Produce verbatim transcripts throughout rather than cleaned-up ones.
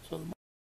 So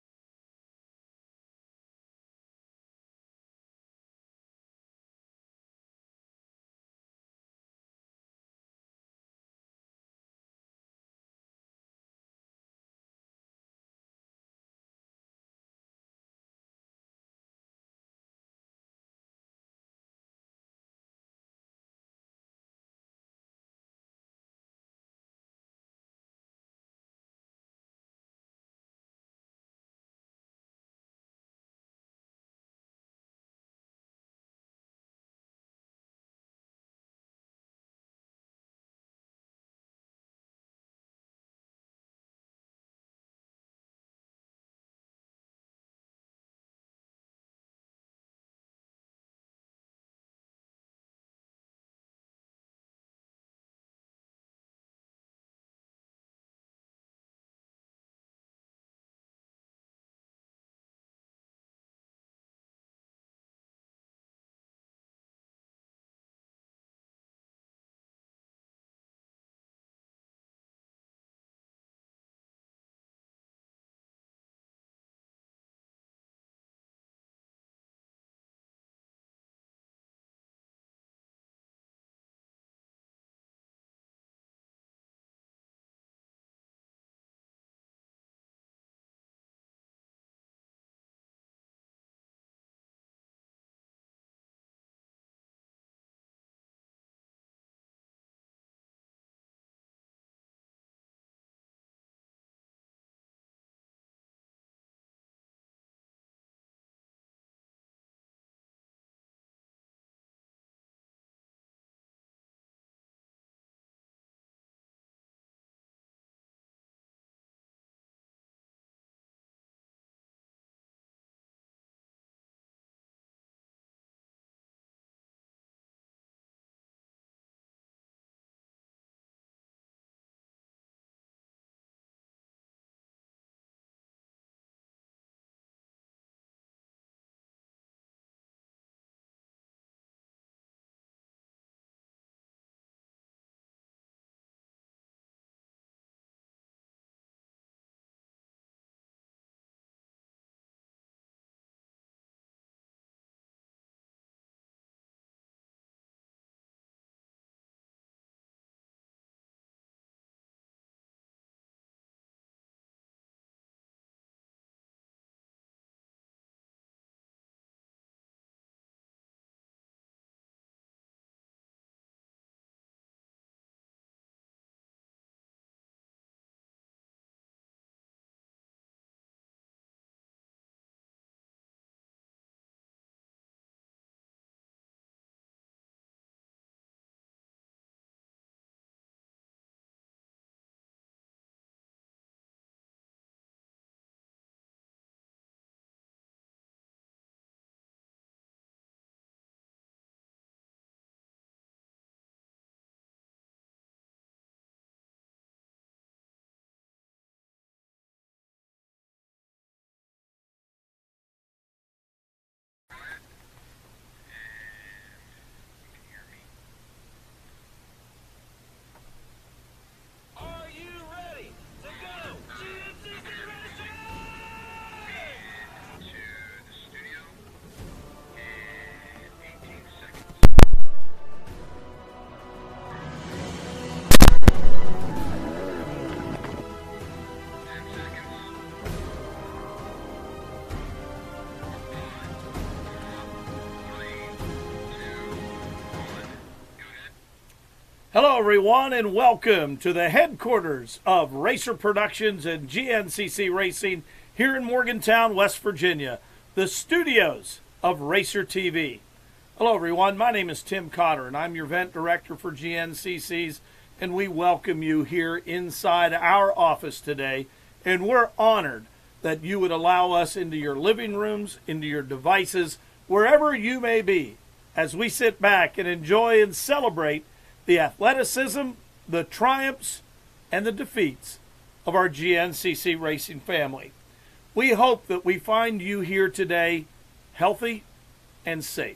hello, everyone, and welcome to the headquarters of Racer Productions and G N C C Racing here in Morgantown, West Virginia, the studios of Racer T V. Hello, everyone. My name is Tim Cotter, and I'm your event director for G N C Cs, and we welcome you here inside our office today, and we're honored that you would allow us into your living rooms, into your devices, wherever you may be, as we sit back and enjoy and celebrate the athleticism, the triumphs, and the defeats of our G N C C racing family. We hope that we find you here today healthy and safe.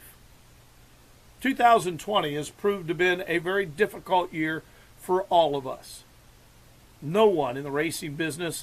two thousand twenty has proved to have been a very difficult year for all of us. No one in the racing business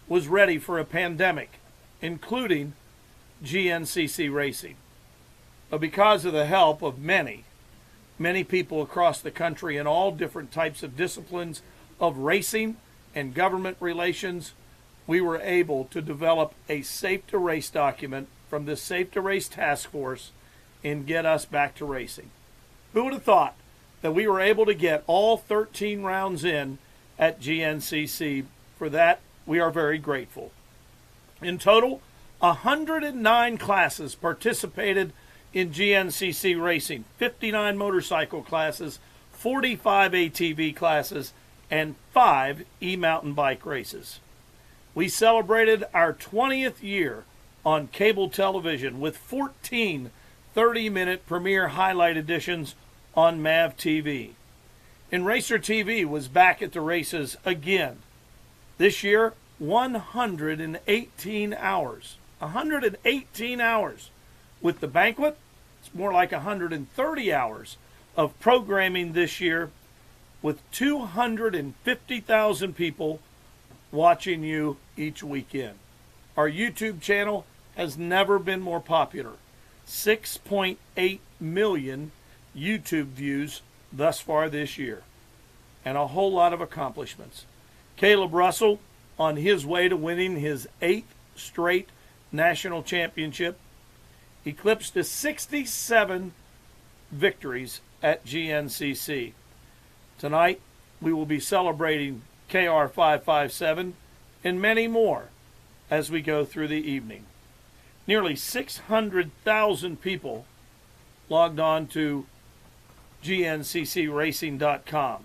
was ready for a pandemic, including G N C C Racing. But because of the help of many, many people across the country in all different types of disciplines of racing and government relations, we were able to develop a Safe to Race document from this Safe to Race task force and get us back to racing. Who would have thought that we were able to get all thirteen rounds in at G N C C? For that, we are very grateful. In total, one hundred nine classes participated in G N C C racing, fifty-nine motorcycle classes, forty-five A T V classes, and five e-mountain bike races. We celebrated our twentieth year on cable television with fourteen thirty-minute premiere highlight editions on M A V T V. And Racer T V was back at the races again. This year, one hundred eighteen hours. one hundred eighteen hours. With the banquet, it's more like one hundred thirty hours of programming this year, with two hundred fifty thousand people watching you each weekend. Our YouTube channel has never been more popular. six point eight million YouTube views thus far this year, and a whole lot of accomplishments. Caleb Russell on his way to winning his eighth straight national championship, eclipsed to sixty-seven victories at G N C C. Tonight, we will be celebrating K R five five seven and many more as we go through the evening. Nearly six hundred thousand people logged on to G N C C racing dot com.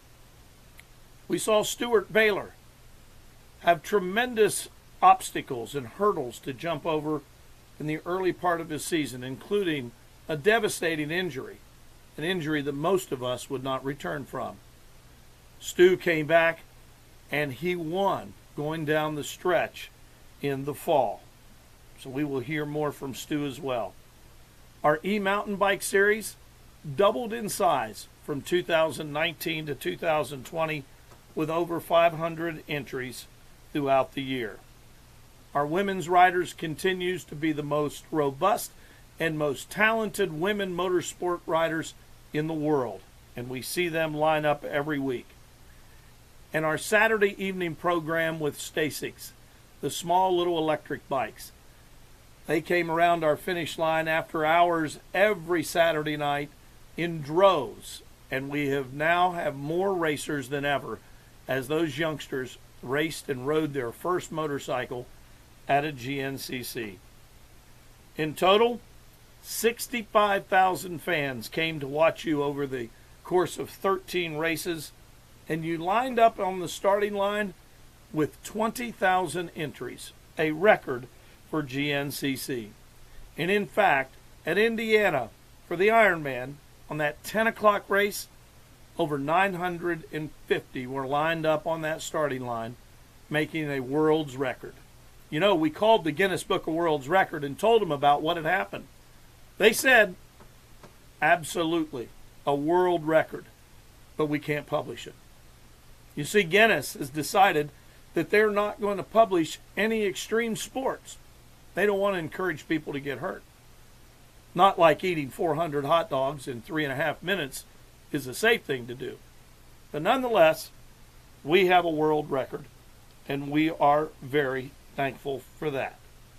We saw Stuart Baylor have tremendous obstacles and hurdles to jump over in the early part of his season, including a devastating injury, an injury that most of us would not return from. Stu came back and he won going down the stretch in the fall. So we will hear more from Stu as well. Our e-mountain bike series doubled in size from two thousand nineteen to two thousand twenty with over five hundred entries throughout the year. Our women's riders continues to be the most robust and most talented women motorsport riders in the world, and we see them line up every week. And our Saturday evening program with Stasics, the small little electric bikes. They came around our finish line after hours every Saturday night in droves, and we have now have more racers than ever as those youngsters raced and rode their first motorcycle at a G N C C. In total, sixty-five thousand fans came to watch you over the course of thirteen races, and you lined up on the starting line with twenty thousand entries, a record for G N C C. And in fact, at Indiana, for the Ironman, on that ten o'clock race, over nine hundred fifty were lined up on that starting line, making a world's record. You know, we called the Guinness Book of World's Record and told them about what had happened. They said, absolutely, a world record, but we can't publish it. You see, Guinness has decided that they're not going to publish any extreme sports. They don't want to encourage people to get hurt. Not like eating four hundred hot dogs in three and a half minutes is a safe thing to do. But nonetheless, we have a world record, and we are very thankful for that.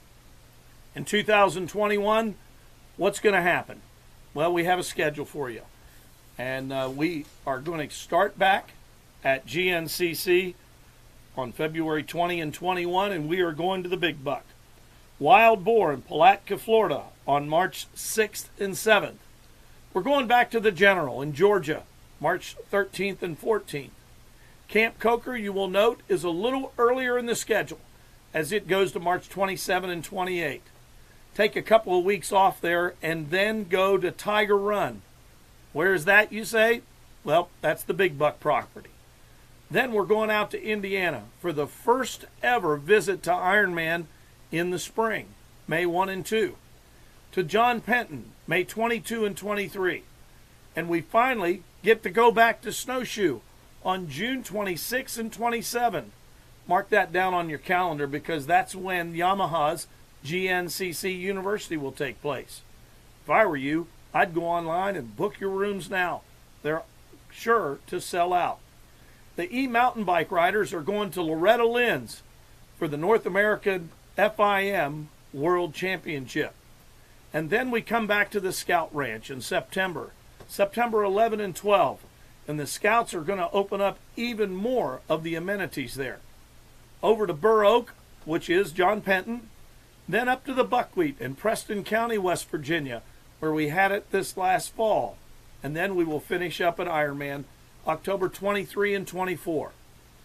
In two thousand twenty-one, what's going to happen? Well, we have a schedule for you. And uh, we are going to start back at G N C C on February twentieth and twenty-first, and we are going to the Big Buck. Wild Boar in Palatka, Florida on March sixth and seventh. We're going back to the General in Georgia, March thirteenth and fourteenth. Camp Coker, you will note, is a little earlier in the schedule as it goes to March twenty-seventh and twenty-eighth. Take a couple of weeks off there and then go to Tiger Run. Where is that, you say? Well, that's the Big Buck property. Then we're going out to Indiana for the first ever visit to Ironman in the spring, May first and second. To John Penton, May twenty-second and twenty-third. And we finally get to go back to Snowshoe on June twenty-sixth and twenty-seventh. mark that down on your calendar, because that's when Yamaha's G N C C University will take place. If I were you, I'd go online and book your rooms now. They're sure to sell out. The e-mountain bike riders are going to Loretta Lynn's for the North American F I M World Championship. And then we come back to the Scout Ranch in September, September eleventh and twelfth. And the Scouts are going to open up even more of the amenities there. Over to Burr Oak, which is John Penton, then up to the Buckwheat in Preston County, West Virginia, where we had it this last fall. And then we will finish up at Ironman October twenty-third and twenty-fourth.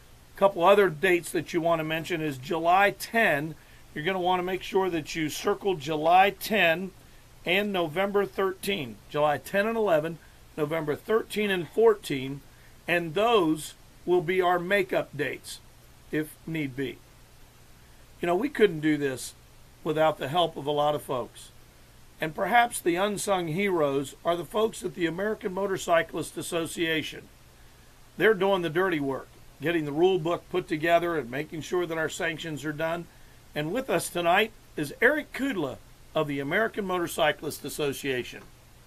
A couple other dates that you want to mention is July tenth. You're going to want to make sure that you circle July tenth and November thirteenth. July tenth and eleventh, November thirteenth and fourteenth, and those will be our makeup dates, if need be. You know, we couldn't do this without the help of a lot of folks. And perhaps the unsung heroes are the folks at the American Motorcyclist Association. They're doing the dirty work, getting the rule book put together and making sure that our sanctions are done. And with us tonight is Eric Kudla of the American Motorcyclist Association.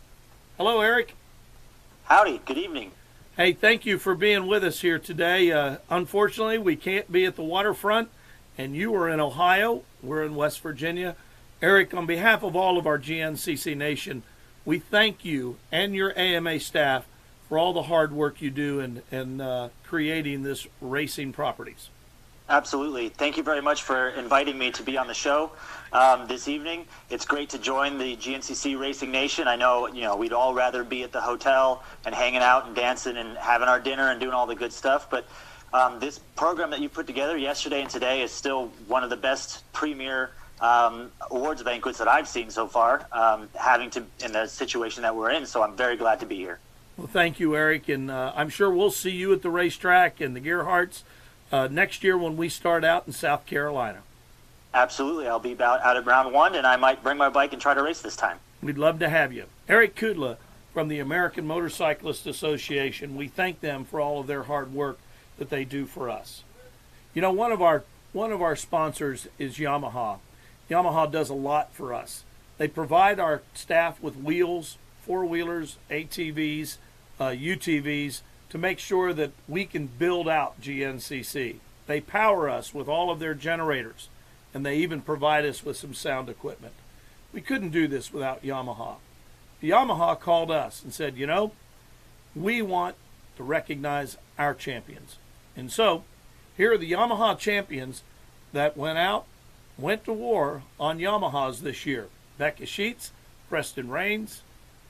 Hello, Eric. Howdy, good evening. Hey, thank you for being with us here today. Uh, unfortunately, we can't be at the waterfront, and you are in Ohio. We're in West Virginia. Eric, on behalf of all of our G N C C Nation, we thank you and your A M A staff for all the hard work you do in, in uh, creating this racing properties. Absolutely. Thank you very much for inviting me to be on the show um, this evening. It's great to join the G N C C Racing Nation. I know, you know, we'd all rather be at the hotel and hanging out and dancing and having our dinner and doing all the good stuff, but um, this program that you put together yesterday and today is still one of the best premier um, awards banquets that I've seen so far, um, having to in the situation that we're in, so I'm very glad to be here. Well, thank you, Eric, and uh, I'm sure we'll see you at the racetrack and the Gearharts Uh, next year when we start out in South Carolina. Absolutely. I'll be about out at round one, and I might bring my bike and try to race this time. We'd love to have you. Eric Kudla from the American Motorcyclist Association. We thank them for all of their hard work that they do for us. You know, one of our one of our sponsors is Yamaha. Yamaha does a lot for us. They provide our staff with wheels, four-wheelers, A T Vs, uh, U T Vs, to make sure that we can build out G N C C. They power us with all of their generators, and they even provide us with some sound equipment. We couldn't do this without Yamaha. Yamaha called us and said, you know, we want to recognize our champions. And so, here are the Yamaha champions that went out, went to war on Yamahas this year. Becca Sheets, Preston Rains,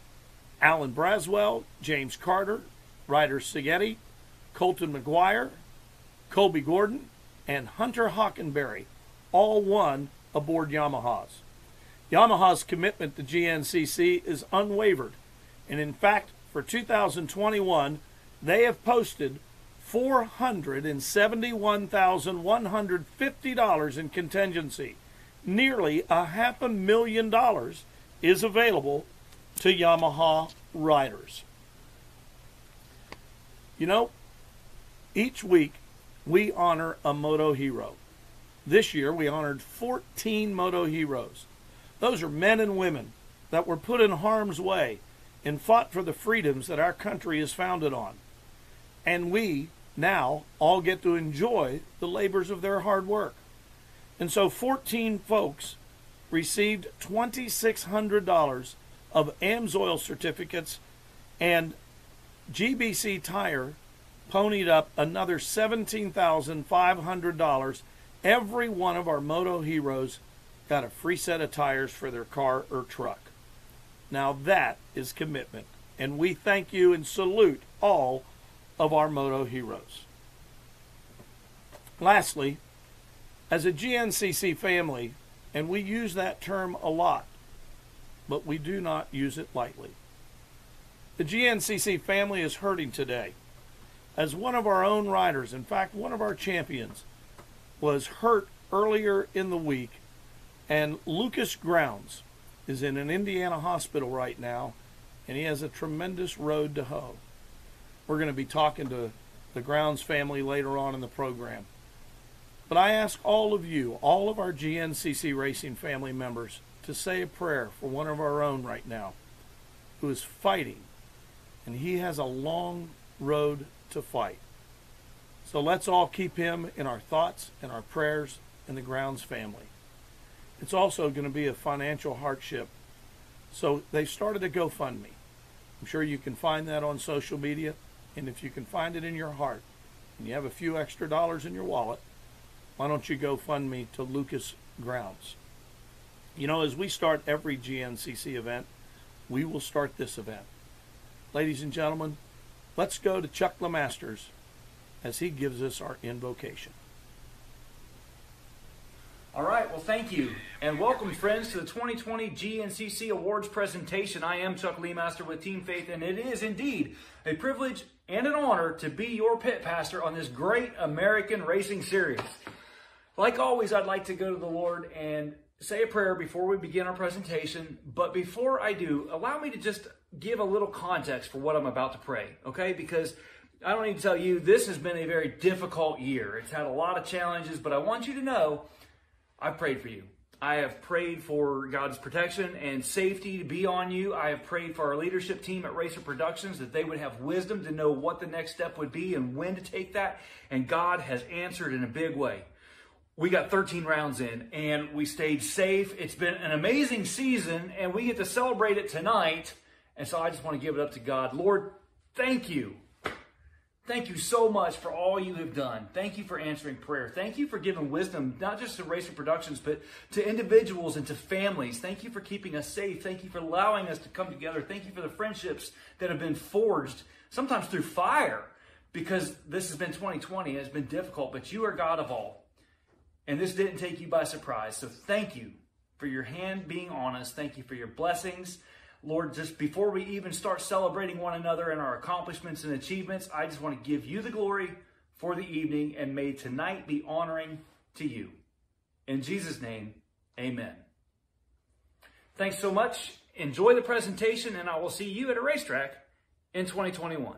Alan Braswell, James Carter, Ryder Sigeti, Colton McGuire, Colby Gordon, and Hunter Hockenberry all won aboard Yamahas. Yamaha's commitment to G N C C is unwavered, and in fact, for two thousand twenty-one, they have posted four hundred seventy-one thousand one hundred fifty dollars in contingency. Nearly a half a million dollars is available to Yamaha riders. You know, each week we honor a moto hero. This year we honored fourteen moto heroes. Those are men and women that were put in harm's way and fought for the freedoms that our country is founded on. And we now all get to enjoy the labors of their hard work. And so fourteen folks received two thousand six hundred dollars of AMSOIL certificates, and G B C Tire ponied up another seventeen thousand five hundred dollars. Every one of our moto heroes got a free set of tires for their car or truck. Now that is commitment, and we thank you and salute all of our moto heroes. Lastly, as a G N C C family, and we use that term a lot, but we do not use it lightly. The G N C C family is hurting today. As one of our own riders, in fact, one of our champions, was hurt earlier in the week, and Lucas Grounds is in an Indiana hospital right now, and he has a tremendous road to hoe. We're going to be talking to the Grounds family later on in the program. But I ask all of you, all of our G N C C Racing family members, to say a prayer for one of our own right now who is fighting, and he has a long road to fight. So let's all keep him in our thoughts and our prayers in the Grounds family. It's also going to be a financial hardship. So they started a GoFundMe. I'm sure you can find that on social media. And if you can find it in your heart and you have a few extra dollars in your wallet, why don't you GoFundMe to Lucas Grounds? You know, as we start every G N C C event, we will start this event. Ladies and gentlemen, let's go to Chuck LeMasters as he gives us our invocation. All right, well, thank you, and welcome, friends, to the twenty twenty G N C C Awards presentation. I am Chuck LeMaster with Team Faith, and it is indeed a privilege and an honor to be your pit pastor on this great American racing series. Like always, I'd like to go to the Lord and say a prayer before we begin our presentation, but before I do, allow me to just give a little context for what I'm about to pray, okay? Because I don't need to tell you, this has been a very difficult year. It's had a lot of challenges, but I want you to know I've prayed for you. I have prayed for God's protection and safety to be on you. I have prayed for our leadership team at Racer Productions that they would have wisdom to know what the next step would be and when to take that. And God has answered in a big way. We got thirteen rounds in and we stayed safe. It's been an amazing season and we get to celebrate it tonight. And so I just want to give it up to God. Lord, thank you. Thank you so much for all you have done. Thank you for answering prayer. Thank you for giving wisdom, not just to Racer Productions, but to individuals and to families. Thank you for keeping us safe. Thank you for allowing us to come together. Thank you for the friendships that have been forged, sometimes through fire, because this has been twenty twenty and it's been difficult, but you are God of all. And this didn't take you by surprise. So thank you for your hand being on us. Thank you for your blessings. Lord, just before we even start celebrating one another and our accomplishments and achievements, I just want to give you the glory for the evening, and may tonight be honoring to you. In Jesus' name, amen. Thanks so much. Enjoy the presentation, and I will see you at a racetrack in twenty twenty-one.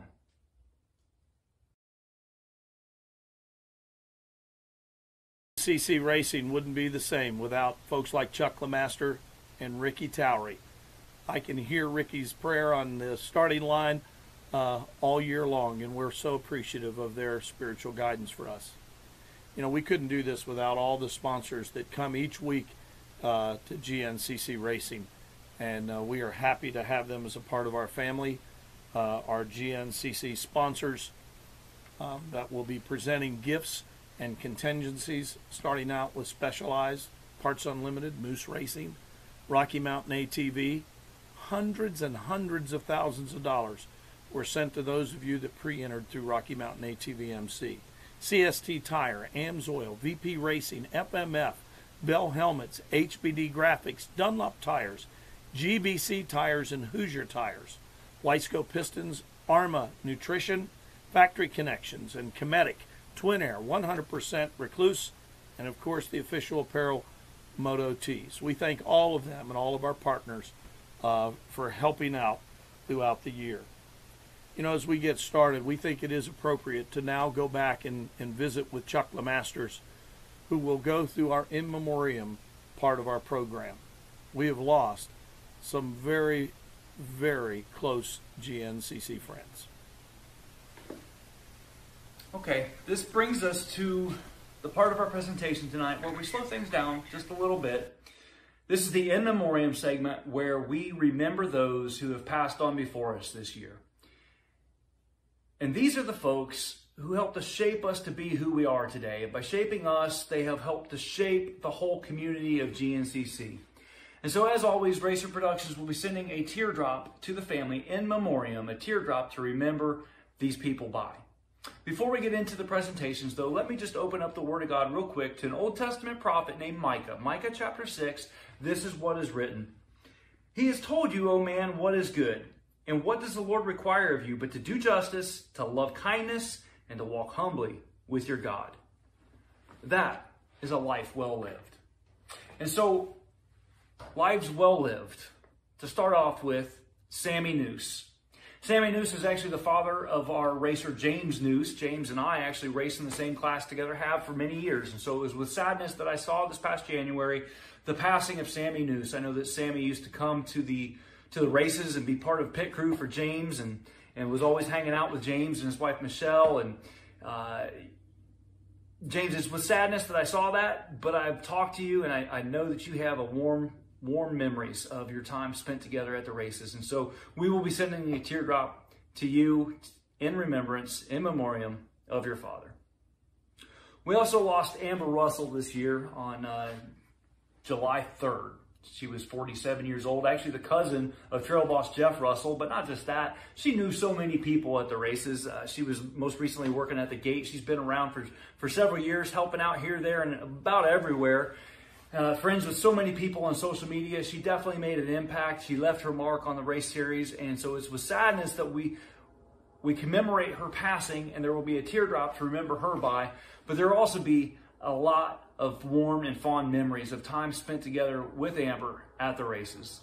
C C Racing wouldn't be the same without folks like Chuck LeMaster and Ricky Towery. I can hear Ricky's prayer on the starting line uh, all year long, and we're so appreciative of their spiritual guidance for us. You know, we couldn't do this without all the sponsors that come each week uh, to G N C C Racing, and uh, we are happy to have them as a part of our family. Uh, our G N C C sponsors um, that will be presenting gifts and contingencies, starting out with Specialized, Parts Unlimited, Moose Racing, Rocky Mountain A T V. Hundreds and hundreds of thousands of dollars were sent to those of you that pre-entered through Rocky Mountain A T V M C. C S T Tire, AMSOIL, V P Racing, F M F, Bell Helmets, H B D Graphics, Dunlop Tires, G B C Tires, and Hoosier Tires. Weisco Pistons, Arma Nutrition, Factory Connections, and Cometic, Twin Air, one hundred percent Recluse, and of course the official apparel Moto Tees. We thank all of them and all of our partners Uh, for helping out throughout the year. You know, as we get started, we think it is appropriate to now go back and, and visit with Chuck LeMasters, who will go through our in memoriam part of our program. We have lost some very, very close G N C C friends. Okay, this brings us to the part of our presentation tonight where we slow things down just a little bit. This is the In Memoriam segment where we remember those who have passed on before us this year. And these are the folks who helped to shape us to be who we are today. And by shaping us, they have helped to shape the whole community of G N C C. And so as always, Racer Productions will be sending a teardrop to the family in memoriam, a teardrop to remember these people by. Before we get into the presentations, though, let me just open up the Word of God real quick to an Old Testament prophet named Micah. Micah chapter six, this is what is written. He has told you, O man, what is good, and what does the Lord require of you, but to do justice, to love kindness, and to walk humbly with your God. That is a life well lived. And so, lives well lived. To start off with, Sammy Noose. Sammy Noose is actually the father of our racer, James Noose. James and I actually race in the same class together, have for many years. And so it was with sadness that I saw this past January the passing of Sammy Noose. I know that Sammy used to come to the to the races and be part of pit crew for James, and, and was always hanging out with James and his wife, Michelle. And uh, James, it's with sadness that I saw that, but I've talked to you, and I, I know that you have a warm warm memories of your time spent together at the races. And so we will be sending a teardrop to you in remembrance, in memoriam of your father. We also lost Amber Russell this year on uh, July third. She was forty-seven years old, actually the cousin of trail boss Jeff Russell. But not just that, she knew so many people at the races. Uh, she was most recently working at the gate. She's been around for, for several years, helping out here, there, and about everywhere. Uh, friends with so many people on social media. She definitely made an impact. She left her mark on the race series. And so it's with sadness that we we commemorate her passing, and there will be a teardrop to remember her by. But there will also be a lot of warm and fond memories of time spent together with Amber at the races.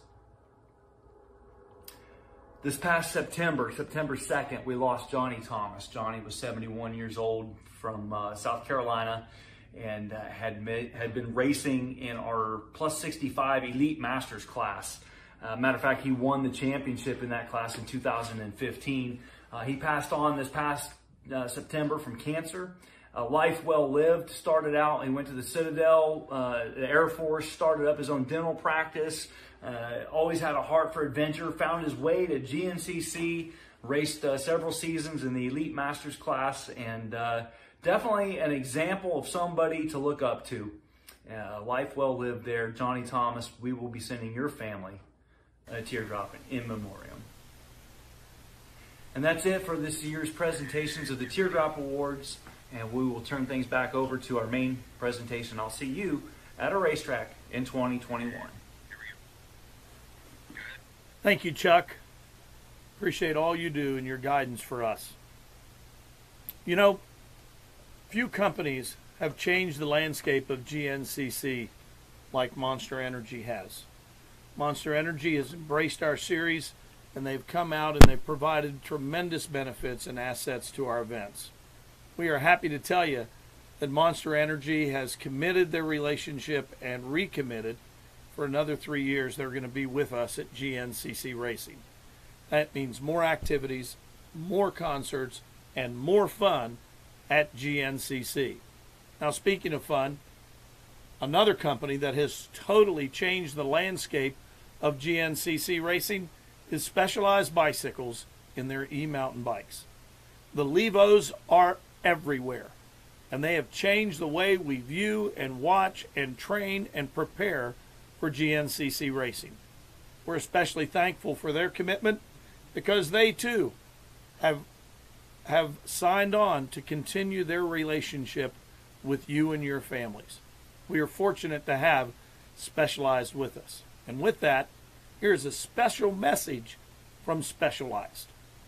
This past September, September second, we lost Johnny Thomas. Johnny was seventy-one years old from uh, South Carolina, and uh, had made, had been racing in our plus sixty-five Elite Masters class. Uh, matter of fact, he won the championship in that class in two thousand fifteen. Uh, he passed on this past uh, September from cancer. A life well lived. Started out, he went to the Citadel, uh, the Air Force, started up his own dental practice. Uh, always had a heart for adventure. Found his way to G N C C. Raced uh, several seasons in the Elite Masters class, and uh, definitely an example of somebody to look up to. Uh, life well lived there. Johnny Thomas, we will be sending your family a teardrop in memoriam. And that's it for this year's presentations of the Teardrop Awards. And we will turn things back over to our main presentation. I'll see you at a racetrack in twenty twenty-one. Thank you, Chuck. Appreciate all you do and your guidance for us. You know, few companies have changed the landscape of G N C C like Monster Energy has. Monster Energy has embraced our series, and they've come out and they've provided tremendous benefits and assets to our events. We are happy to tell you that Monster Energy has committed their relationship and recommitted for another three years. They're going to be with us at G N C C Racing. That means more activities, more concerts, and more fun at G N C C. Now, speaking of fun, another company that has totally changed the landscape of G N C C Racing is Specialized Bicycles in their e-mountain bikes. The Levos are everywhere, and they have changed the way we view and watch and train and prepare for G N C C Racing. We're especially thankful for their commitment because they too have have signed on to continue their relationship with you and your families. We are fortunate to have Specialized with us. And with that, here's a special message from Specialized.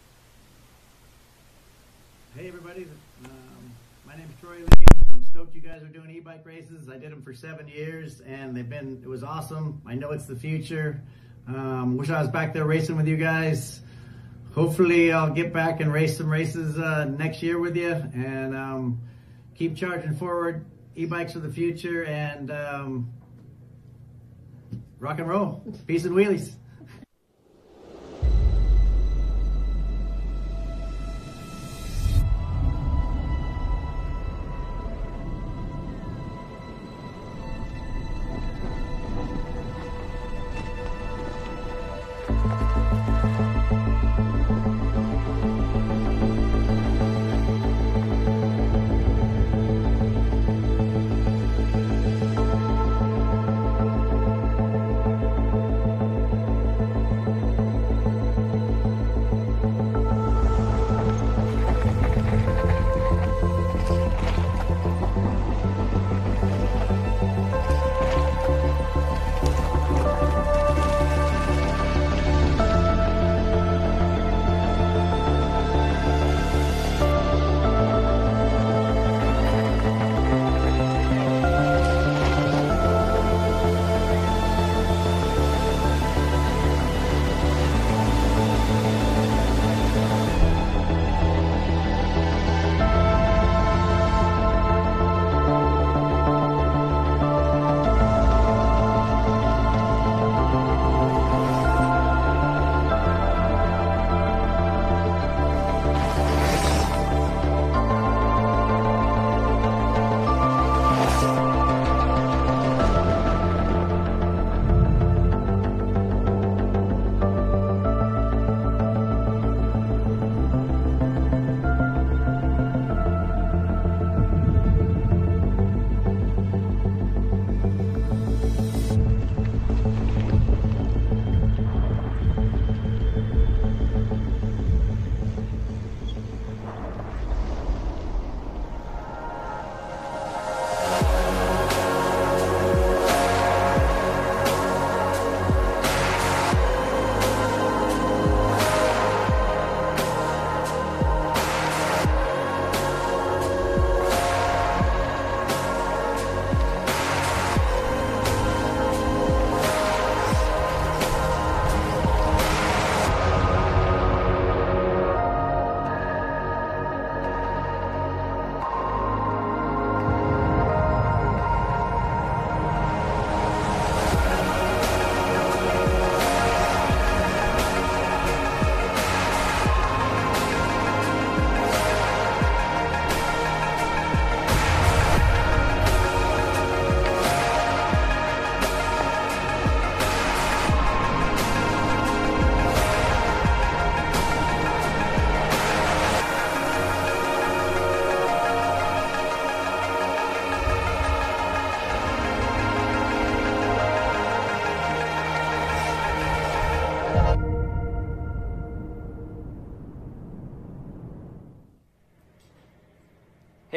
Hey everybody, um, my name is Troy Lee. I'm stoked you guys are doing e-bike races. I did them for seven years and they've been, it was awesome. I know it's the future. Um, wish I was back there racing with you guys. Hopefully I'll get back and race some races uh, next year with you, and um, keep charging forward. E-bikes are the future, and um, rock and roll. Peace and wheelies.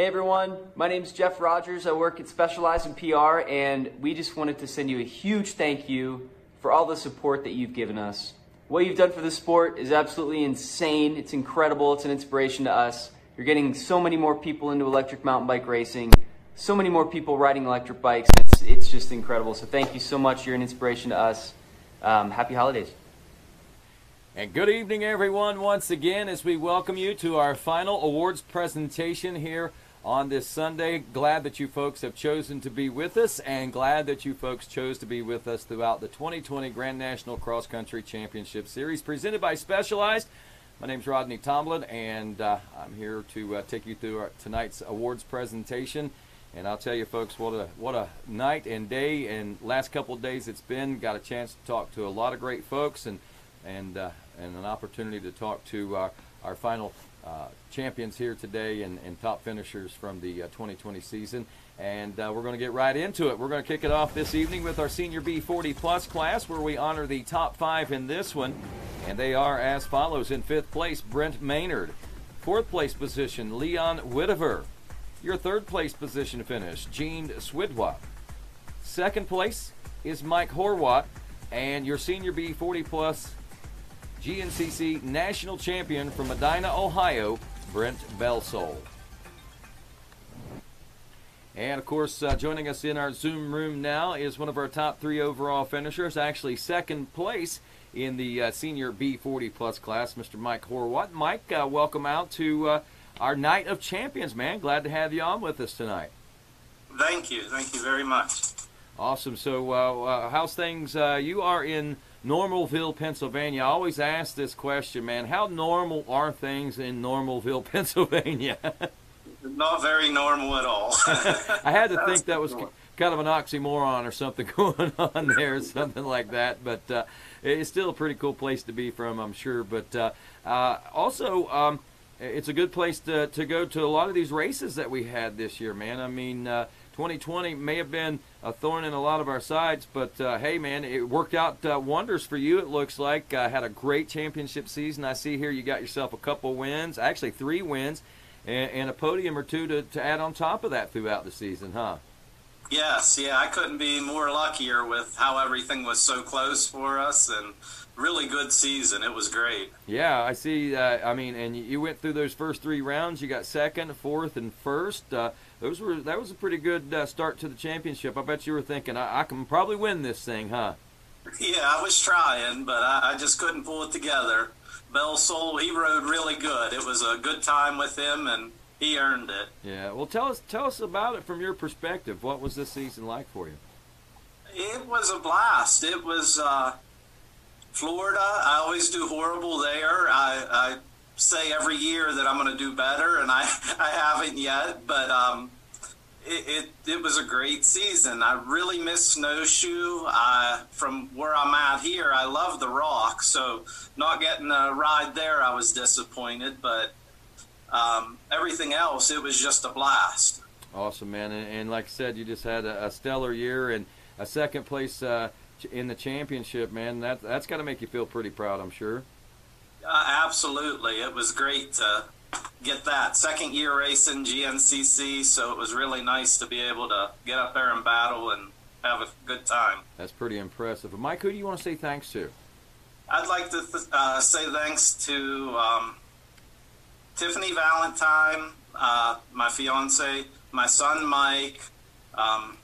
Hey everyone, my name is Jeff Rogers. I work at Specialized in P R, and we just wanted to send you a huge thank you for all the support that you've given us. What you've done for the sport is absolutely insane. It's incredible. It's an inspiration to us. You're getting so many more people into electric mountain bike racing, so many more people riding electric bikes. It's, it's just incredible. So thank you so much. You're an inspiration to us. Um, happy holidays. And good evening, everyone, once again, as we welcome you to our final awards presentation here on this Sunday. Glad that you folks have chosen to be with us, and glad that you folks chose to be with us throughout the twenty twenty Grand National Cross Country Championship Series presented by Specialized. My name's Rodney Tomlin, and uh, I'm here to uh, take you through our, tonight's awards presentation. And I'll tell you, folks, what a what a night and day and last couple of days it's been. Got a chance to talk to a lot of great folks, and and uh, and an opportunity to talk to uh, our final uh, champions here today and, and top finishers from the uh, twenty twenty season. And uh, we're going to get right into it. We're going to kick it off this evening with our Senior B forty plus class, where we honor the top five in this one. And they are as follows. In fifth place, Brent Maynard. Fourth place position, Leon Whittaver. Your third place position finish, Gene Swidwa. Second place is Mike Horwat. And your Senior B forty plus G N C C National Champion from Medina, Ohio, Brent Belsole. And, of course, uh, joining us in our Zoom room now is one of our top three overall finishers, actually second place in the uh, Senior B forty plus class, Mister Mike Horwat. Mike, uh, welcome out to uh, our Night of Champions, man. Glad to have you on with us tonight. Thank you. Thank you very much. Awesome. So, uh, uh, how's things? Uh, you are in Normalville, Pennsylvania. I always ask this question, man. How normal are things in Normalville, Pennsylvania? Not very normal at all. I had to think that was kind of an oxymoron or something going on there, something like that. But uh, it's still a pretty cool place to be from, I'm sure. But uh, uh, also, um, it's a good place to, to go to a lot of these races that we had this year, man. I mean, uh, twenty twenty may have been a thorn in a lot of our sides, but uh, hey, man, it worked out uh, wonders for you, it looks like. Uh, had a great championship season. I see here you got yourself a couple wins, actually three wins, and, and a podium or two to, to add on top of that throughout the season, huh? Yes, yeah, I couldn't be more luckier with how everything was so close for us, and really good season. It was great. Yeah, I see. Uh, I mean, and you went through those first three rounds. You got second, fourth, and first. Uh, those were that was a pretty good uh, start to the championship. I bet you were thinking, I, I can probably win this thing, huh? Yeah, I was trying, but I, I just couldn't pull it together. Belsole, he rode really good. It was a good time with him, and he earned it. Yeah. Well, tell us tell us about it from your perspective. What was this season like for you? It was a blast. It was uh, Florida. I always do horrible there. I, I say every year that I'm going to do better, and I, I haven't yet. But um, it, it it was a great season. I really miss snowshoe. Uh, from where I'm at here, I love the rock. So not getting a ride there, I was disappointed. But um, everything else, it was just a blast. Awesome, man. And, and like I said, you just had a, a stellar year and a second place uh, in the championship, man. That, that's got to make you feel pretty proud, I'm sure. Uh, absolutely. It was great to get that second year racing G N C C, so it was really nice to be able to get up there and battle and have a good time. That's pretty impressive. Mike, who do you want to say thanks to? I'd like to th- uh, say thanks to um, Tiffany Valentine, uh, my fiance, my son Mike, um,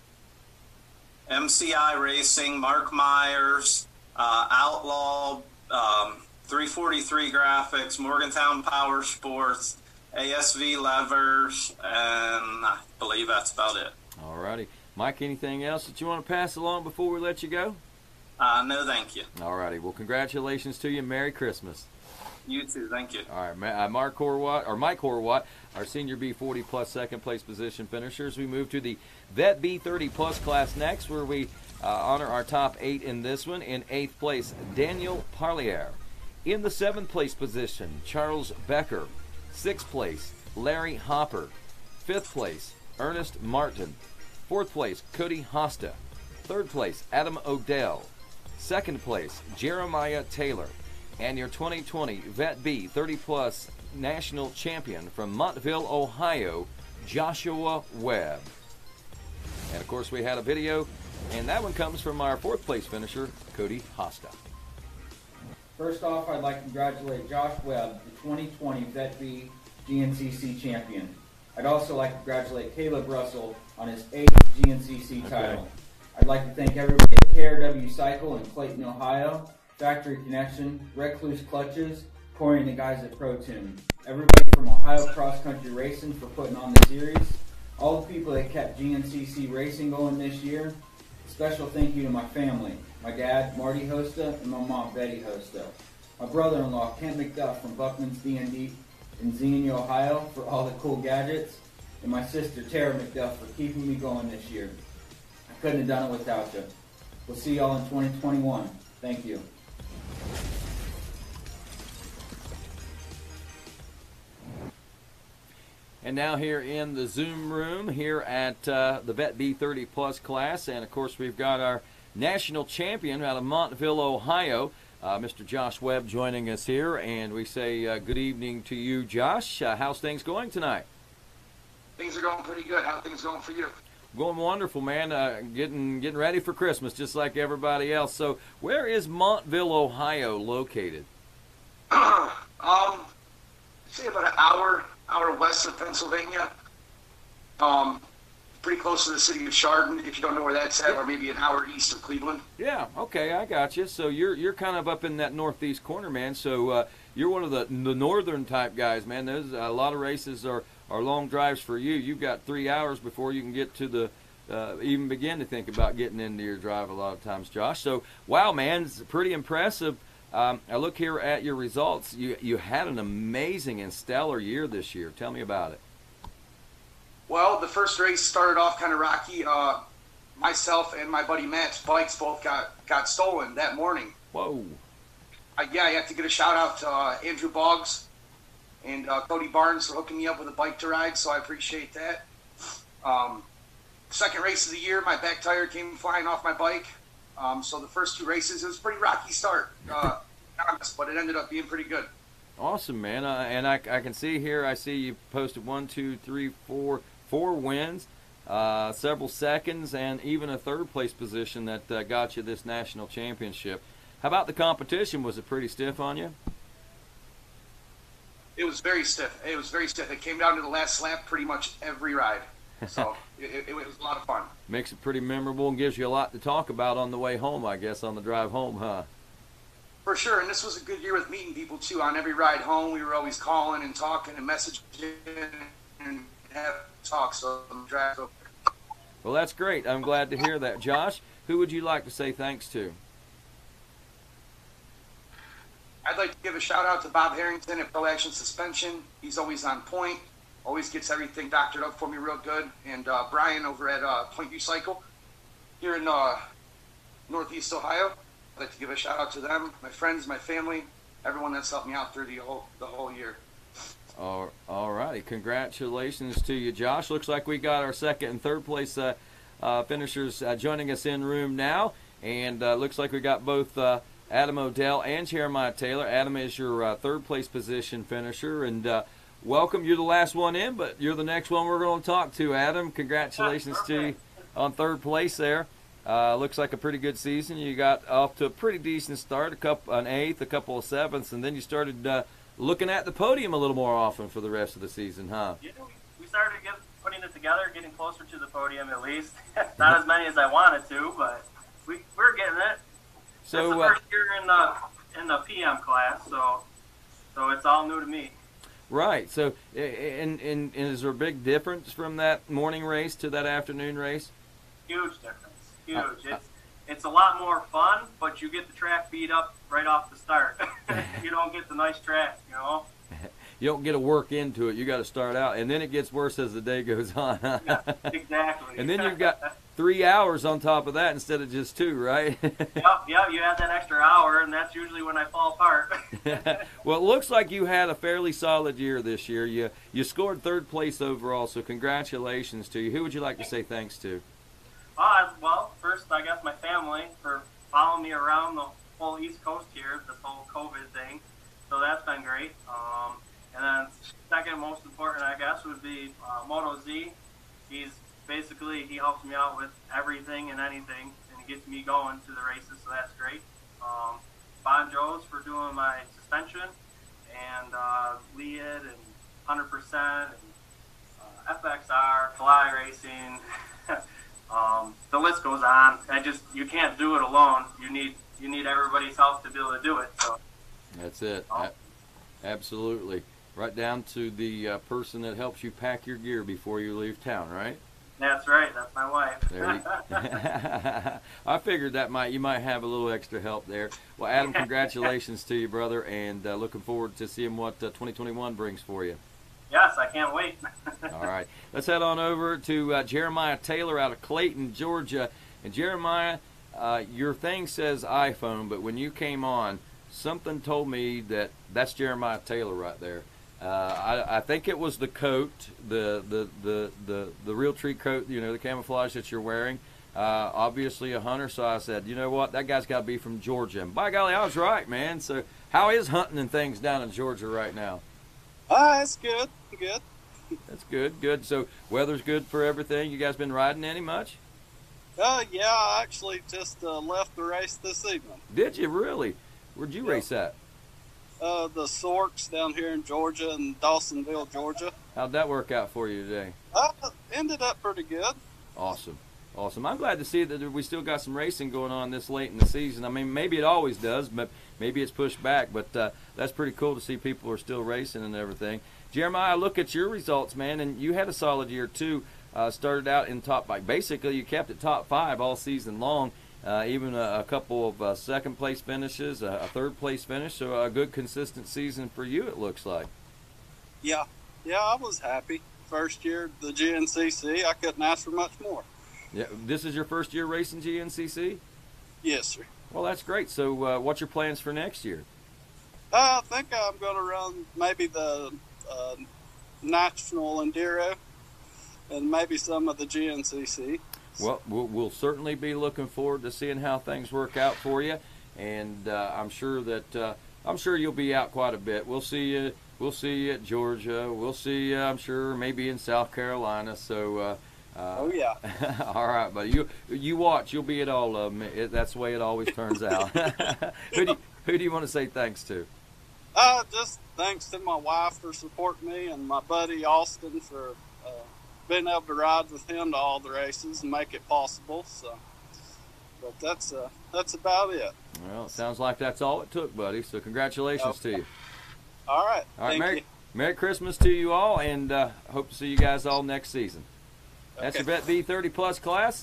M C I Racing, Mark Myers, uh, Outlaw, um, three forty-three Graphics, Morgantown Power Sports, A S V Levers, and I believe that's about it. All righty. Mike, anything else that you want to pass along before we let you go? Uh, no, thank you. All righty. Well, congratulations to you. Merry Christmas. You too. Thank you. All right, uh, Mark Horwat, or Mike Horwat, our Senior B forty plus second place position finishers. We move to the Vet B thirty plus class next, where we uh, honor our top eight in this one. In eighth place, Daniel Parlier. In the seventh place position, Charles Becker. Sixth place, Larry Hopper. Fifth place, Ernest Martin. Fourth place, Cody Hosta. Third place, Adam Odell. Second place, Jeremiah Taylor. And your twenty twenty Vet B thirty plus national champion from Montville, Ohio, Joshua Webb. And, of course, we had a video, and that one comes from our fourth-place finisher, Cody Hosta. First off, I'd like to congratulate Josh Webb, the twenty twenty Vet B G N C C champion. I'd also like to congratulate Caleb Russell on his eighth G N C C title. Okay. I'd like to thank everybody at K R W Cycle in Clayton, Ohio, Factory Connection, Recluse Clutches, Corey and the guys at ProTune, everybody from Ohio Cross Country Racing for putting on the series, all the people that kept G N C C Racing going this year. Special thank you to my family, my dad, Marty Hosta, and my mom, Betty Hosta. My brother-in-law, Kent McDuff from Buckman's D and D in Xenia, Ohio, for all the cool gadgets, and my sister, Tara McDuff, for keeping me going this year. I couldn't have done it without you. We'll see y'all in twenty twenty-one. Thank you. And now here in the Zoom room here at uh, the Vet B thirty plus class, and of course we've got our national champion out of Montville, Ohio, uh, Mister Josh Webb, joining us here, and we say uh, good evening to you, Josh. Uh, how's things going tonight? Things are going pretty good. How are things going for you? Going wonderful, man. Uh, getting getting ready for Christmas, just like everybody else. So, where is Montville, Ohio, located? um, say about an hour, hour west of Pennsylvania. Um, pretty close to the city of Chardon, if you don't know where that's at, or maybe an hour east of Cleveland. Yeah. Okay, I got you. So you're you're kind of up in that northeast corner, man. So uh, you're one of the the northern type guys, man. There's a lot of races are. Are long drives for you. You've got three hours before you can get to the, uh, even begin to think about getting into your drive a lot of times, Josh. So, wow, man, it's pretty impressive. Um, I look here at your results. You you had an amazing and stellar year this year. Tell me about it. Well, the first race started off kind of rocky. Uh, myself and my buddy Matt's bikes both got, got stolen that morning. Whoa. Uh, yeah, I have to give a shout out to uh, Andrew Boggs and uh, Cody Barnes for hooking me up with a bike to ride, so I appreciate that. Um, second race of the year, my back tire came flying off my bike. Um, so the first two races, it was a pretty rocky start, uh, but it ended up being pretty good. Awesome, man. Uh, and I, I can see here, I see you posted one, two, three, four, four wins, uh, several seconds, and even a third place position that uh, got you this national championship. How about the competition? Was it pretty stiff on you? It was very stiff. It was very stiff. It came down to the last lap pretty much every ride. So it, it, it was a lot of fun. Makes it pretty memorable and gives you a lot to talk about on the way home, I guess, on the drive home, huh? For sure. And this was a good year with meeting people, too. On every ride home, we were always calling and talking and messaging and having talks. So I'm drive. Well, that's great. I'm glad to hear that. Josh, who would you like to say thanks to? I'd like to give a shout out to Bob Harrington at Pro Action Suspension. He's always on point, always gets everything doctored up for me real good. And uh, Brian over at uh, Point View Cycle here in uh, Northeast Ohio. I'd like to give a shout out to them, my friends, my family, everyone that's helped me out through the whole the whole year. All, all righty. Congratulations to you, Josh. Looks like we got our second and third place uh, uh, finishers uh, joining us in room now. And uh, looks like we got both uh, Adam Odell and Jeremiah Taylor. Adam is your uh, third place position finisher, and uh, welcome. You're the last one in, but you're the next one we're going to talk to, Adam. Congratulations to you on third place there. Uh, looks like a pretty good season. You got off to a pretty decent start, a couple, an eighth, a couple of sevenths, and then you started uh, looking at the podium a little more often for the rest of the season, huh? Yeah, we started get, putting it together, getting closer to the podium at least. Not as many as I wanted to, but we, we're getting it. So, it's the uh, first year in the in the P M class, so so it's all new to me. Right. So, and, and, and is there a big difference from that morning race to that afternoon race? Huge difference. Huge. Uh, it's it's a lot more fun, but you get the track beat up right off the start. You don't get the nice track, you know. You don't get to work into it. You got to start out, and then it gets worse as the day goes on. Yeah, exactly. And then you've got three hours on top of that instead of just two, right? Yep, yep. You add that extra hour, and that's usually when I fall apart. Well, it looks like you had a fairly solid year this year. You you scored third place overall, so congratulations to you. Who would you like to say thanks to? Uh, well, first, I guess my family for following me around the whole East Coast here, this whole COVID thing. So that's been great. Um, And then second most important, I guess, would be uh, Moto Z. He's basically, he helps me out with everything and anything, and he gets me going to the races, so that's great. Um, Bon Joe's for doing my suspension, and uh, Lead and one hundred percent, and uh, F X R, Fly Racing. um, the list goes on. I just, you can't do it alone. You need you need everybody's help to be able to do it. So that's it. Um, A- absolutely. Right down to the uh, person that helps you pack your gear before you leave town, right? That's right. That's my wife. There you, I figured that might you might have a little extra help there. Well, Adam, congratulations to you, brother, and uh, looking forward to seeing what uh, twenty twenty-one brings for you. Yes, I can't wait. All right, let's head on over to uh, Jeremiah Taylor out of Clayton, Georgia. And Jeremiah, uh, your thing says iPhone, but when you came on, something told me that that's Jeremiah Taylor right there. Uh, I, I think it was the coat, the, the, the, the, the Realtree coat, you know, the camouflage that you're wearing. Uh, obviously a hunter, so I said, you know what, that guy's got to be from Georgia. And by golly, I was right, man. So how is hunting and things down in Georgia right now? Ah, uh, it's good, good. That's good, good. So weather's good for everything. You guys been riding any much? Uh, yeah, I actually just uh, left the race this evening. Did you really? Where'd you yeah. race at? Uh, the Sorks down here in Georgia, in Dawsonville, Georgia. How'd that work out for you today? Uh, ended up pretty good. Awesome. Awesome. I'm glad to see that we still got some racing going on this late in the season. I mean, maybe it always does, but maybe it's pushed back. But uh, that's pretty cool to see people are still racing and everything. Jeremiah, look at your results, man, and you had a solid year, too. Uh, started out in top five. Basically, you kept it top five all season long. Uh, even a, a couple of uh, second-place finishes, a, a third-place finish, so a good consistent season for you, it looks like. Yeah, yeah, I was happy. First year at the G N C C, I couldn't ask for much more. Yeah, this is your first year racing G N C C? Yes, sir. Well, that's great. So uh, what's your plans for next year? Uh, I think I'm going to run maybe the uh, National Enduro and maybe some of the G N C C. Well, well, we'll certainly be looking forward to seeing how things work out for you, and uh, I'm sure that uh, I'm sure you'll be out quite a bit. We'll see you. We'll see you at Georgia. We'll see you, I'm sure, maybe in South Carolina. So. Uh, uh, oh yeah. All right, but you you watch. You'll be at all of them. It, that's the way it always turns out. who do you, who do you want to say thanks to? Uh, just thanks to my wife for supporting me, and my buddy Austin for. Uh, Been able to ride with him to all the races and make it possible. So, but that's uh, that's about it. Well, it sounds like that's all it took, buddy. So congratulations okay. to you. All right. All right, Thank Merry, you. Merry Christmas to you all, and uh, hope to see you guys all next season. That's Okay. your Vet V thirty plus class.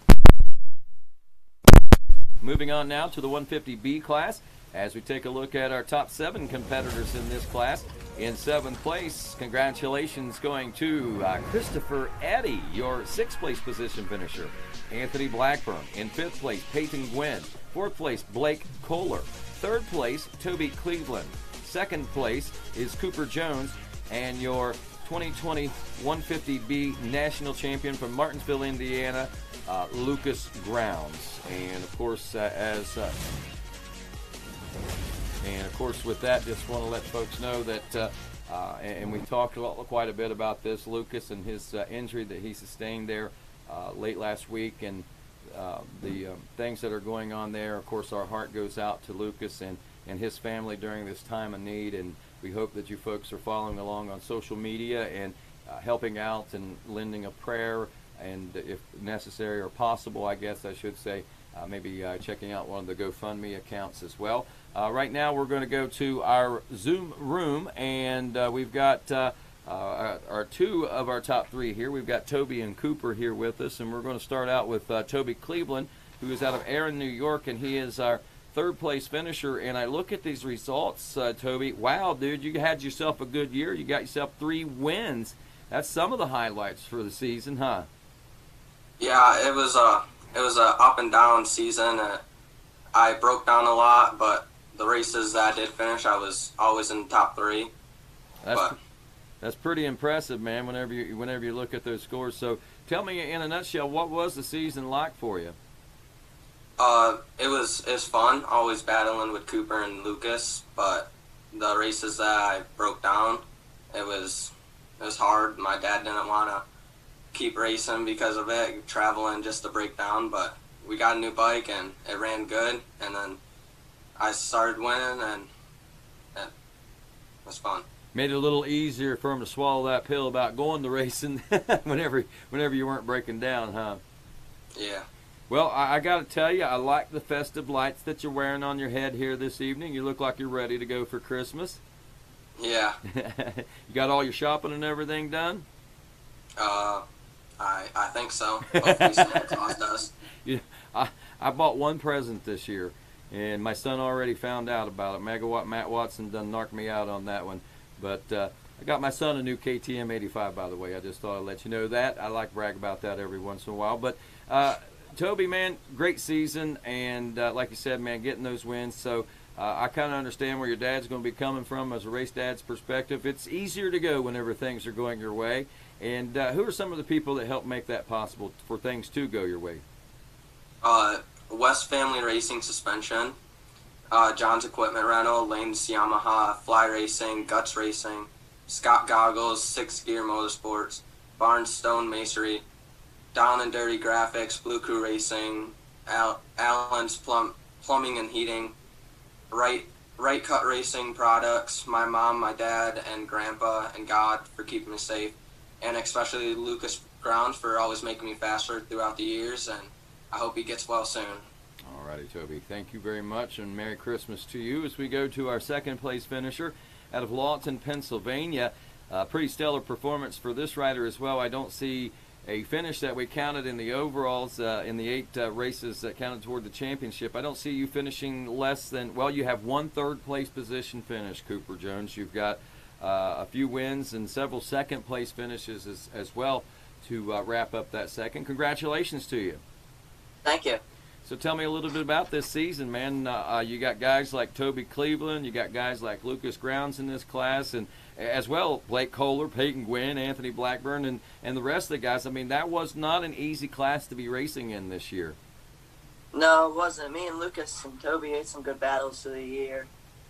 Moving on now to the one fifty B class as we take a look at our top seven competitors in this class. In seventh place, congratulations going to uh, Christopher Eddy, your sixth place position finisher. Anthony Blackburn. In fifth place, Peyton Gwynn. Fourth place, Blake Kohler. Third place, Toby Cleveland. Second place is Cooper Jones. And your twenty twenty one fifty B national champion from Martinsville, Indiana, uh, Lucas Grounds. And of course, uh, as uh, And, of course, with that, just want to let folks know that, uh, uh, and we talked a lot, quite a bit about this, Lucas and his uh, injury that he sustained there uh, late last week, and uh, the um, things that are going on there. Of course, our heart goes out to Lucas and, and his family during this time of need, and we hope that you folks are following along on social media and uh, helping out and lending a prayer, and if necessary or possible, I guess I should say, uh, maybe uh, checking out one of the GoFundMe accounts as well. Uh, right now, we're going to go to our Zoom room, and uh, we've got uh, uh, our, our two of our top three here. We've got Toby and Cooper here with us, and we're going to start out with uh, Toby Cleveland, who is out of Erin, New York, and he is our third-place finisher. And I look at these results, uh, Toby. Wow, dude, you had yourself a good year. You got yourself three wins. That's some of the highlights for the season, huh? Yeah, it was a it was a up and down season. Uh, I broke down a lot, but the races that I did finish, I was always in the top three. That's but, that's pretty impressive, man. Whenever you whenever you look at those scores, so tell me in a nutshell, what was the season like for you? Uh, it was it was fun. Always battling with Cooper and Lucas, but the races that I broke down, it was it was hard. My dad didn't want to keep racing because of it, traveling just to break down, but we got a new bike and it ran good, and then I started winning, and it was fun. Made it a little easier for him to swallow that pill about going to racing whenever whenever you weren't breaking down, huh? Yeah. Well, I, I got to tell you, I like the festive lights that you're wearing on your head here this evening. You look like you're ready to go for Christmas. Yeah. You got all your shopping and everything done? Uh, I I think so. Hopefully Santa Claus does. You, I, I bought one present this year, and my son already found out about it. Megawatt Matt Watson done knocked me out on that one. But uh, I got my son a new K T M eighty-five, by the way. I just thought I'd let you know that. I like to brag about that every once in a while. But, uh, Toby, man, great season. And uh, like you said, man, getting those wins. So uh, I kind of understand where your dad's going to be coming from as a race dad's perspective. It's easier to go whenever things are going your way. And uh, who are some of the people that help make that possible for things to go your way? Uh, West Family Racing Suspension. Uh, John's Equipment Rental, Lane's Yamaha, Fly Racing, Guts Racing, Scott Goggles, Six Gear Motorsports, Barnes Stone Masonry, Down and Dirty Graphics, Blue Crew Racing, Al- Allen's Plum- Plumbing and Heating, Right Right Cut Racing Products, my mom, my dad, and grandpa, and God for keeping me safe, and especially Lucas Grounds for always making me faster throughout the years, and I hope he gets well soon. All righty, Toby. Thank you very much, and Merry Christmas to you as we go to our second place finisher out of Lawton, Pennsylvania. Uh, pretty stellar performance for this rider as well. I don't see a finish that we counted in the overalls, uh, in the eight uh, races that counted toward the championship. I don't see you finishing less than, well, you have one third place position finish, Cooper Jones. You've got uh, a few wins and several second place finishes as, as well to uh, wrap up that second. Congratulations to you. Thank you. So tell me a little bit about this season, man. Uh, uh, you got guys like Toby Cleveland, you got guys like Lucas Grounds in this class, and as well Blake Kohler, Peyton Gwynn, Anthony Blackburn, and, and the rest of the guys. I mean, that was not an easy class to be racing in this year. No, it wasn't. Me and Lucas and Toby had some good battles through the year.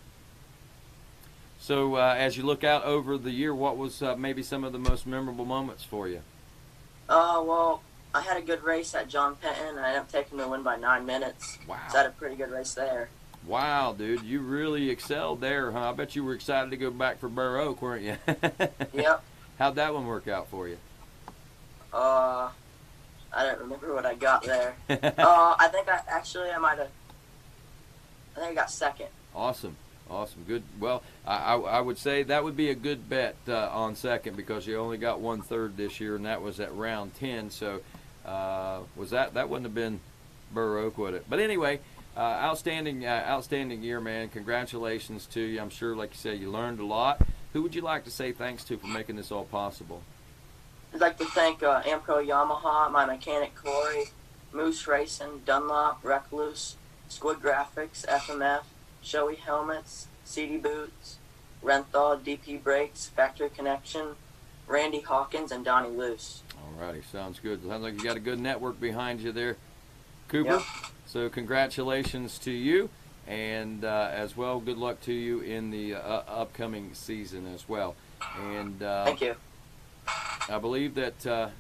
So uh, as you look out over the year, what was uh, maybe some of the most memorable moments for you? Uh, well, I had a good race at John Penton, and I ended up taking the win by nine minutes. Wow. So I had a pretty good race there. Wow, dude, you really excelled there, huh? I bet you were excited to go back for Burr Oak, weren't you? Yep. How'd that one work out for you? Uh, I don't remember what I got there. uh, I think I actually I might have. I think I got second. Awesome, awesome, good. Well, I, I, I would say that would be a good bet uh, on second because you only got one third this year, and that was at round ten. So, uh, was that that wouldn't have been Burr Oak, would it? But anyway. Uh, outstanding, uh, outstanding year, man. Congratulations to you. I'm sure, like you said, you learned a lot. Who would you like to say thanks to for making this all possible? I'd like to thank uh, Amco Yamaha, my mechanic Corey, Moose Racing, Dunlop, Recluse, Squid Graphics, F M F, Shoei Helmets, C D Boots, Renthal, D P Brakes, Factory Connection, Randy Hawkins, and Donnie Luce. All righty, sounds good. Sounds like you got a good network behind you there, Cooper. Yep. So congratulations to you, and uh, as well, good luck to you in the uh, upcoming season as well. And uh, thank you. I believe that, uh,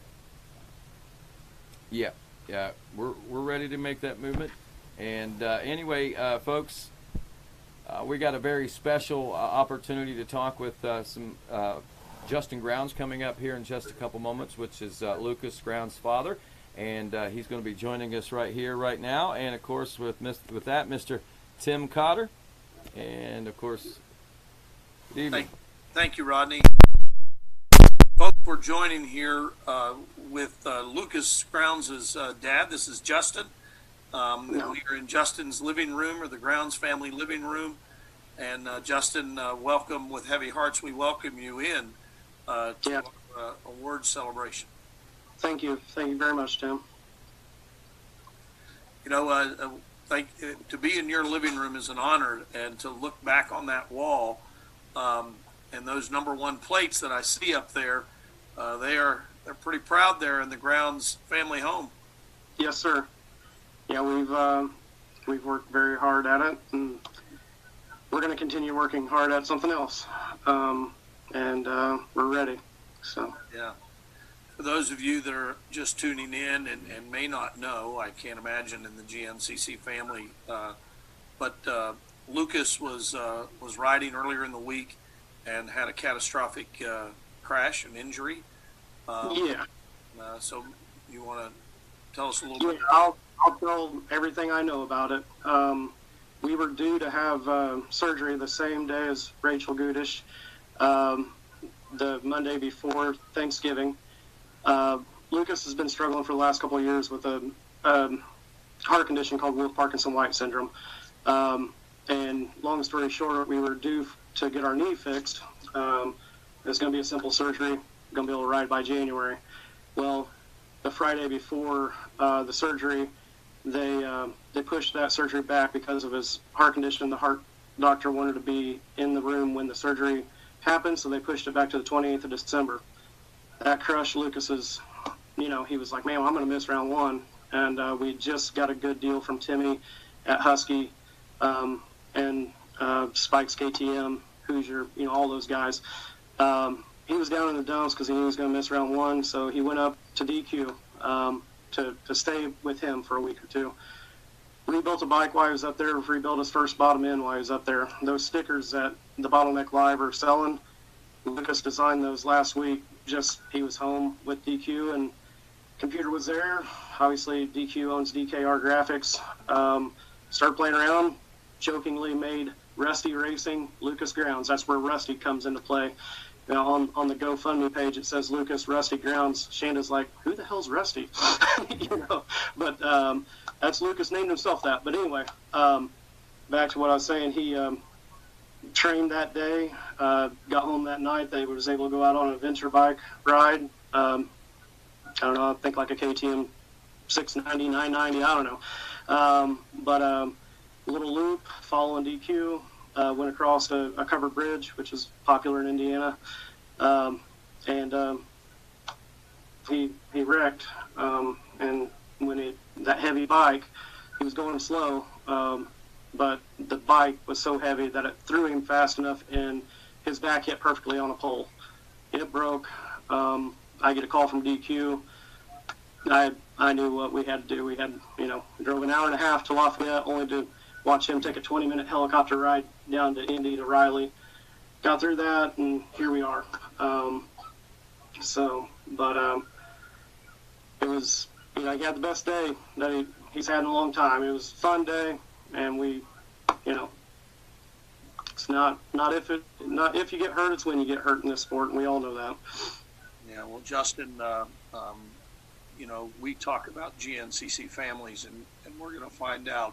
yeah, yeah, we're we're ready to make that movement. And uh, anyway, uh, folks, uh, we got a very special uh, opportunity to talk with uh, some uh, Justin Grounds coming up here in just a couple moments, which is uh, Lucas Grounds' father. And uh, he's going to be joining us right here, right now. And, of course, with with that, Mister Tim Cotter. And, of course, good evening. Thank, thank you, Rodney. Folks, we're joining here uh, with uh, Lucas Grounds' uh, dad. This is Justin. Um, no. We are in Justin's living room, or the Grounds family living room. And, uh, Justin, uh, welcome with heavy hearts. We welcome you in uh, to yeah. our uh, awards celebration. Thank you. Thank you very much, Tim. You know, uh, uh, thank, uh, to be in your living room is an honor, and to look back on that wall um, and those number one plates that I see up there, uh, they are they're pretty proud there in the Grounds family home. Yes, sir. Yeah, we've uh, we've worked very hard at it, and we're going to continue working hard at something else. Um, and uh, we're ready. So yeah. For those of you that are just tuning in and, and may not know, I can't imagine in the G N C C family, uh, but uh, Lucas was uh, was riding earlier in the week and had a catastrophic uh, crash and injury. Um, yeah. Uh, so you want to tell us a little yeah, bit? I'll, I'll tell everything I know about it. Um, we were due to have uh, surgery the same day as Rachel Gudish, um, the Monday before Thanksgiving. Uh, Lucas has been struggling for the last couple of years with a um, heart condition called Wolff-Parkinson-White syndrome. Um, and long story short, we were due to get our knee fixed. Um, it's going to be a simple surgery. Going to be able to ride by January. Well, the Friday before uh, the surgery, they uh, they pushed that surgery back because of his heart condition. The heart doctor wanted to be in the room when the surgery happened, so they pushed it back to the twenty-eighth of December. That crushed Lucas's, you know, he was like, man, I'm going to miss round one. And uh, we just got a good deal from Timmy at Husky um, and uh, Spikes K T M, Hoosier, you know, all those guys. Um, he was down in the dumps because he knew he was going to miss round one, so he went up to D Q um, to, to stay with him for a week or two. Rebuilt a bike while he was up there, rebuilt his first bottom end while he was up there. Those stickers that the Bottleneck Live are selling, Lucas designed those last week. Just he was home with D Q and computer was there. Obviously, D Q owns D K R Graphics. Um, started playing around, jokingly made Rusty Racing Lucas Grounds. That's where Rusty comes into play. Now, on, on the GoFundMe page, it says Lucas Rusty Grounds. Shanda's like, who the hell's Rusty? you know, but um, that's Lucas named himself that. But anyway, um, back to what I was saying. He um, trained that day, uh, got home that night. They was able to go out on an adventure bike ride. Um, I don't know, I think like a K T M six ninety, nine ninety, I don't know. Um, but um, a little loop, following D Q, uh, went across a, a covered bridge, which is popular in Indiana. Um, and um, he he wrecked. Um, and when it, that heavy bike, he was going slow, um, but the bike was so heavy that it threw him fast enough and his back hit perfectly on a pole. It broke. Um, I get a call from D Q. I I knew what we had to do. We had, you know, drove an hour and a half to Lafayette only to watch him take a twenty minute helicopter ride down to Indy to Riley. Got through that, and here we are. Um, so, but um, it was, you know, he had the best day that he, he's had in a long time. It was a fun day, and we, you know, it's not not if it not if you get hurt, it's when you get hurt in this sport, and we all know that. Yeah, well, Justin, uh, um, you know, we talk about G N C C families, and, and we're going to find out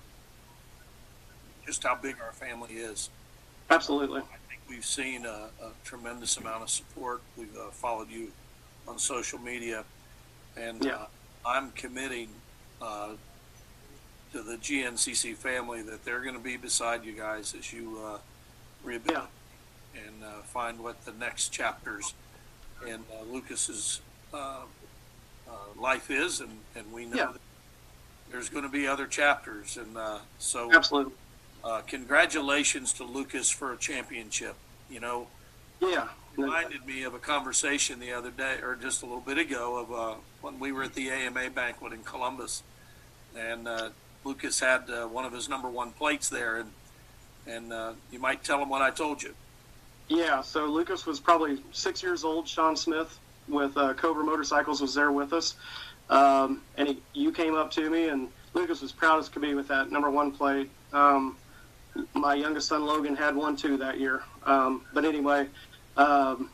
just how big our family is. Absolutely. I think we've seen a, a tremendous amount of support. We've uh, followed you on social media, and yeah. uh, I'm committing uh, to the G N C C family that they're going to be beside you guys as you uh, rehabilitate yeah. and uh, find what the next chapters in uh, Lucas's uh, uh, life is, and, and we know yeah. that there's going to be other chapters, and uh, so absolutely. Uh, congratulations to Lucas for a championship. You know, yeah, it reminded me of a conversation the other day, or just a little bit ago, of uh, when we were at the A M A banquet in Columbus, and uh, Lucas had uh, one of his number one plates there, and and uh, you might tell him what I told you. Yeah, so Lucas was probably six years old. Sean Smith with uh, Cobra Motorcycles was there with us, um, and he, you came up to me, and Lucas was proud as could be with that number one plate. Um, my youngest son Logan had one too that year, um, but anyway, um,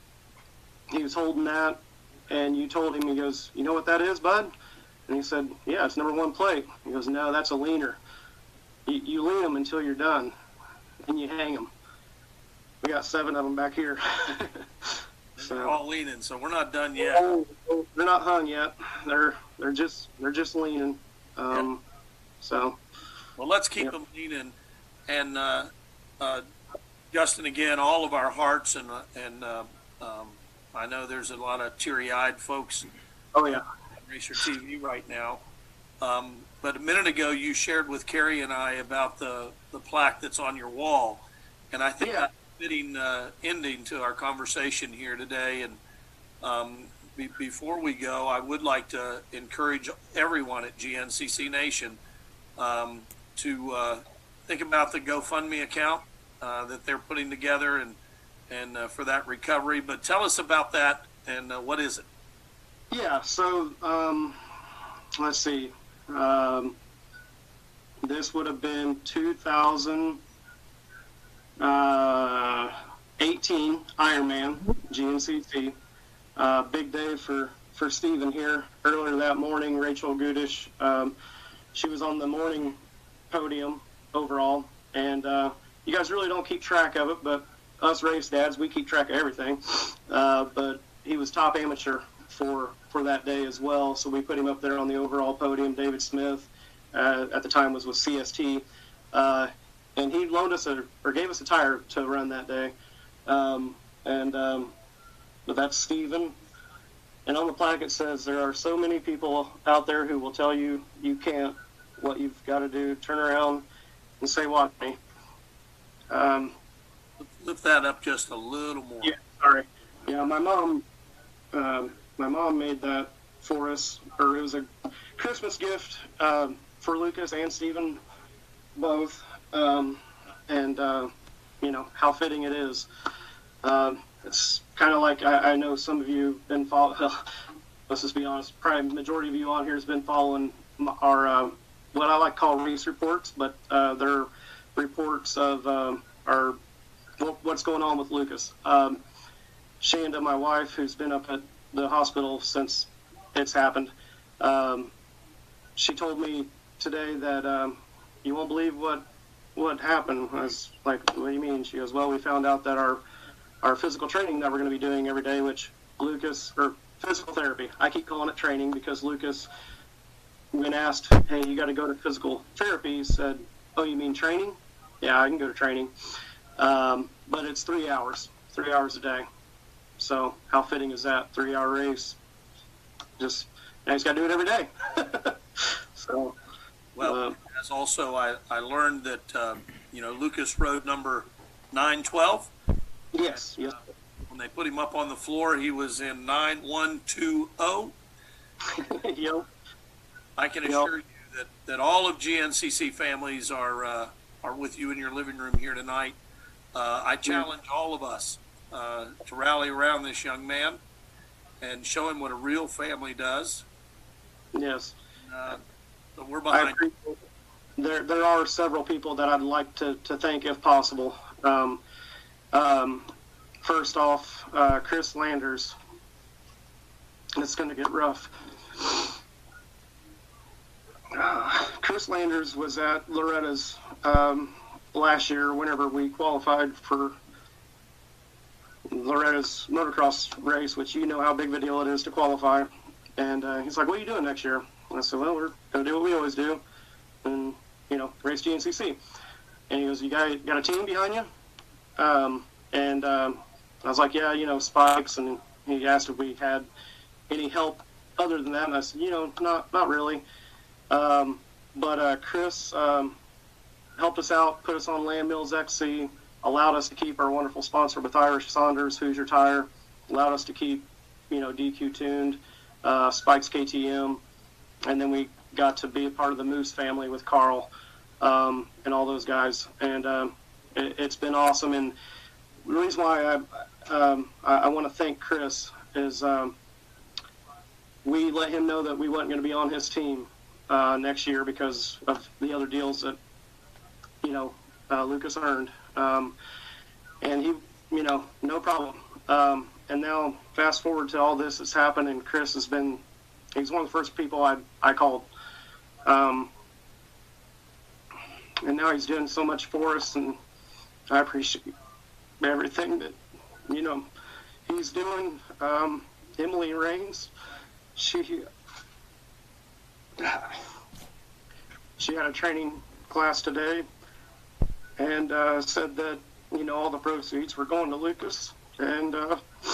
he was holding that, and you told him, he goes, "You know what that is, bud?" And he said, "Yeah, it's number one plate." He goes, "No, that's a leaner. You, you lean them until you're done, and you hang them." We got seven of them back here. So, they're all leaning, so we're not done yet. Oh, they're not hung yet. They're they're just they're just leaning. Um, yeah. So, well, let's keep yeah. them leaning. And uh, uh, Justin, again, all of our hearts, and uh, and uh, um, I know there's a lot of teary-eyed folks. Oh yeah. On Racer T V right now. Um, but a minute ago, you shared with Carrie and I about the the plaque that's on your wall, and I think yeah. that, fitting uh, ending to our conversation here today. And um, be, before we go, I would like to encourage everyone at G N C C Nation um, to uh, think about the GoFundMe account uh, that they're putting together and and uh, for that recovery. But tell us about that and uh, what is it? Yeah, so um, let's see. Um, this would have been two thousand eighteen Ironman, G N C C. Uh, big day for, for Steven here. Earlier that morning, Rachel Gudish, um, she was on the morning podium overall. And uh, you guys really don't keep track of it, but us race dads, we keep track of everything. Uh, but he was top amateur for for that day as well, so we put him up there on the overall podium. David Smith, uh, at the time, was with C S T, uh, and he loaned us a or gave us a tire to run that day. Um, and um, but that's Steven. And on the plaque it says, "There are so many people out there who will tell you you can't. What you've got to do, turn around and say, watch me." Um, Lift that up just a little more. Yeah, sorry. Yeah, my mom. Um, My mom made that for us, or it was a Christmas gift um, for Lucas and Steven both, um, and uh, you know how fitting it is. Um, it's kind of like I, I know some of you been following. Let's just be honest. Probably the majority of you on here has been following our uh, what I like to call race reports, but uh, they're reports of um, our what, what's going on with Lucas. Um, Shanda, my wife, who's been up at the hospital since it's happened, um, she told me today that um, you won't believe what what happened. I was like, what do you mean? She goes, well, we found out that our our physical training that we're going to be doing every day, which Lucas, or physical therapy, I keep calling it training because Lucas, when asked, hey, you got to go to physical therapy, he said, oh, you mean training? Yeah, I can go to training. Um, but it's three hours, three hours a day. So how fitting is that? Three-hour race. Just now he's got to do it every day. so, well, uh, as also I, I learned that um, you know Lucas rode number nine twelve. Yes, yes. Uh, when they put him up on the floor, he was in nine one two zero. Yep. I can assure yep. you that, that all of G N C C families are uh, are with you in your living room here tonight. Uh, I challenge all of us Uh, to rally around this young man and show him what a real family does. Yes. Uh, so we're behind. I there, there are several people that I'd like to, to thank if possible. Um, um, first off, uh, Chris Landers. It's going to get rough. Uh, Chris Landers was at Loretta's um, last year whenever we qualified for Loretta's motocross race, which you know how big of a deal it is to qualify. And uh, he's like, what are you doing next year? And I said, well, we're going to do what we always do and, you know, race G N C C. And he goes, you got, got a team behind you? Um, and um, I was like, yeah, you know, Spikes. And he asked if we had any help other than that. And I said, you know, not not really. Um, but uh, Chris um, helped us out, put us on Land Mills X C, allowed us to keep our wonderful sponsor with Irish Saunders, Hoosier Tire, allowed us to keep, you know, D Q tuned, uh, Spikes K T M, and then we got to be a part of the Moose family with Carl um, and all those guys, and um, it, it's been awesome. And the reason why I um, I, I want to thank Chris is um, we let him know that we weren't going to be on his team uh, next year because of the other deals that, you know, uh, Lucas earned. Um, and he, you know, no problem. Um, and now fast forward to all this that's happened, and Chris has been, he's one of the first people I, I called. Um, and now he's doing so much for us, and I appreciate everything that, you know, he's doing. Um, Emily Rains, she, she had a training class today, and uh, said that, you know, all the proceeds were going to Lucas. And uh,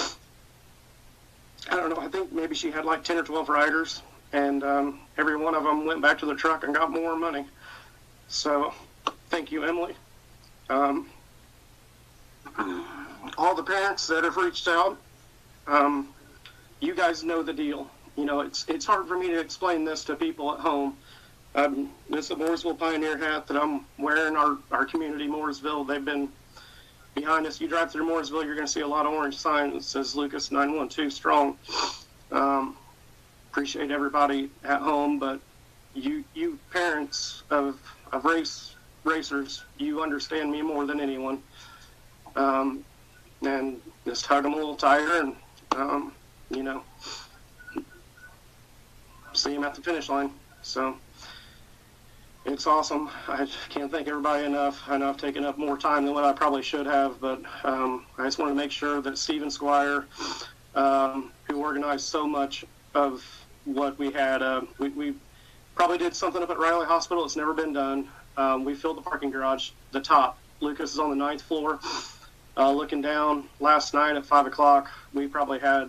I don't know, I think maybe she had like ten or twelve riders, and um, every one of them went back to the truck and got more money. So thank you, Emily. Um, all the parents that have reached out, um, you guys know the deal. You know, it's it's hard for me to explain this to people at home. Um, this is a Mooresville Pioneer hat that I'm wearing. Our, our community, Mooresville, they've been behind us. You drive through Mooresville, you're going to see a lot of orange signs that says Lucas nine one two strong. Um, appreciate everybody at home, but you you parents of, of race racers, you understand me more than anyone. Um, and just hugged them a little tighter, and, um, you know, see him at the finish line. So it's awesome. I can't thank everybody enough. I know I've taken up more time than what I probably should have, but um, I just want to make sure that Stephen Squire, um, who organized so much of what we had, uh, we, we probably did something up at Riley Hospital. It's never been done. Um, we filled the parking garage, the top. Lucas is on the ninth floor. Uh, looking down last night at five o'clock, we probably had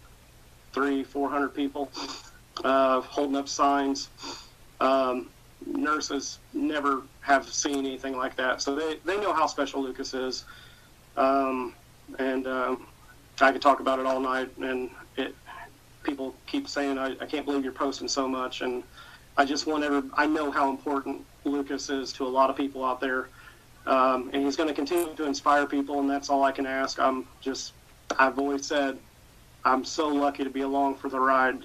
three, four hundred people uh, holding up signs. Um, nurses never have seen anything like that, so they, they know how special Lucas is. Um, and um, I could talk about it all night, and it people keep saying, I, I can't believe you're posting so much, and I just want every, I know how important Lucas is to a lot of people out there, um, and he's going to continue to inspire people, and that's all I can ask. I'm just, I've always said, I'm so lucky to be along for the ride,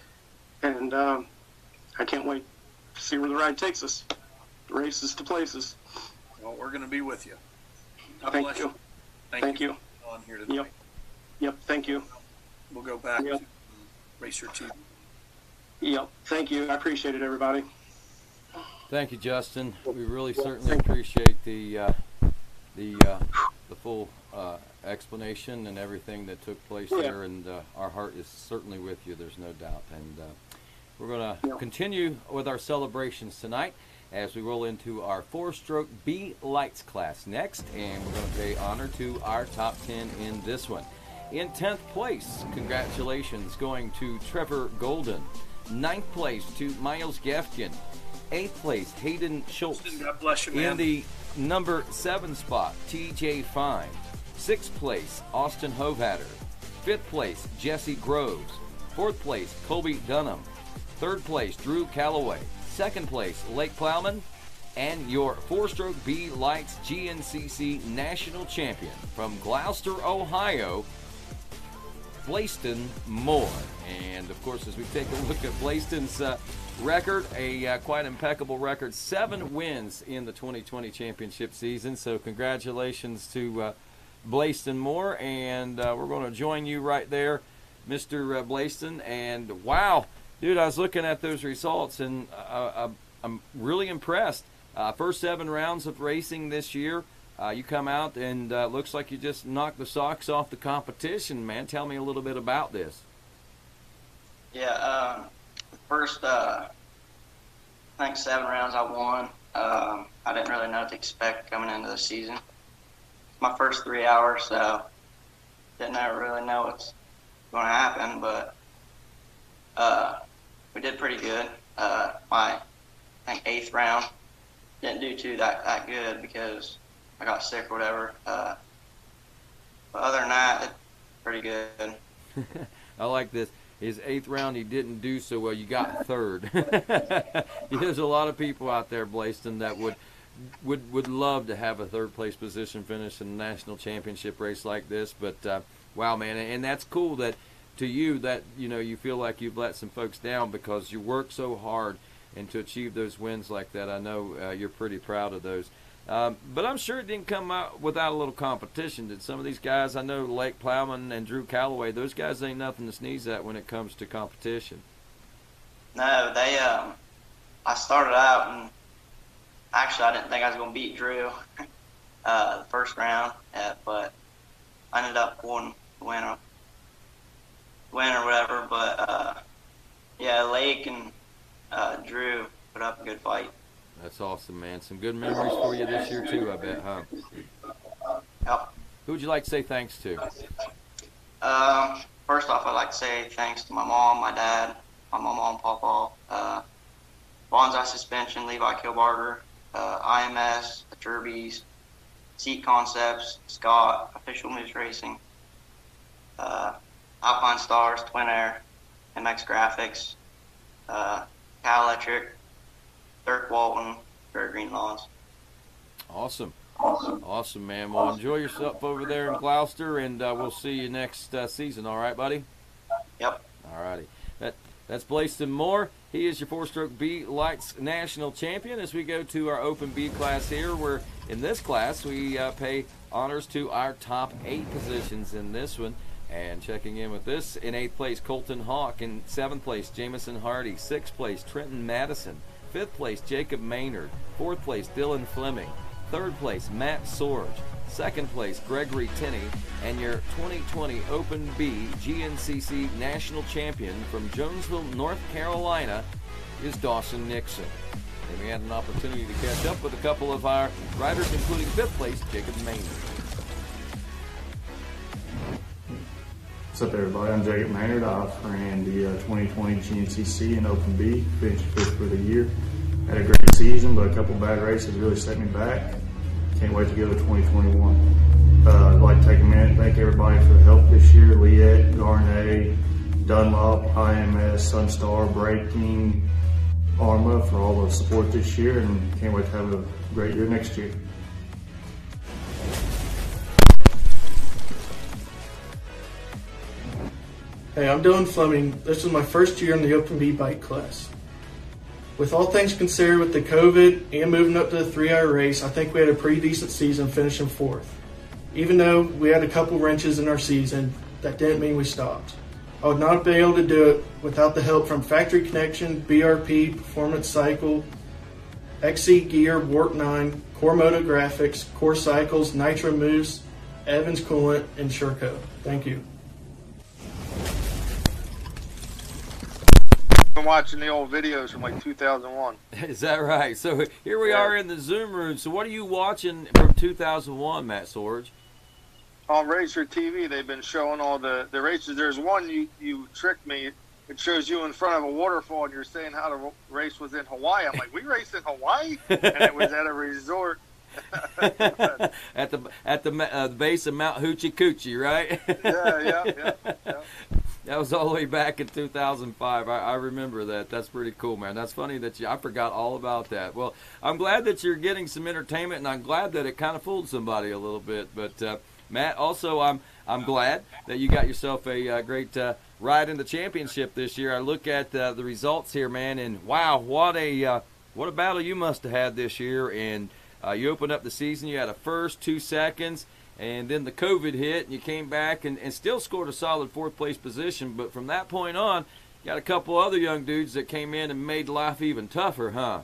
and um, I can't wait to see where the ride takes us. Races to places. Well, we're going to be with you. God Thank bless you. Thank, Thank you. you. for being On here tonight. Yep. Yep. Thank you. We'll go back Yep. to Racer T V. Yep. Thank you. I appreciate it, everybody. Thank you, Justin. We really certainly appreciate the uh, the uh, the full uh, explanation and everything that took place Yeah. there, and uh, our heart is certainly with you. There's no doubt, and uh, we're going to continue with our celebrations tonight as we roll into our four-stroke B Lights class next, and we're going to pay honor to our top ten in this one. In tenth place, congratulations going to Trevor Golden. Ninth place to Miles Gefkin. Eighth place, Hayden Schultz. God bless you, man. In the number seven spot, T J Fine. Sixth place, Austin Hovatter. Fifth place, Jesse Groves. Fourth place, Colby Dunham. Third place, Drew Calloway. Second place, Lake Plowman. And your four-stroke B Lights G N C C national champion from Gloucester, Ohio, Blaiston Moore. And, of course, as we take a look at Blaiston's uh, record, a uh, quite impeccable record, seven wins in the twenty twenty championship season. So congratulations to uh, Blaiston Moore, and uh, we're going to join you right there, Mister Uh, Blaiston. And, wow, dude, I was looking at those results, and uh, I'm really impressed. Uh, first seven rounds of racing this year, uh, you come out and uh, looks like you just knocked the socks off the competition, man. Tell me a little bit about this. Yeah, uh, first, uh, I think seven rounds I won. Um, I didn't really know what to expect coming into the season. My first three hours, so didn't ever really know what's going to happen, but uh, we did pretty good. Uh, my, I think, eighth round, didn't do too that, that good because I got sick or whatever. Uh, but other than that, it's pretty good. I like this. His eighth round, he didn't do so well. You got third. There's a lot of people out there, Blaiston, that would would would love to have a third place position finish in a national championship race like this. But uh, wow, man, and that's cool that to you that you know you feel like you've let some folks down because you work so hard, and to achieve those wins like that, I know uh, you're pretty proud of those. Um, but I'm sure it didn't come out without a little competition. Did some of these guys, I know Lake Plowman and Drew Calloway, those guys ain't nothing to sneeze at when it comes to competition. No, they, um, I started out and actually I didn't think I was going to beat Drew uh, the first round, uh, but I ended up pulling the winner, win or whatever. But uh, yeah, Lake and uh, Drew put up a good fight. That's awesome, man. Some good memories for you this year, too, I bet, huh? Yep. Who would you like to say thanks to? Um, first off, I'd like to say thanks to my mom, my dad, my mama and papa, uh, Bonsai Suspension, Levi Kilbarger, uh, I M S, the Derbies, Seat Concepts, Scott, Official Moose Racing, uh, Alpine Stars, Twin Air, M X Graphics, uh, Cal Electric, Dirk Walton, Greg Greenlaws. Awesome. Awesome. Awesome, man. Well, enjoy yourself over there in Gloucester, and uh, we'll see you next uh, season. All right, buddy? Yep. All righty. That, that's Blaiston Moore. He is your four-stroke B Lights national champion. As we go to our Open B class here, where in this class we uh, pay honors to our top eight positions in this one. And checking in with this, in eighth place, Colton Hawk. In seventh place, Jamison Hardy. Sixth place, Trenton Madison. Fifth place, Jacob Maynard. Fourth place, Dylan Fleming. Third place, Matt Sorge. Second place, Gregory Tenney. And your twenty twenty Open B G N C C national champion from Jonesville, North Carolina, is Dawson Nixon. And we had an opportunity to catch up with a couple of our riders, including fifth place, Jacob Maynard. What's up, everybody? I'm Jacob Maynard. I ran the uh, twenty twenty G N C C and Open B, finished fifth for the year. Had a great season, but a couple bad races really set me back. Can't wait to go to twenty twenty-one. Uh, I'd like to take a minute and thank everybody for the help this year. Liette, Garnet, Dunlop, I M S, Sunstar, Braking, Arma for all the support this year, and can't wait to have a great year next year. Hey, I'm Dylan Fleming. This is my first year in the Open B bike class. With all things considered with the COVID and moving up to the three-hour race, I think we had a pretty decent season, finishing fourth. Even though we had a couple wrenches in our season, that didn't mean we stopped. I would not be able to do it without the help from Factory Connection, B R P, Performance Cycle, X C Gear, Warp nine, Core Moto Graphics, Core Cycles, Nitro Moose, Evans Coolant, and Sherco. Thank you. Been watching the old videos from like two thousand one. Is that right? So here we are in the Zoom room. So what are you watching from two thousand one, Matt Sorge? On Racer T V, they've been showing all the, the races. There's one you, you tricked me. It shows you in front of a waterfall, and you're saying how the race was in Hawaii. I'm like, we raced in Hawaii? And it was at a resort. at the at the, uh, the base of Mount Hoochie Coochie, right? yeah, yeah, yeah, yeah. That was all the way back in two thousand five. I, I remember that. That's pretty cool, man. That's funny that you, I forgot all about that. Well, I'm glad that you're getting some entertainment, and I'm glad that it kind of fooled somebody a little bit. But, uh, Matt, also, I'm I'm glad that you got yourself a uh, great uh, ride in the championship this year. I look at uh, the results here, man, and wow, what a uh, what a battle you must have had this year. And uh, you opened up the season, you had a first, two seconds, and then the COVID hit, and you came back and, and still scored a solid fourth-place position. But from that point on, you got a couple other young dudes that came in and made life even tougher, huh?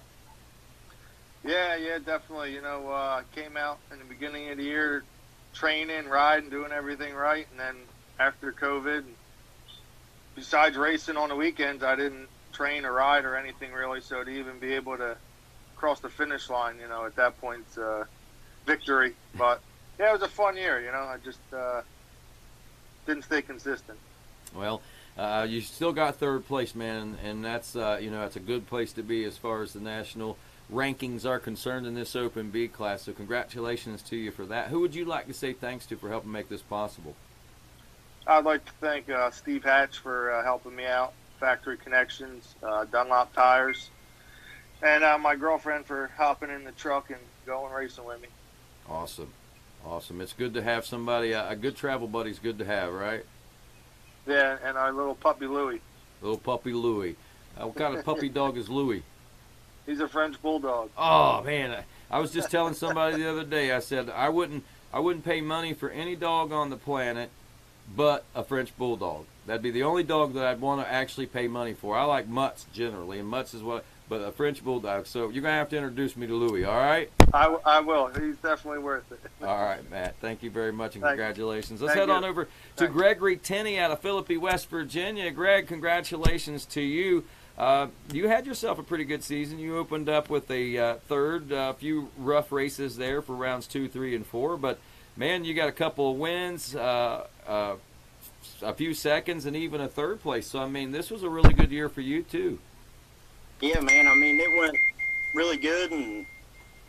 Yeah, yeah, definitely. You know, uh, came out in the beginning of the year training, riding, doing everything right, and then after COVID, besides racing on the weekends, I didn't train or ride or anything really, so to even be able to cross the finish line, you know, at that point, uh, victory. But yeah, it was a fun year, you know. I just uh, didn't stay consistent. Well, uh, you still got third place, man, and that's uh, you know, that's a good place to be as far as the national rankings are concerned in this Open B class. So congratulations to you for that. Who would you like to say thanks to for helping make this possible? I'd like to thank uh, Steve Hatch for uh, helping me out, Factory Connections, uh, Dunlop Tires, and uh, my girlfriend for hopping in the truck and going racing with me. Awesome. Awesome. It's good to have somebody, a good travel buddy's good to have, right? Yeah, and our little puppy Louie. Little puppy Louie. Uh, what kind of puppy dog is Louie? He's a French bulldog. Oh man, I, I was just telling somebody the other day. I said I wouldn't, I wouldn't pay money for any dog on the planet, but a French bulldog. That'd be the only dog that I'd want to actually pay money for. I like mutts generally, and mutts is what, but a French bulldog. So you're gonna have to introduce me to Louie. All right? I, I will. He's definitely worth it. All right, Matt. Thank you very much, and Thank congratulations. Let's Thank head you. on over to Thank Gregory Tenney out of Philippi, West Virginia. Greg, congratulations to you. Uh, you had yourself a pretty good season. You opened up with a uh, third, a uh, few rough races there for rounds two, three, and four. But, man, you got a couple of wins, uh, uh, a few seconds, and even a third place. So, I mean, this was a really good year for you, too. Yeah, man. I mean, it went really good, and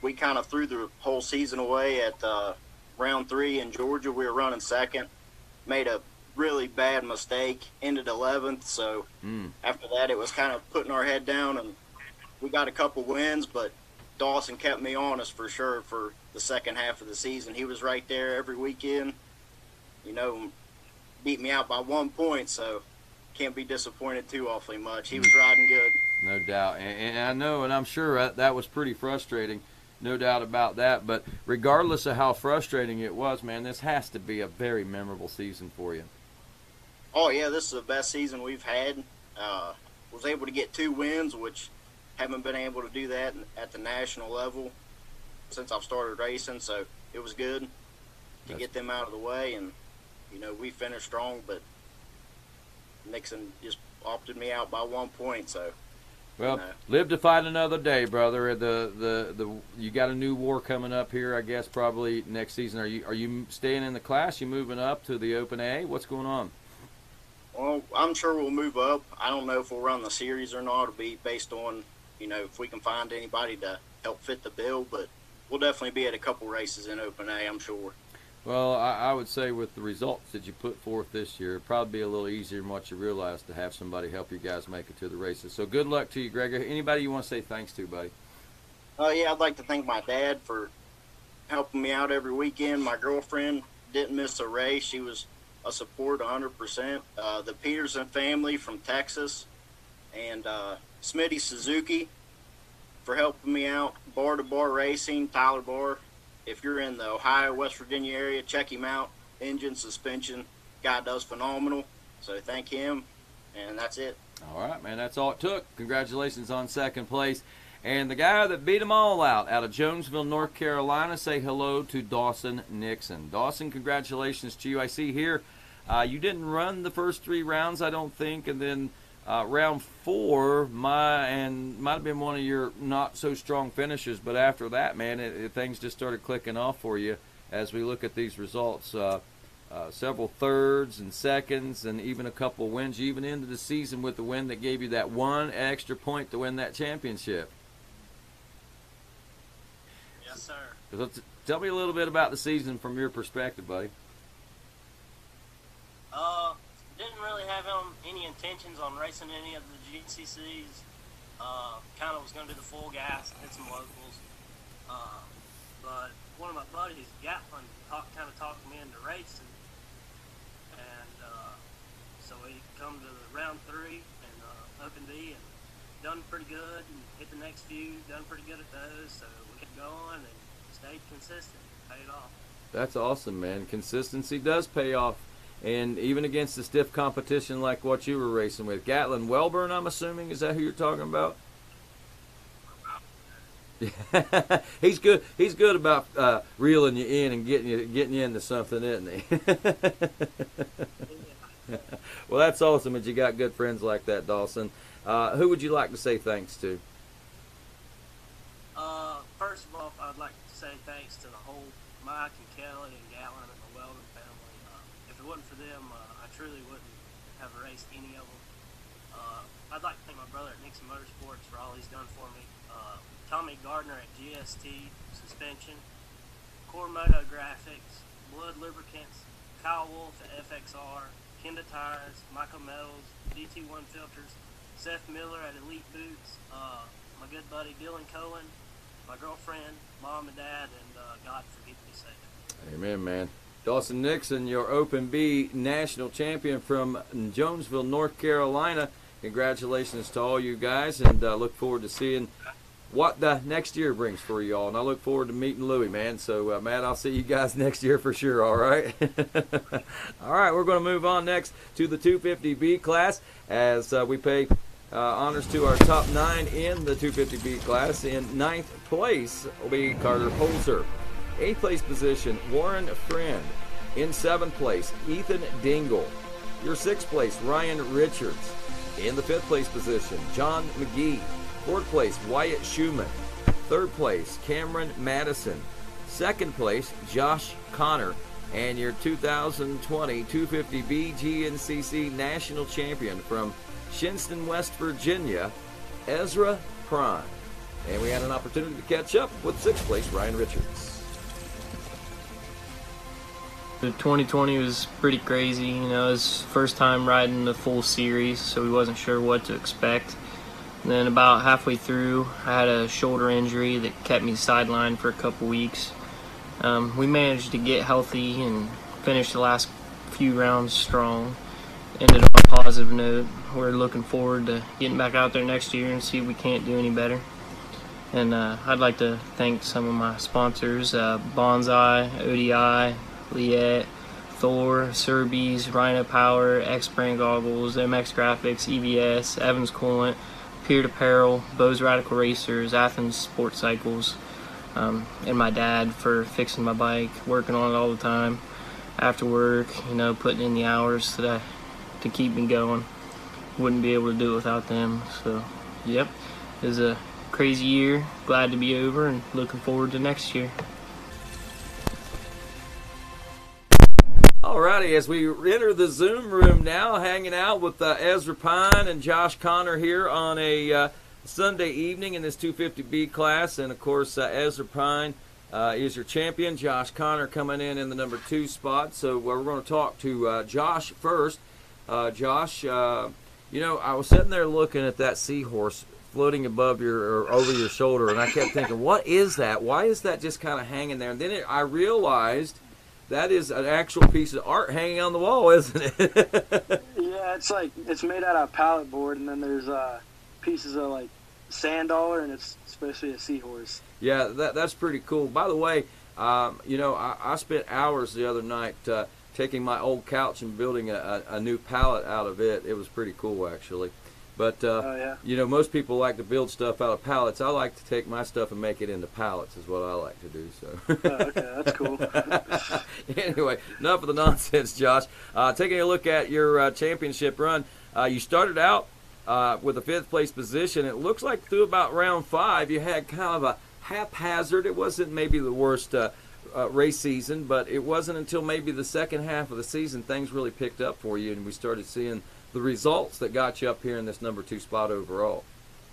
we kind of threw the whole season away at uh, round three in Georgia. We were running second, made a really bad mistake, ended eleventh. So Mm. after that, it was kind of putting our head down, and we got a couple wins, but Dawson kept me honest for sure for the second half of the season. He was right there every weekend, you know, beat me out by one point, so can't be disappointed too awfully much. He was riding good. No doubt. And, and I know, and I'm sure that, that was pretty frustrating, no doubt about that. But regardless of how frustrating it was, man, this has to be a very memorable season for you. Oh, yeah, this is the best season we've had. Uh, was able to get two wins, which haven't been able to do that at the national level since I've started racing, so it was good to That's... get them out of the way. And, you know, we finished strong, but Nixon just opted me out by one point, so. Well, you know. Live to fight another day, brother. The the the you got a new war coming up here, I guess, probably next season. Are you are you staying in the class? You moving up to the Open A? What's going on? Well, I'm sure we'll move up. I don't know if we'll run the series or not. It'll be based on, you know, if we can find anybody to help fit the bill, but we'll definitely be at a couple races in Open A, I'm sure. Well, I, I would say with the results that you put forth this year, it'd probably be a little easier than what you realize to have somebody help you guys make it to the races. So good luck to you, Gregor. Anybody you want to say thanks to, buddy? Oh, uh, yeah, I'd like to thank my dad for helping me out every weekend. My girlfriend didn't miss a race. She was a support one hundred percent. Uh, the Peterson family from Texas, and uh, Smitty Suzuki for helping me out. Bar to Bar Racing, Tyler Barr. If you're in the Ohio, West Virginia area, check him out. Engine, suspension, guy does phenomenal. So thank him, and that's it. All right, man, that's all it took. Congratulations on second place. And the guy that beat them all out, out of Jonesville, North Carolina, say hello to Dawson Nixon. Dawson, congratulations to you. I see here uh, you didn't run the first three rounds, I don't think, and then uh, round four, my and might have been one of your not so strong finishes, but after that, man, it, it, things just started clicking off for you as we look at these results. Uh, uh, several thirds and seconds, and even a couple wins. You even ended the season with the win that gave you that one extra point to win that championship. Yes, sir. So t- tell me a little bit about the season from your perspective, buddy. Uh, didn't really have um, any intentions on racing any of the G N C Cs. Uh, kind of was going to do the full gas, hit some locals. Uh, but one of my buddies, Gatlin, talk, kind of talked me into racing. And uh, so we come to the round three and uh, Open B and done pretty good. And hit the next few, done pretty good at those. So we kept going and stayed consistent. Paid off. That's awesome, man. Consistency does pay off. And even against the stiff competition like what you were racing with. Gatlin Welburn, I'm assuming, is that who you're talking about? he's good. He's good about uh, reeling you in and getting you getting you into something, isn't he? Well, that's awesome that you got good friends like that, Dawson. Uh, who would you like to say thanks to? Uh, first of all, I'd like to say thanks to the whole Mike and Kelly and Gatlin and the Weldon family. Uh, if it wasn't for them, uh, I truly wouldn't have raced any of them. Uh, I'd like to thank my brother at Nixon Motorsports for all he's done for me. Uh, Tommy Gardner at G S T Suspension, Core Moto Graphics, Blood Lubricants, Kyle Wolf at F X R, Kenda Tires, Michael Metals, D T one Filters, Seth Miller at Elite Boots, uh, my good buddy Dylan Cohen, my girlfriend, mom and dad, and uh, God for keeping me safe. Amen, man. Dawson Nixon, your Open B national champion from Jonesville, North Carolina. Congratulations to all you guys, and uh, look forward to seeing what the next year brings for you all. And I look forward to meeting Louie, man. So, uh, Matt, I'll see you guys next year for sure, all right? All right, we're going to move on next to the two fifty B class as uh, we pay uh, honors to our top nine in the two fifty B class. In ninth place will be Carter Holzer. Eighth place position, Warren Friend. In seventh place, Ethan Dingle. Your sixth place, Ryan Richards. In the fifth place position, John McGee. Fourth place, Wyatt Schumann. Third place, Cameron Madison. Second place, Josh Connor. And your two thousand twenty two fifty B G N C C national champion from Shinston, West Virginia, Ezra Prime. and we had an opportunity to catch up with sixth place Ryan Richards. The twenty twenty was pretty crazy. You know, it was first time riding the full series, so we wasn't sure what to expect. And then about halfway through, I had a shoulder injury that kept me sidelined for a couple weeks. Um, we managed to get healthy and finish the last few rounds strong. Ended on a positive note. We're looking forward to getting back out there next year and see if we can't do any better. And uh, I'd like to thank some of my sponsors, uh, Bonsai, O D I, Liette, Thor, Serbies, Rhino Power, X-Brand Goggles, M X Graphics, E V S, Evans Coolant, Peered Apparel, Bose Radical Racers, Athens Sport Cycles, um, and my dad for fixing my bike, working on it all the time after work, you know, putting in the hours that I, to keep me going. Wouldn't be able to do it without them. So, yep, it was a crazy year. Glad to be over and looking forward to next year. Alrighty, as we enter the Zoom room now, hanging out with uh, Ezra Pine and Josh Connor here on a uh, Sunday evening in this two fifty B class. And, of course, uh, Ezra Pine uh, is your champion. Josh Connor coming in in the number two spot. So uh, we're going to talk to uh, Josh first. Uh, Josh, uh, you know, I was sitting there looking at that seahorse floating above your or over your shoulder, and I kept thinking, what is that? Why is that just kind of hanging there? And then it, I realized that is an actual piece of art hanging on the wall, isn't it? Yeah, it's like it's made out of pallet board, and then there's uh, pieces of like sand dollar, and it's supposed to be a seahorse. Yeah, that that's pretty cool. By the way, um, you know, I, I spent hours the other night uh, taking my old couch and building a, a, a new pallet out of it. It was pretty cool, actually. But, uh, oh, yeah. you know, most people like to build stuff out of pallets. I like to take my stuff and make it into pallets is what I like to do. So. Oh, okay, that's cool. Anyway, enough of the nonsense, Josh. Uh, taking a look at your uh, championship run, uh, you started out uh, with a fifth place position. It looks like through about round five you had kind of a haphazard. It wasn't maybe the worst uh, uh, race season, but it wasn't until maybe the second half of the season things really picked up for you, and we started seeing the results that got you up here in this number two spot overall.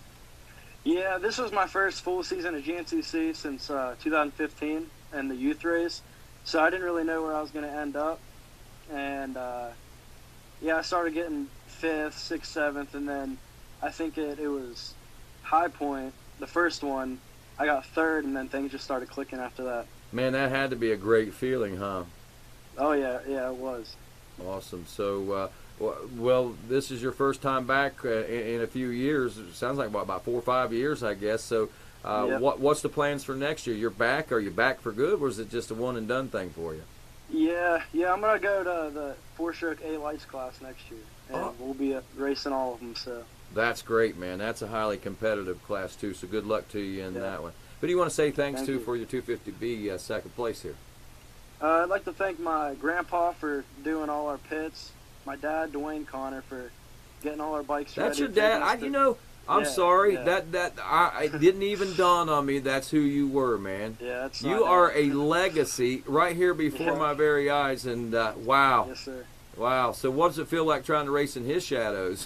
Yeah, this was my first full season of G N C C since uh, two thousand fifteen and the youth race, so I didn't really know where I was going to end up. And uh, yeah, I started getting fifth, sixth, seventh, and then I think it, it was High Point, the first one, I got third, and then things just started clicking after that. Man, that had to be a great feeling, huh? Oh, yeah, yeah, it was. Awesome. So, uh, well, this is your first time back uh, in, in a few years. It sounds like what, about four or five years, I guess. So, uh, Yep. what what's the plans for next year? You're back? Are you back for good, or is it just a one and done thing for you? Yeah, yeah, I'm gonna go to the four-stroke A lights class next year, and Oh. we'll be uh, racing all of them. So That's great, man. That's a highly competitive class too. So good luck to you in Yeah. that one. But do you want to say thanks Thank to you. for your two fifty B uh, second place here? uh, I'd like to thank my grandpa for doing all our pits, my dad Dwayne Connor for getting all our bikes ready. That's your taking dad. us I, to- you know, I'm Yeah, sorry yeah. that that I it didn't even dawn on me. That's who you were, man. Yeah, that's You not are bad. a legacy right here before Yeah. my very eyes, and uh, wow. Yes, sir. Wow. So what does it feel like trying to race in his shadows?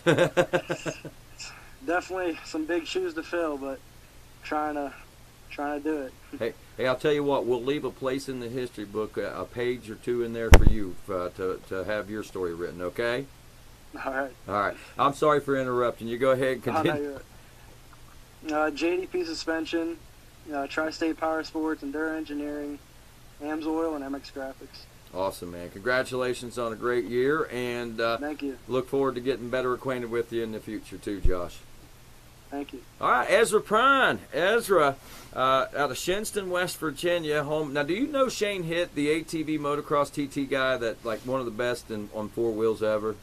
Definitely some big shoes to fill, but trying to trying to do it. hey, hey, I'll tell you what. We'll leave a place in the history book, a, a page or two in there for you uh, to to have your story written. Okay. All right. All right. I'm sorry for interrupting you. Go ahead and Oh, no, continue. you're right. Uh, J D P Suspension, uh, Tri-State Power Sports, Enduro Engineering, AMSOIL, and M X Graphics. Awesome, man. Congratulations on a great year, and uh, Thank you. look forward to getting better acquainted with you in the future too, Josh. Thank you. All right, Ezra Prine. Ezra, uh, out of Shinston, West Virginia. Home. Now, do you know Shane Hitt, the A T V motocross T T guy, that like one of the best in, on four wheels ever?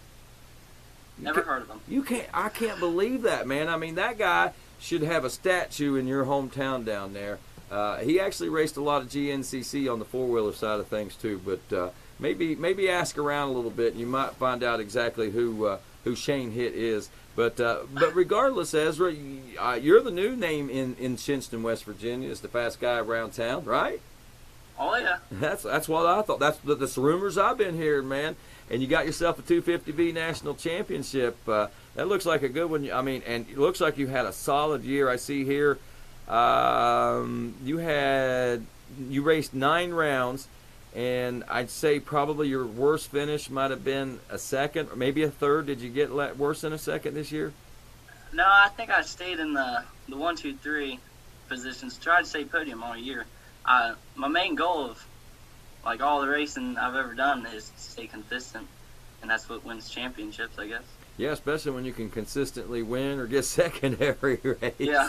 Never heard of him. You can't. I can't believe that, man. I mean, that guy should have a statue in your hometown down there. Uh, he actually raced a lot of G N C C on the four wheeler side of things too. But uh, maybe maybe ask around a little bit, and you might find out exactly who uh, who Shane Hitt is. But uh, but regardless, Ezra, you, uh, you're the new name in in Shinston, West Virginia, as the fast guy around town, right? Oh yeah. That's that's what I thought. That's the, that's the rumors I've been hearing, man. And you got yourself a two fifty B national championship. Uh, that looks like a good one. I mean, and it looks like you had a solid year. I see here Um, you had you raced nine rounds, and I'd say probably your worst finish might have been a second or maybe a third. Did you get le- worse than a second this year? No, I think I stayed in the the one, two, three positions. Tried to stay podium all year. Uh, my main goal of like all the racing I've ever done is to stay consistent, and that's what wins championships, I guess. Yeah, especially when you can consistently win or get second every race. Yeah.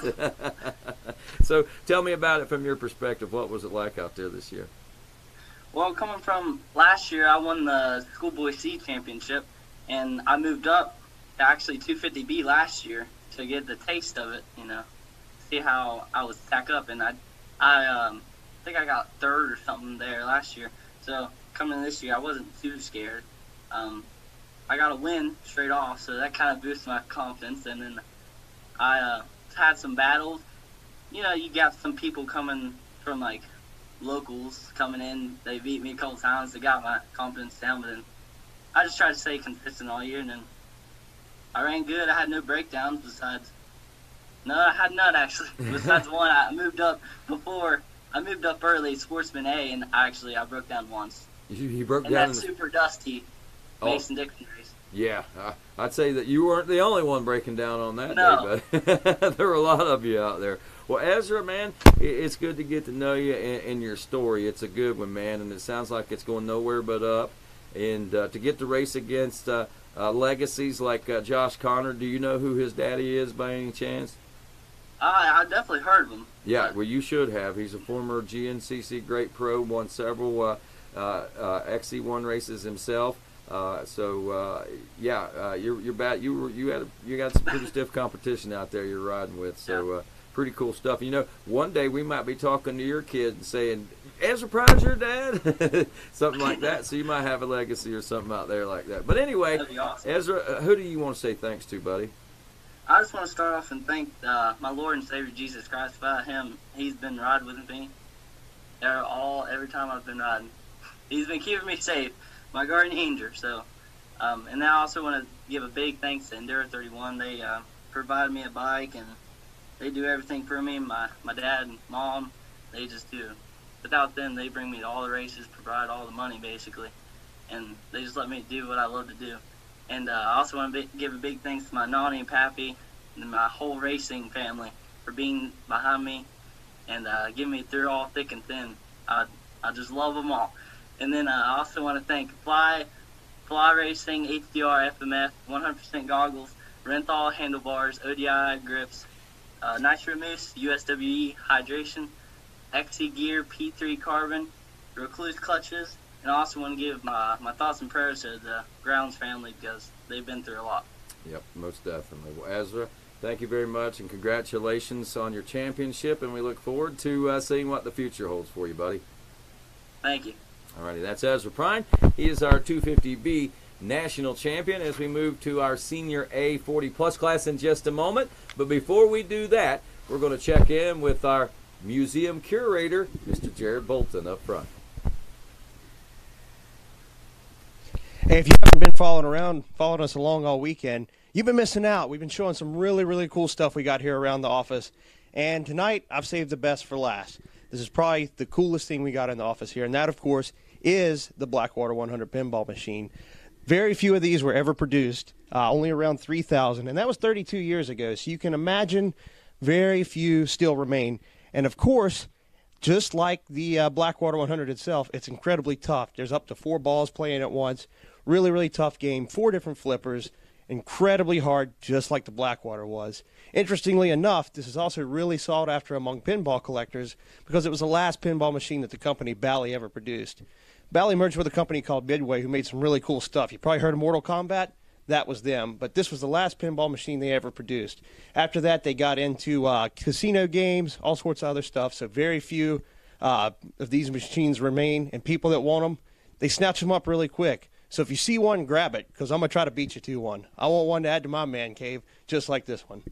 So tell me about it from your perspective. What was it like out there this year? Well, coming from last year, I won the Schoolboy C championship, and I moved up to actually two fifty B last year to get the taste of it, you know, see how I was stack up. And I, I um, think I got third or something there last year. So coming this year, I wasn't too scared. Um, I got a win straight off, so that kind of boosted my confidence. And then I uh, had some battles. You know, you got some people coming from, like, locals coming in. They beat me a couple times. They got my confidence down. But then I just tried to stay consistent all year. And then I ran good. I had no breakdowns besides – no, I had none, actually. Besides one, I moved up before – I moved up early, Sportsman A, and actually I broke down once. You, you broke and down that's in the... super dusty. Mason Dixon race. Yeah, uh, I'd say that you weren't the only one breaking down on that no. day, but there were a lot of you out there. Well, Ezra, man, it's good to get to know you and, and your story. It's a good one, man, and it sounds like it's going nowhere but up. And uh, to get to race against uh, uh, legacies like uh, Josh Connor, do you know who his daddy is by any chance? I, I definitely heard of him. Yeah, well, you should have. He's a former G N C C great pro, won several uh, uh, uh, X C one races himself. Uh, so uh, yeah, uh, you're you're bad. You were you had a, you got some pretty stiff competition out there you're riding with. So uh, pretty cool stuff. You know, one day we might be talking to your kid and saying, "Ezra Pride's your dad," something like that. So you might have a legacy or something out there like that. But anyway, awesome. Ezra, uh, who do you want to say thanks to, buddy? I just want to start off and thank uh, my Lord and Savior Jesus Christ. Without Him, He's been riding with me. They're all every time I've been riding, He's been keeping me safe. My guardian angel. So, um, and I also want to give a big thanks to Enduro thirty-one. They uh, provided me a bike, and they do everything for me. My my dad and mom, they just do. Without them, they bring me to all the races, provide all the money basically, and they just let me do what I love to do. And uh, I also want to be, give a big thanks to my Nani and Pappy and my whole racing family for being behind me and uh, giving me through all thick and thin. I I just love them all. And then uh, I also want to thank Fly, Fly Racing, H D R, F M F, one hundred percent goggles, Renthal handlebars, O D I grips, uh, Nitro Moose, U S W E hydration, X C gear, P three carbon, Recluse clutches, and I also want to give my, my thoughts and prayers to the Grounds family because they've been through a lot. Yep, most definitely. Well, Ezra, thank you very much, and congratulations on your championship, and we look forward to uh, seeing what the future holds for you, buddy. Thank you. Alrighty, that's Ezra Prine. He is our two fifty B national champion as we move to our senior A forty plus class in just a moment. But before we do that, we're going to check in with our museum curator, Mister Jared Bolton, up front. Hey, if you haven't been following around, following us along all weekend, you've been missing out. We've been showing some really, really cool stuff we got here around the office. And tonight, I've saved the best for last. This is probably the coolest thing we got in the office here, and that, of course, is the Blackwater one hundred pinball machine. Very few of these were ever produced, uh, only around three thousand, and that was thirty-two years ago. So you can imagine very few still remain. And, of course, just like the uh, Blackwater one hundred itself, it's incredibly tough. There's up to four balls playing at once. Really, really tough game. Four different flippers. Incredibly hard, just like the Blackwater was. Interestingly enough, this is also really sought after among pinball collectors because it was the last pinball machine that the company Bally ever produced. Bally merged with a company called Midway who made some really cool stuff. You probably heard of Mortal Kombat? That was them. But this was the last pinball machine they ever produced. After that, they got into uh, casino games, all sorts of other stuff. So very few uh, of these machines remain. And people that want them, they snatch them up really quick. So if you see one, grab it, because I'm going to try to beat you to one. I want one to add to my man cave, just like this one.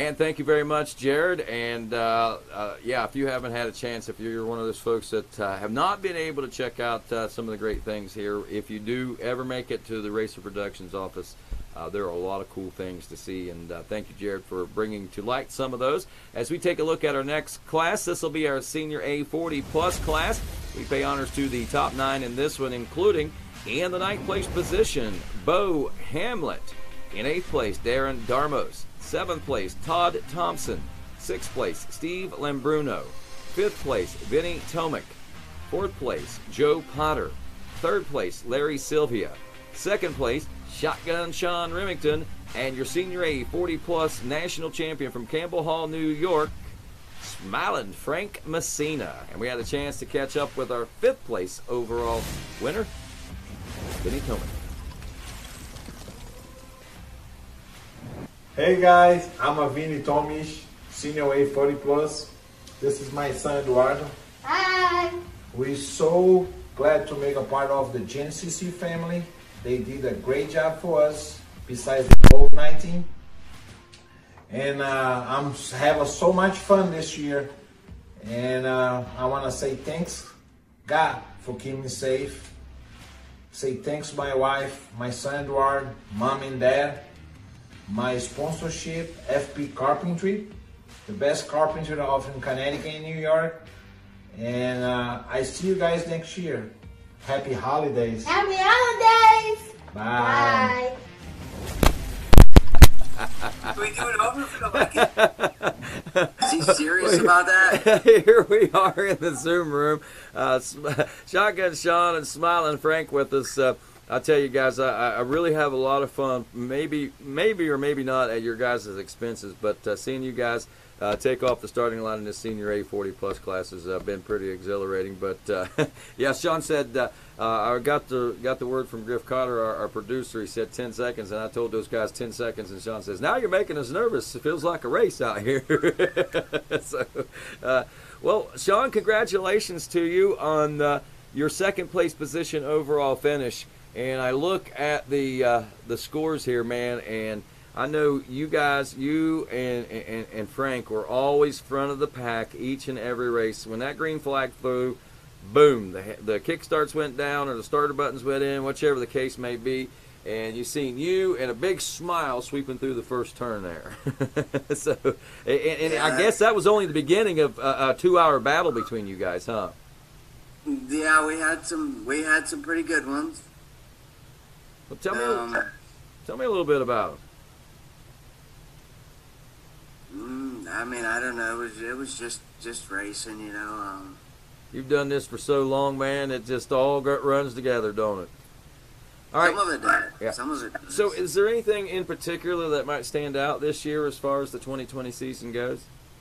Man, thank you very much, Jared. And, uh, uh, yeah, if you haven't had a chance, if you're one of those folks that uh, have not been able to check out uh, some of the great things here, if you do ever make it to the Racer Productions office, uh, there are a lot of cool things to see. And uh, thank you, Jared, for bringing to light some of those. As we take a look at our next class, this will be our Senior A forty plus class. We pay honors to the top nine in this one, including in the ninth place position, Bo Hamlet. In eighth place, Darren Darmos. Seventh place, Todd Thompson. Sixth place, Steve Lambruno. Fifth place, Vinny Tomic. Fourth place, Joe Potter. Third place, Larry Sylvia. Second place, Shotgun Sean Remington. And your Senior A forty plus national champion from Campbell Hall, New York, Smiling Frank Messina. And we had a chance to catch up with our fifth place overall winner, Vinny Tomic. Hey guys, I'm a Vinny Tomic, Senior A forty plus. This is my son Eduardo. Hi. We're so glad to make a part of the G N C C family. They did a great job for us, besides the COVID nineteen. And uh, I'm having so much fun this year. And uh, I want to say thanks, God, for keeping me safe. Say thanks to my wife, my son Eduardo, mom and dad. My sponsorship, F P Carpentry, the best carpenter of in Connecticut and New York. And uh, I see you guys next year. Happy holidays. Happy holidays. Bye. Bye. Can we do it over for the weekend? Is he serious about that? Here we are in the Zoom room. Uh, Shotgun Sean and Smiling Frank with us. Uh, I tell you guys, I, I really have a lot of fun, maybe maybe or maybe not at your guys' expenses, but uh, seeing you guys uh, take off the starting line in this Senior A forty plus class has uh, been pretty exhilarating. But, uh, yeah, Sean said, uh, uh, I got the got the word from Griff Cotter, our, our producer. He said ten seconds, and I told those guys ten seconds, and Sean says, now you're making us nervous. It feels like a race out here. so, uh, well, Sean, congratulations to you on uh, your second place position overall finish. And I look at the uh, the scores here, man, and I know you guys, you and, and and Frank were always front of the pack each and every race. When that green flag flew, boom, the the kickstarts went down or the starter buttons went in, whichever the case may be, and you seen you and a big smile sweeping through the first turn there. so, and, and I guess that was only the beginning of a, a two-hour battle between you guys, huh? Yeah, we had some. We had some pretty good ones. Well, tell me, Um, tell me a little bit about them. Mm, I mean, I don't know. It was, it was just, just racing, you know. Um, You've done this for so long, man. It just all got, runs together, don't it? All right. some of it does. Yeah. Some of it does. So, is there anything in particular that might stand out this year as far as the twenty twenty season goes?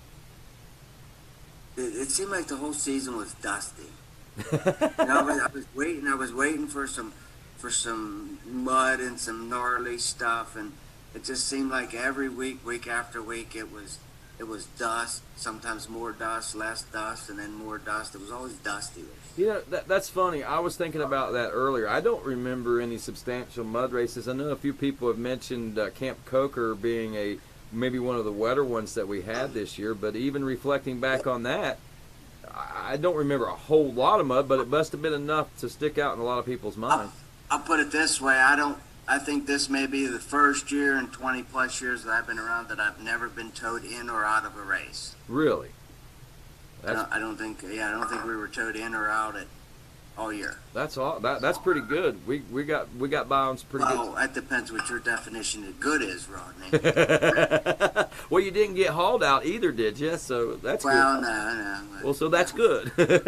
It, it seemed like the whole season was dusty. you know, I was, I was waiting. I was waiting for some, for some mud and some gnarly stuff, and it just seemed like every week, week after week, it was, it was dust. Sometimes more dust, less dust, and then more dust. It was always dusty. You know, that, that's funny. I was thinking about that earlier. I don't remember any substantial mud races. I know a few people have mentioned uh, Camp Coker being a maybe one of the wetter ones that we had this year, but even reflecting back on that, I don't remember a whole lot of mud, but it must have been enough to stick out in a lot of people's minds. I'll put it this way: I don't. I think this may be the first year in twenty plus years that I've been around that I've never been towed in or out of a race. Really? I don't, I don't think. Yeah, I don't think we were towed in or out at all year. That's all. That, that's pretty good. We we got we got by on some pretty well, good. that depends what your definition of good is, Rodney. Well, you didn't get hauled out either, did you? So that's well, good. no, no. Well, so that's good.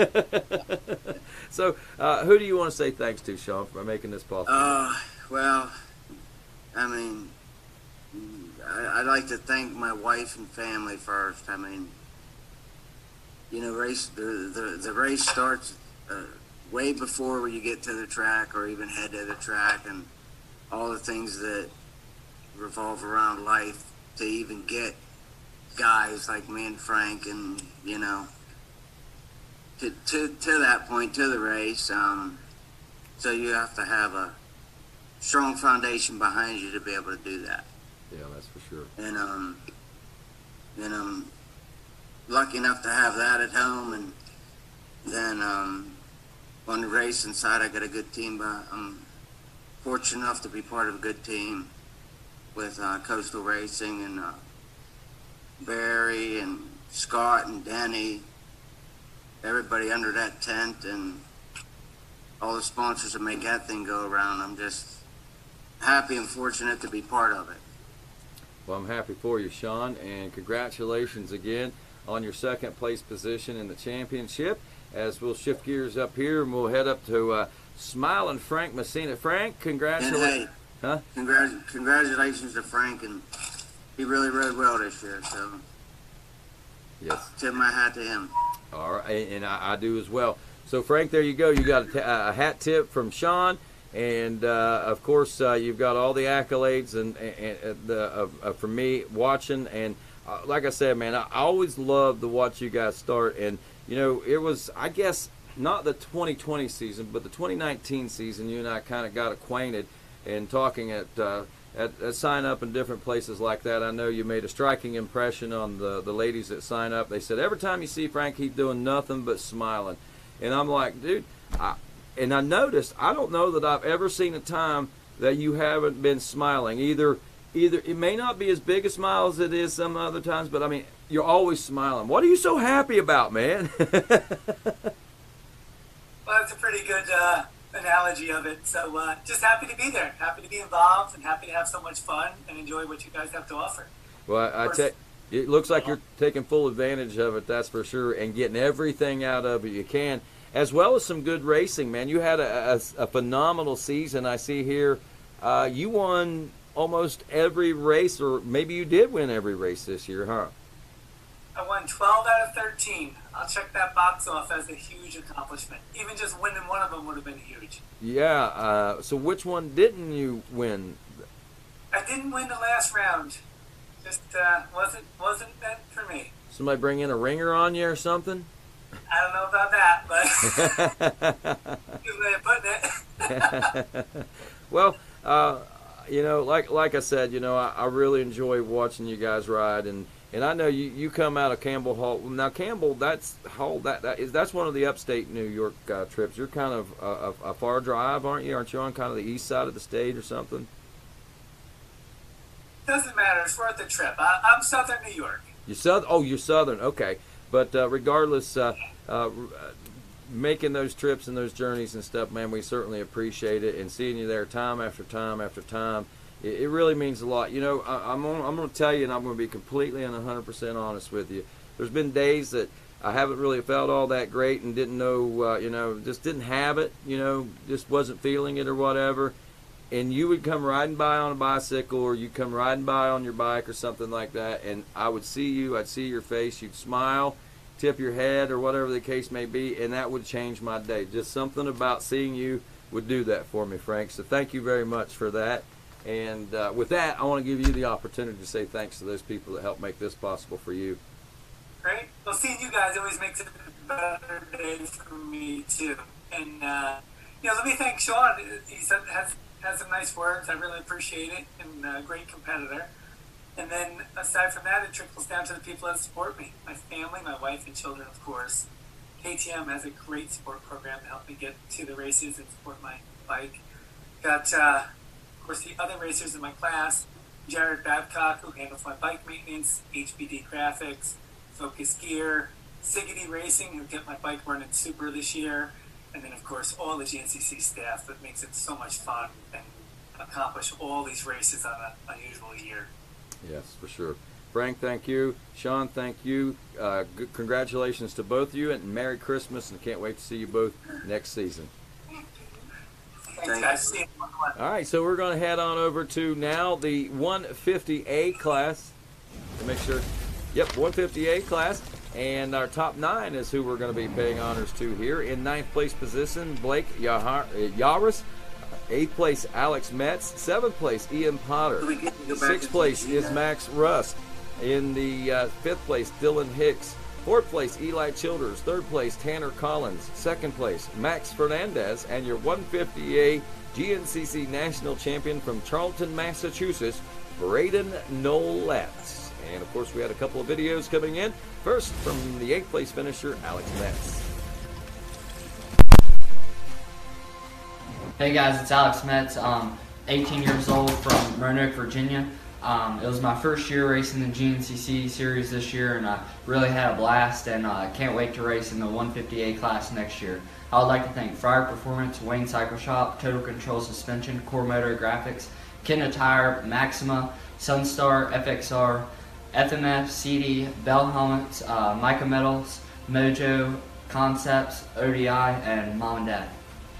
So, uh, who do you want to say thanks to, Sean, for making this possible? Uh, well, I mean, I, I'd like to thank my wife and family first. I mean, you know, race the the, the race starts uh, way before you get to the track or even head to the track, and all the things that revolve around life to even get guys like me and Frank, and you know, to to to that point, to the race. Um, so you have to have a strong foundation behind you to be able to do that. Yeah, that's for sure. And um, and I'm lucky enough to have that at home. And then um, on the racing side, I got a good team. But I'm fortunate enough to be part of a good team with uh, Coastal Racing and uh, Barry and Scott and Denny, everybody under that tent, and all the sponsors that make that thing go around. I'm just happy and fortunate to be part of it. Well, I'm happy for you, Sean, and congratulations again on your second place position in the championship. As we'll shift gears up here and we'll head up to uh, Smiling Frank Messina. Frank, congratulations. And hey, huh? Congrat- congratulations to Frank, and he really rode well this year, so yes, tip my hat to him. All right, and I, I do as well. So, Frank, there you go. You got a, t- a hat tip from Sean, and uh, of course, uh, you've got all the accolades and, and, and the uh, uh, from me watching. And uh, like I said, man, I, I always love to watch you guys start. And you know, it was, I guess, not the twenty twenty season, but the twenty nineteen season. You and I kind of got acquainted and talking at. Uh, At, at sign up in different places like that. I know you made a striking impression on the, the ladies that sign up. They said every time you see Frank, he's doing nothing but smiling. And I'm like, dude, I, and I noticed, I don't know that I've ever seen a time that you haven't been smiling. Either, either it may not be as big a smile as it is some other times, but I mean, you're always smiling. What are you so happy about, man? Well, that's a pretty good uh, analogy of it. So uh, just happy to be there, happy to be involved, and happy to have so much fun and enjoy what you guys have to offer. Well, I, I tell it looks like you're taking full advantage of it, that's for sure, and getting everything out of it you can, as well as some good racing, man. You had a, a, a phenomenal season. I see here uh, you won almost every race, or maybe you did win every race this year, huh? I won twelve out of thirteen. I'll check that box off as a huge accomplishment. Even just winning one of them would have been huge. Yeah, uh, so which one didn't you win? I didn't win the last round. Just uh, wasn't wasn't meant for me. Somebody bring in a ringer on you or something? I don't know about that, but good way of putting it. Well, uh, you know, like like I said, you know, I, I really enjoy watching you guys ride, and, and I know you, you come out of Campbell Hall. Now, Campbell, that's Hall. That that is that's one of the upstate New York uh, trips. You're kind of a, a, a far drive, aren't you? Aren't you on kind of the east side of the state or something? Doesn't matter. It's worth the trip. I, I'm Southern New York. You southern? Oh, you're southern. Okay, but uh, regardless, uh, uh, making those trips and those journeys and stuff, man, we certainly appreciate it. And seeing you there time after time after time, it, it really means a lot. You know, I, I'm gonna, I'm going to tell you, and I'm going to be completely and one hundred percent honest with you. There's been days that I haven't really felt all that great and didn't know, uh, you know, just didn't have it. You know, just wasn't feeling it or whatever. And you would come riding by on a bicycle, or you'd come riding by on your bike or something like that, and I would see you, I'd see your face, you'd smile, tip your head, or whatever the case may be, and that would change my day. Just something about seeing you would do that for me, Frank. So thank you very much for that. And uh, with that, I want to give you the opportunity to say thanks to those people that helped make this possible for you. Great. Well, seeing you guys always makes it a better day for me, too. And, uh, you know, let me thank Sean. He said, has has some nice words. I really appreciate it, and a great competitor. And then aside from that, it trickles down to the people that support me. My family, my wife and children, of course. K T M has a great support program to help me get to the races and support my bike. Got, uh, of course, the other racers in my class, Jared Babcock, who handles my bike maintenance, H B D Graphics, Focus Gear, Siggety Racing, who get my bike running super this year. And then, of course, all the G N C C staff that makes it so much fun and accomplish all these races on an unusual year. Yes, for sure. Frank, thank you. Sean, thank you. Uh, good, congratulations to both of you, and Merry Christmas, and can't wait to see you both next season. Thanks, guys. See you. All right, so we're going to head on over to now the one fifty A class to make sure. Yep, one fifty A class. And our top nine is who we're going to be paying honors to here. In ninth place position, Blake Yaris. Eighth place, Alex Metz. Seventh place, Ian Potter. Sixth place is Max Rust. In the uh, fifth place, Dylan Hicks. Fourth place, Eli Childers. Third place, Tanner Collins. Second place, Max Fernandez. And your one fifty A G N C C national champion from Charlton, Massachusetts, Braden Noletz. And, of course, we had a couple of videos coming in. First, from the eighth place finisher, Alex Metz. Hey guys, it's Alex Metz, um, eighteen years old from Roanoke, Virginia. Um, it was my first year racing the G N C C series this year, and I really had a blast, and I uh, can't wait to race in the one fifty A class next year. I would like to thank Fryer Performance, Wayne Cycle Shop, Total Control Suspension, Core Motor Graphics, Kenda Tire, Maxima, Sunstar, F X R, F M F, C D, Bell Helmets, uh, Mica Metals, Mojo, Concepts, O D I, and Mom and Dad.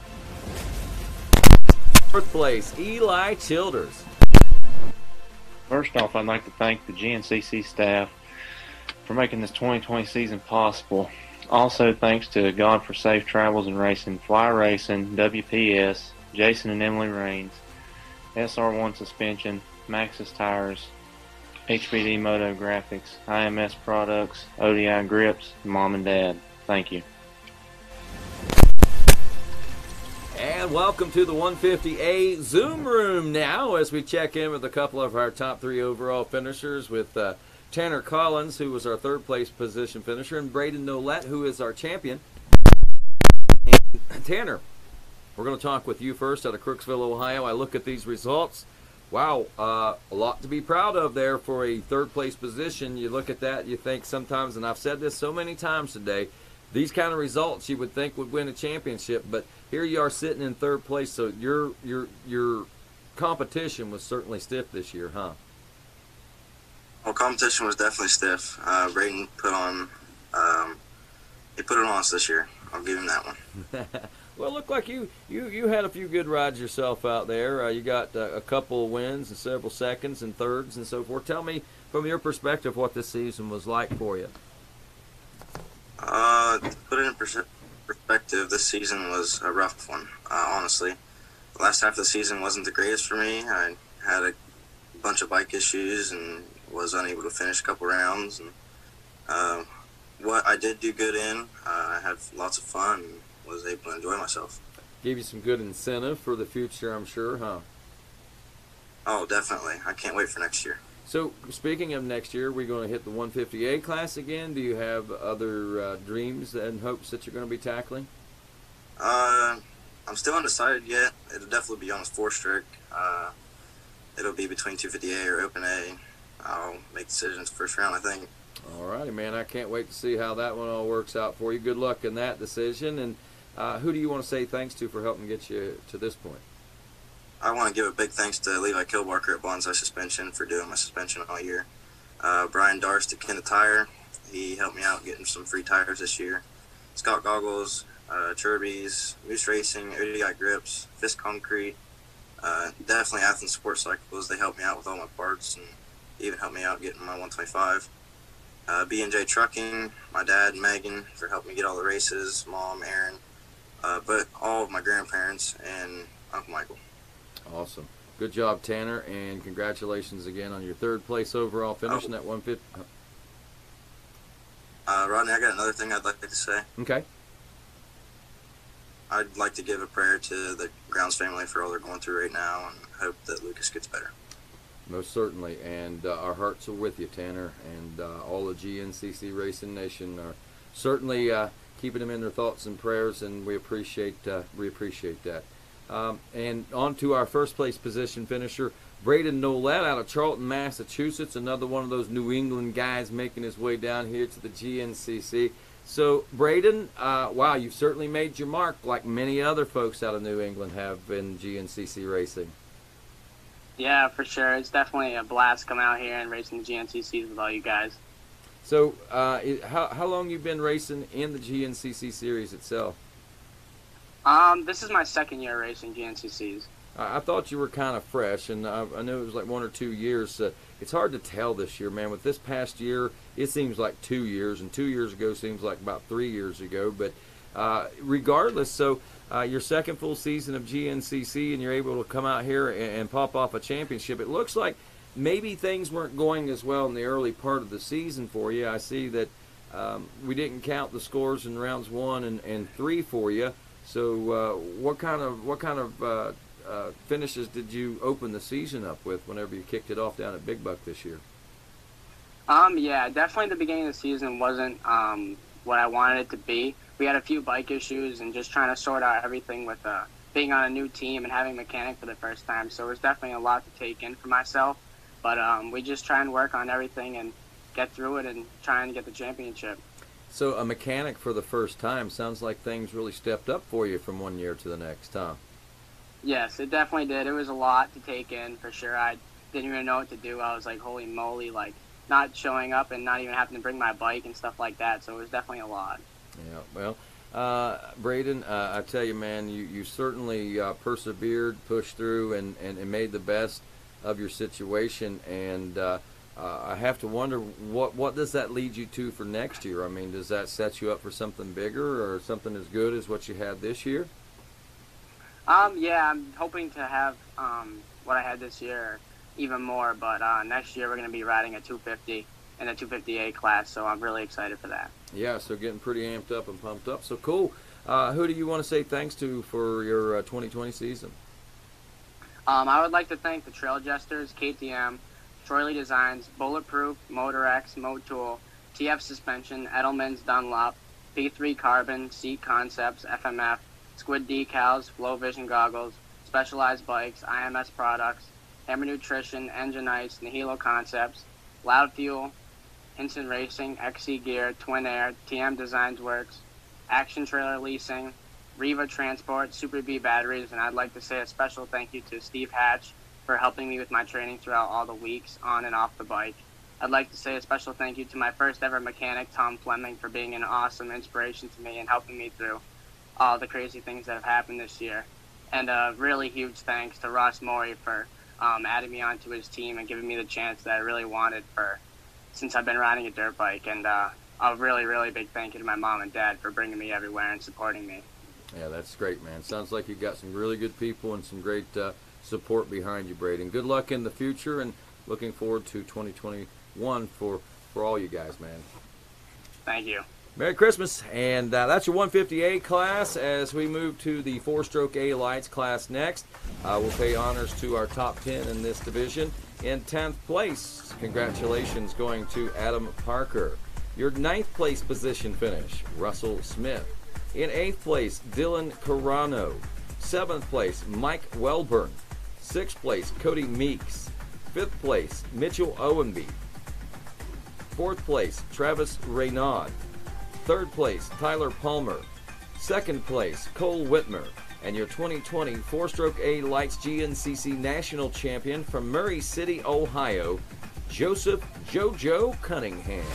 Fourth place, Eli Childers. First off, I'd like to thank the G N C C staff for making this twenty twenty season possible. Also, thanks to God for Safe Travels and Racing, Fly Racing, W P S, Jason and Emily Raines, S R one Suspension, Maxxis Tires, H B D Moto Graphics, I M S Products, O D I Grips, Mom and Dad. Thank you. And welcome to the one fifty A Zoom Room now as we check in with a couple of our top three overall finishers with uh, Tanner Collins, who was our third place position finisher, and Braden Nolette, who is our champion. And Tanner, we're going to talk with you first out of Crooksville, Ohio. I look at these results. Wow, uh, a lot to be proud of there for a third place position. You look at that, you think sometimes, and I've said this so many times today, these kind of results you would think would win a championship, but here you are sitting in third place, so your your your competition was certainly stiff this year, huh? Well, competition was definitely stiff. Uh, Braden put on, um, he put it on us this year. I'll give him that one. Well, it looked like you, you, you had a few good rides yourself out there. Uh, you got uh, a couple wins and several seconds and thirds and so forth. Tell me, from your perspective, what this season was like for you. Uh, to put it in pers- perspective, this season was a rough one, uh, honestly. The last half of the season wasn't the greatest for me. I had a bunch of bike issues and was unable to finish a couple rounds. And uh, what I did do good in, uh, I had lots of fun and was able to enjoy myself. Gave you some good incentive for the future, I'm sure, huh? Oh, definitely. I can't wait for next year. So, speaking of next year, we're going to hit the one fifty A class again. Do you have other uh, dreams and hopes that you're going to be tackling? Uh, I'm still undecided yet. It'll definitely be on the four stroke. Uh, it'll be between two fifty A or Open A. I'll make decisions first round, I think. All righty, man. I can't wait to see how that one all works out for you. Good luck in that decision. And uh, who do you want to say thanks to for helping get you to this point? I want to give a big thanks to Levi Kilbarker at Bonsai Suspension for doing my suspension all year. Uh, Brian Darst at Kenda Tire, he helped me out getting some free tires this year. Scott Goggles, uh, Chirby's, Moose Racing, O D I Grips, Fisk Concrete, uh, definitely Athens Sports Cycles. They helped me out with all my parts and even helped me out getting my one twenty-five. Uh, B and J Trucking, my dad and Megan for helping me get all the races, Mom, Aaron, uh, but all of my grandparents and Uncle Michael. Awesome. Good job, Tanner, and congratulations again on your third place overall finish Oh. in that one fifty. Uh, Rodney, I got another thing I'd like to say. Okay. I'd like to give a prayer to the Grounds family for all they're going through right now and hope that Lucas gets better. Most certainly, and uh, our hearts are with you, Tanner, and uh, all the G N C C Racing Nation are certainly uh, keeping them in their thoughts and prayers, and we appreciate uh, we appreciate that. Um, and on to our first place position finisher, Braden Nolette out of Charlton, Massachusetts, another one of those New England guys making his way down here to the G N C C. So, Braden, uh, wow, you've certainly made your mark like many other folks out of New England have in G N C C racing. Yeah, for sure. It's definitely a blast coming out here and racing the G N C Cs with all you guys. So, uh, how, how long you been racing in the G N C C series itself? Um, this is my second year racing G N C Cs. I, I thought you were kind of fresh, and I, I know it was like one or two years. Uh, it's hard to tell this year, man. With this past year, it seems like two years, and two years ago seems like about three years ago. But uh, regardless, so uh, your second full season of G N C C, and you're able to come out here and, and pop off a championship. It looks like maybe things weren't going as well in the early part of the season for you. I see that um, we didn't count the scores in rounds one and, and three for you. So, uh, what kind of what kind of uh, uh, finishes did you open the season up with whenever you kicked it off down at Big Buck this year? Um, yeah, definitely the beginning of the season wasn't um, what I wanted it to be. We had a few bike issues and just trying to sort out everything with uh, being on a new team and having a mechanic for the first time. So it was definitely a lot to take in for myself. But um, we just try and work on everything and get through it and try and get the championship. So a mechanic for the first time, sounds like things really stepped up for you from one year to the next, huh? Yes, it definitely did. It was a lot to take in for sure. I didn't even know what to do. I was like, holy moly, like not showing up and not even having to bring my bike and stuff like that. So it was definitely a lot. Yeah, well, uh, Braden, uh, I tell you, man, you, you certainly uh, persevered, pushed through, and, and, and made the best of your situation. And uh, uh, I have to wonder, what, what does that lead you to for next year? I mean, does that set you up for something bigger or something as good as what you had this year? Um, yeah, I'm hoping to have um, what I had this year, even more. But uh, next year we're going to be riding a two fifty in the two fifty A class, so I'm really excited for that. Yeah, so getting pretty amped up and pumped up. So cool. Uh, who do you want to say thanks to for your uh, twenty twenty season? Um, I would like to thank the Trail Jesters, K T M, Troy Lee Designs, Bulletproof, Motorex, Motool, T F Suspension, Edelman's Dunlop, P three Carbon, Seat Concepts, F M F, Squid Decals, Flow Vision Goggles, Specialized Bikes, I M S Products, Hammer Nutrition, Engine Ice, Nihilo Concepts, Loud Fuel, Hinson Racing, X C Gear, Twin Air, T M Designs Works, Action Trailer Leasing, Riva Transport, Super B Batteries, and I'd like to say a special thank you to Steve Hatch for helping me with my training throughout all the weeks on and off the bike. I'd like to say a special thank you to my first ever mechanic, Tom Fleming, for being an awesome inspiration to me and helping me through all the crazy things that have happened this year. And a really huge thanks to Ross Morey for um, adding me onto his team and giving me the chance that I really wanted for since I've been riding a dirt bike. And uh, a really, really big thank you to my mom and dad for bringing me everywhere and supporting me. Yeah, that's great, man. Sounds like you've got some really good people and some great uh, support behind you, Braden. Good luck in the future, and looking forward to twenty twenty-one for, for all you guys, man. Thank you. Merry Christmas. And uh, that's your one fifty-eight class. As we move to the four-stroke A lights class next, uh, we'll pay honors to our top ten in this division. In tenth place, congratulations going to Adam Parker. Your ninth place position finish, Russell Smith. In eighth place, Dylan Carano. seventh place, Mike Welburn. sixth place, Cody Meeks. fifth place, Mitchell Owenby. fourth place, Travis Raynaud. third place, Tyler Palmer. second place, Cole Whitmer. And your twenty twenty four-stroke A Lights G N C C National Champion from Murray City, Ohio, Joseph JoJo Cunningham.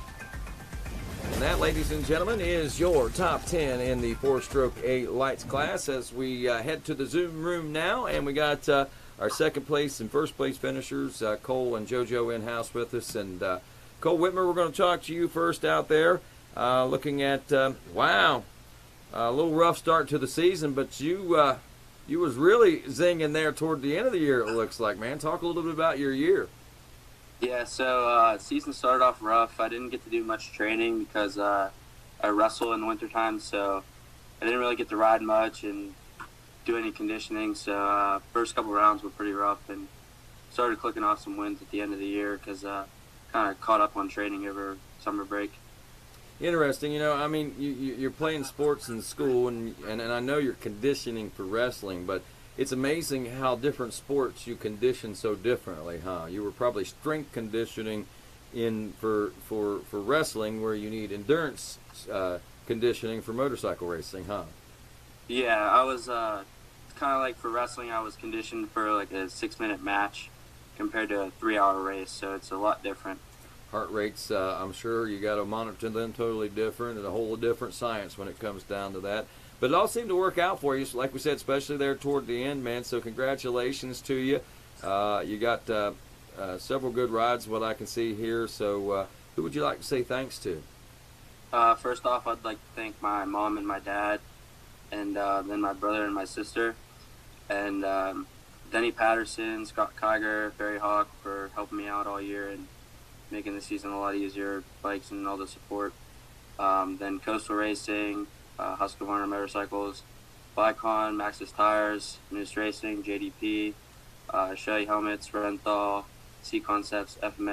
And that, ladies and gentlemen, is your top ten in the four-stroke A Lights class as we uh, head to the Zoom room now. And we got uh, our second place and first place finishers, uh, Cole and JoJo, in-house with us. And uh, Cole Whitmer, we're going to talk to you first out there. Uh, looking at, uh, wow, a little rough start to the season, but you uh, you was really zinging there toward the end of the year, it looks like, man. Talk a little bit about your year. Yeah, so uh, season started off rough. I didn't get to do much training because uh, I wrestle in the wintertime, so I didn't really get to ride much and do any conditioning. So uh, first couple rounds were pretty rough, and started clicking off some wins at the end of the year because uh, kind of caught up on training over summer break. Interesting. You know, I mean, you, you, you're playing sports in school, and, and and I know you're conditioning for wrestling, but it's amazing how different sports you condition so differently, huh? You were probably strength conditioning in for for for wrestling, where you need endurance uh, conditioning for motorcycle racing, huh? Yeah, I was uh, kind of like for wrestling, I was conditioned for like a six-minute match compared to a three-hour race, so it's a lot different. Heart rates, uh, I'm sure you got to monitor them totally different, and a whole different science when it comes down to that. But it all seemed to work out for you, like we said, especially there toward the end, man. So congratulations to you. Uh, you got uh, uh, several good rides, what I can see here. So uh, who would you like to say thanks to? Uh, first off, I'd like to thank my mom and my dad, and uh, then my brother and my sister, and um, Denny Patterson, Scott Kiger, Barry Hawk for helping me out all year and making the season a lot easier, bikes and all the support. Um, then Coastal Racing, uh, Husqvarna Motorcycles, Vicon, Maxxis Tires, Moose Racing, J D P, uh, Shelly Helmets, Renthal, C Concepts, F M F,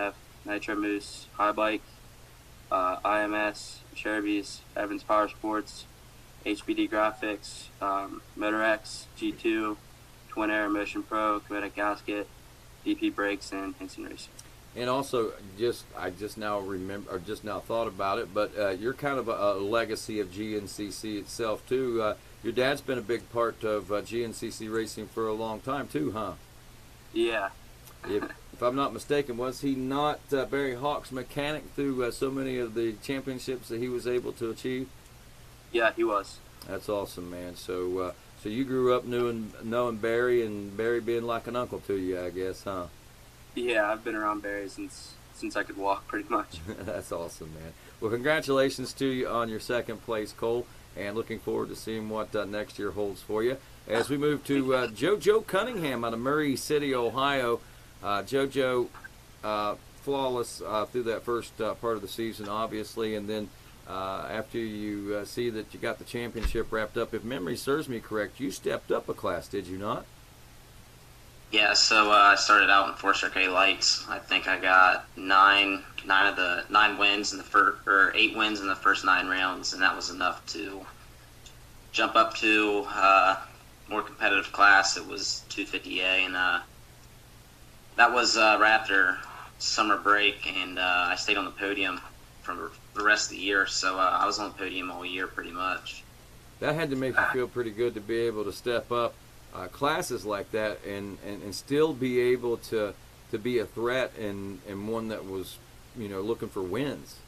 Nitro Moose, High Bike, uh, I M S, Cherubies, Evans Power Sports, H B D Graphics, um, MotorX, G two, Twin Air, Motion Pro, Kinetic Gasket, D P Brakes, and Henson Racing. And also, just I just now remember, or just now thought about it, but uh, you're kind of a, a legacy of G N C C itself too. Uh, your dad's been a big part of uh, G N C C racing for a long time too, huh? Yeah. if, if I'm not mistaken, was he not uh, Barry Hawk's mechanic through uh, so many of the championships that he was able to achieve? Yeah, he was. That's awesome, man. So, uh, so you grew up knowing knowing Barry, and Barry being like an uncle to you, I guess, huh? Yeah, I've been around Barry since since I could walk, pretty much. That's awesome, man. Well, congratulations to you on your second place, Cole, and looking forward to seeing what uh, next year holds for you. As we move to uh, JoJo Cunningham out of Murray City, Ohio. Uh, JoJo, uh, flawless uh, through that first uh, part of the season, obviously, and then uh, after you uh, see that you got the championship wrapped up, if memory serves me correct, you stepped up a class, did you not? Yeah, so uh, I started out in four-stroke A lights. I think I got nine, nine of the nine wins in the first, or eight wins in the first nine rounds, and that was enough to jump up to uh, more competitive class. It was two fifty A, and uh, that was uh, right after summer break, and uh, I stayed on the podium for the rest of the year. So uh, I was on the podium all year, pretty much. That had to make you feel pretty good to be able to step up Uh, classes like that and, and, and still be able to to be a threat and, and one that was, you know, looking for wins.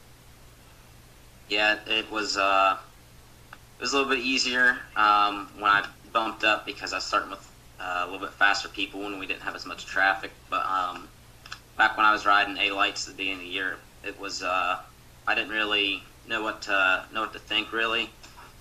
Yeah, it was uh, it was a little bit easier um, when I bumped up because I was starting with uh, a little bit faster people when we didn't have as much traffic. But um, back when I was riding A lights at the beginning of the year, it was uh, I didn't really know what to know what to think really.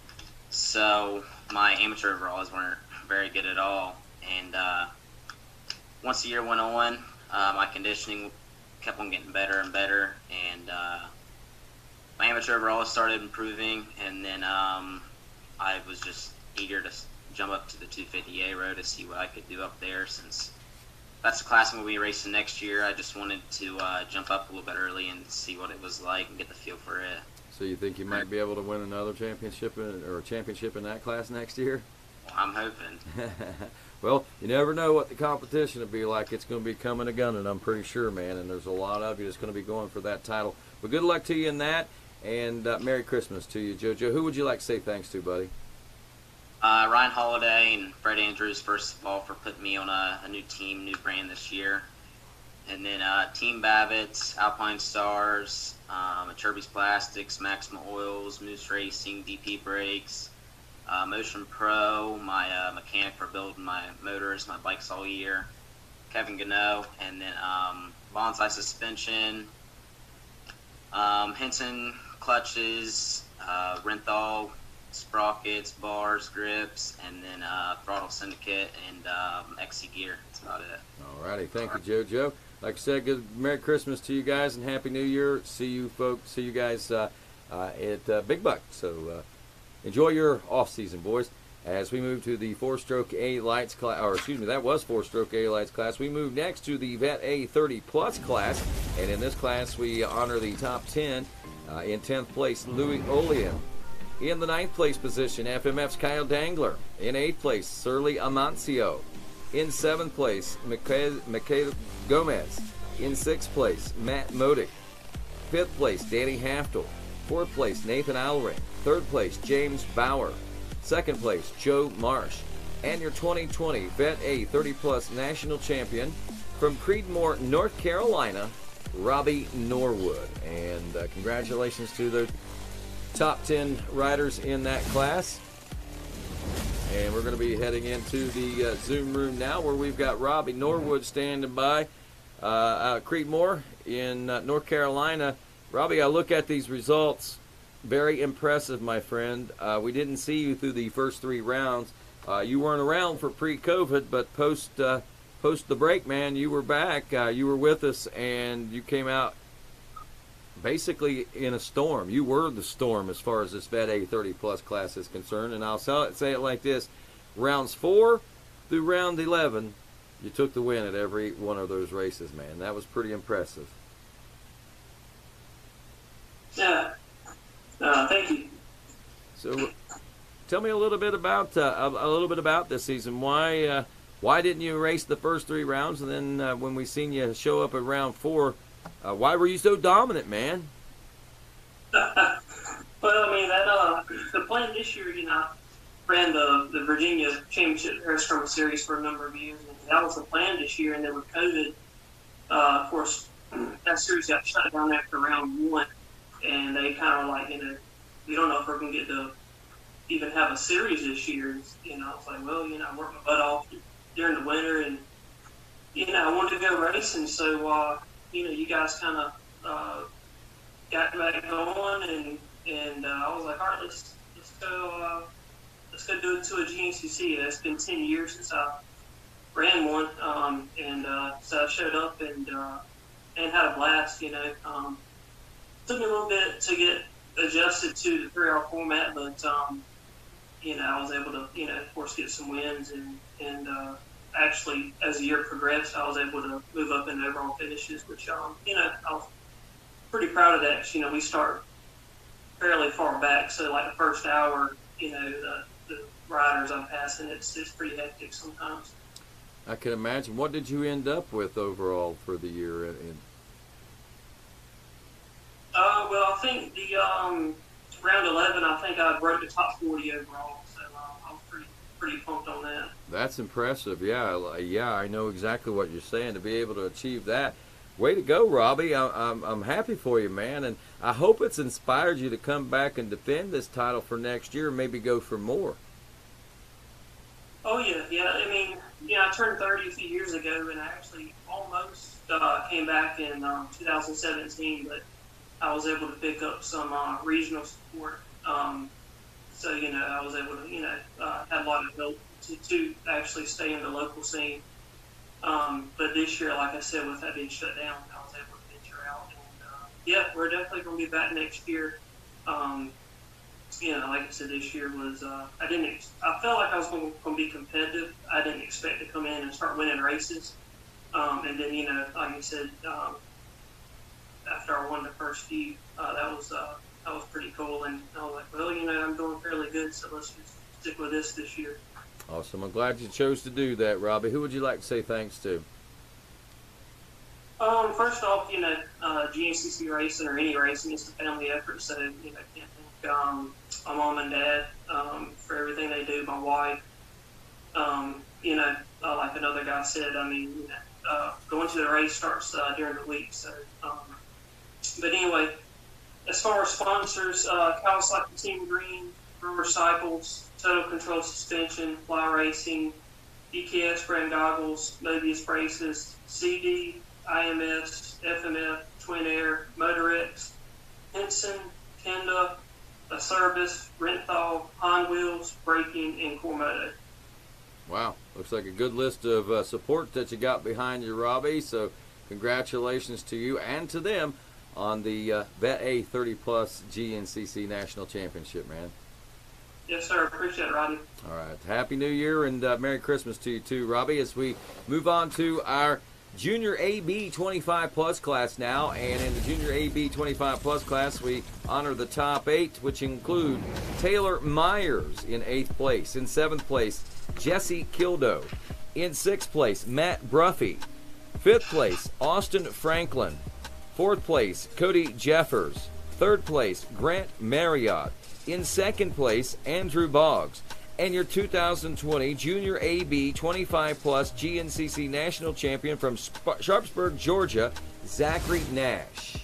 So my amateur overalls weren't very good at all, and uh, once the year went on, uh, my conditioning kept on getting better and better, and uh, my amateur overalls started improving, and then um, I was just eager to jump up to the two fifty A row to see what I could do up there, since that's the class I'm going to be racing next year. I just wanted to uh, jump up a little bit early and see what it was like and get the feel for it. So you think you might be able to win another championship in, or a championship in that class next year? I'm hoping. Well, you never know what the competition will be like. It's going to be coming a gunning, I'm pretty sure, man. And there's a lot of you that's going to be going for that title. But good luck to you in that, and uh, Merry Christmas to you, JoJo. Who would you like to say thanks to, buddy? Uh, Ryan Holiday and Fred Andrews, first of all, for putting me on a, a new team, new brand this year. And then uh, Team Babbitt's, Alpine Stars, um, Cherubies Plastics, Maxima Oils, Moose Racing, D P Brakes, Uh, Motion Pro, my uh, mechanic for building my motors, my bikes all year, Kevin Gano, and then um, Bonsai Suspension, um, Henson Clutches, uh, Renthal Sprockets, Bars, Grips, and then uh, Throttle Syndicate and um, X C Gear. That's about it. Alrighty, thank you, JoJo. Like I said, good Merry Christmas to you guys and Happy New Year. See you folks, see you guys uh, uh, at uh, Big Buck. So. Uh, Enjoy your off season, boys. As we move to the four-stroke A lights class, or excuse me, that was four-stroke A lights class. We move next to the Vet A thirty plus class, and in this class we honor the top ten. Uh, in tenth place, Louis Olean. In the ninth place position, F M F's Kyle Dangler. In eighth place, Surly Amancio. In seventh place, Mikhail Gomez. In sixth place, Matt Modick. Fifth place, Danny Haftel. Fourth place, Nathan Alring. Third place, James Bauer. Second place, Joe Marsh. And your twenty twenty Vet A thirty plus national champion from Creedmoor, North Carolina, Robbie Norwood. And uh, congratulations to the top ten riders in that class. And we're going to be heading into the uh, Zoom room now, where we've got Robbie Norwood standing by uh, out of Creedmoor in uh, North Carolina. Robbie, I look at these results. Very impressive, my friend. Uh, we didn't see you through the first three rounds. Uh, you weren't around for pre-COVID, but post uh, post the break, man, you were back. Uh, you were with us, and you came out basically in a storm. You were the storm as far as this Vet A thirty plus class is concerned. And I'll say it like this: rounds four through round eleven, you took the win at every one of those races, man. That was pretty impressive. So, tell me a little bit about uh, a, a little bit about this season. Why uh, why didn't you race the first three rounds, and then uh, when we seen you show up at round four, uh, why were you so dominant, man? Well, I mean, that uh, the plan this year, you know, ran the, the Virginia Championship Harris-Truman Series for a number of years, and that was the plan this year. And then with COVID, uh, of course, that series got shut down after round one, and they kind of like, you know, we don't know if we're going to get to even have a series this year. You know, it's like, well, you know, I worked my butt off during the winter, and, you know, I wanted to go racing, so, uh, you know, you guys kind of uh, got back going, and, and uh, I was like, all right, let's, let's go, uh, let's go do it to a G N C C. It's been ten years since I ran one, um, and uh, so I showed up and uh, and had a blast. You know, um, took me a little bit to get adjusted to the three-hour format, but um, you know, I was able to, you know, of course, get some wins, and and uh, actually, as the year progressed, I was able to move up in overall finishes, which um, you know, I was pretty proud of that. 'Cause, you know, we start fairly far back, so like the first hour, you know, the, the riders I'm passing, it's it's pretty hectic sometimes. I can imagine. What did you end up with overall for the year? In? Uh, well, I think the um, round eleven, I think I broke the top forty overall, so uh, I was pretty pretty pumped on that. That's impressive. Yeah, yeah, I know exactly what you're saying. To be able to achieve that, way to go, Robbie. I, I'm I'm happy for you, man, and I hope it's inspired you to come back and defend this title for next year, and maybe go for more. Oh yeah, yeah. I mean, yeah, I turned thirty a few years ago, and I actually almost uh, came back in um, two thousand seventeen, but I was able to pick up some uh, regional support. Um, so, you know, I was able to, you know, uh, have a lot of help to, to actually stay in the local scene. Um, but this year, like I said, with that being shut down, I was able to venture out. And, uh, yeah, we're definitely going to be back next year. Um, you know, like I said, this year was, uh, I didn't, ex- I felt like I was going to be competitive. I didn't expect to come in and start winning races. Um, and then, you know, like I said, um, after I won the first few, uh, that was uh, that was pretty cool. And I was like, well, you know, I'm doing fairly good, so let's just stick with this this year. Awesome. I'm glad you chose to do that, Robbie. Who would you like to say thanks to? Um, first off, you know, uh, G N C C racing or any racing is a family effort, so, you know, I can't thank um, my mom and dad um, for everything they do, my wife. Um, you know, uh, like another guy said, I mean, you know, uh, going to the race starts uh, during the week, so, um, but anyway, as far as sponsors, uh, Kawasaki Team Green, Brewer Cycles, Total Control Suspension, Fly Racing, E K S brand goggles, Mobius braces, C D, I M S, F M F, Twin Air, Motorex, Henson, Kenda, Service, Renthal, Han Wheels, Braking, and Cormoto. Wow, looks like a good list of uh, support that you got behind you, Robbie. So congratulations to you and to them on the uh, Vet A thirty plus G N C C National Championship, man. Yes, sir. Appreciate it, Rodney. All right. Happy New Year and uh, Merry Christmas to you, too, Robbie, as we move on to our Junior A B twenty-five plus class now. And in the Junior A B twenty-five plus class, we honor the top eight, which include Taylor Myers in eighth place. In seventh place, Jesse Kildo. In sixth place, Matt Bruffy. Fifth place, Austin Franklin. Fourth place, Cody Jeffers. Third place, Grant Marriott. In second place, Andrew Boggs. And your two thousand twenty Junior A B twenty-five plus G N C C National Champion from Sp- Sharpsburg, Georgia, Zachary Nash.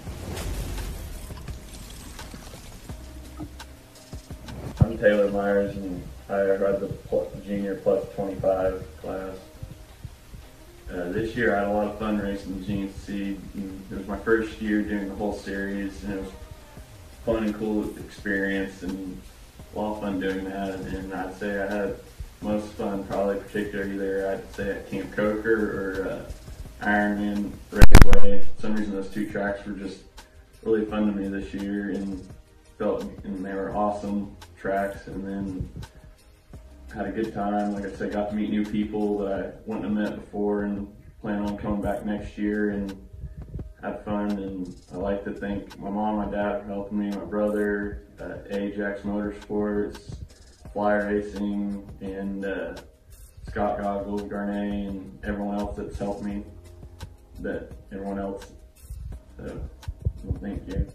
I'm Taylor Myers, and I ride the pl- Junior Plus twenty-five class. Uh, this year I had a lot of fun racing the G N C C. It was my first year doing the whole series, and it was fun and cool experience, and a lot of fun doing that. And I'd say I had most fun, probably particularly there, I'd say at Camp Coker or uh, Ironman Raceway. For some reason those two tracks were just really fun to me this year, and felt and they were awesome tracks. And then had a good time. Like I said, got to meet new people that I wouldn't have met before, and plan on coming back next year. And had fun, and I like to thank my mom, my dad for helping me, my brother, uh, Ajax Motorsports, Fly Racing, and uh, Scott Goggles, Garnet, and everyone else that's helped me. That everyone else. So, well, thank you.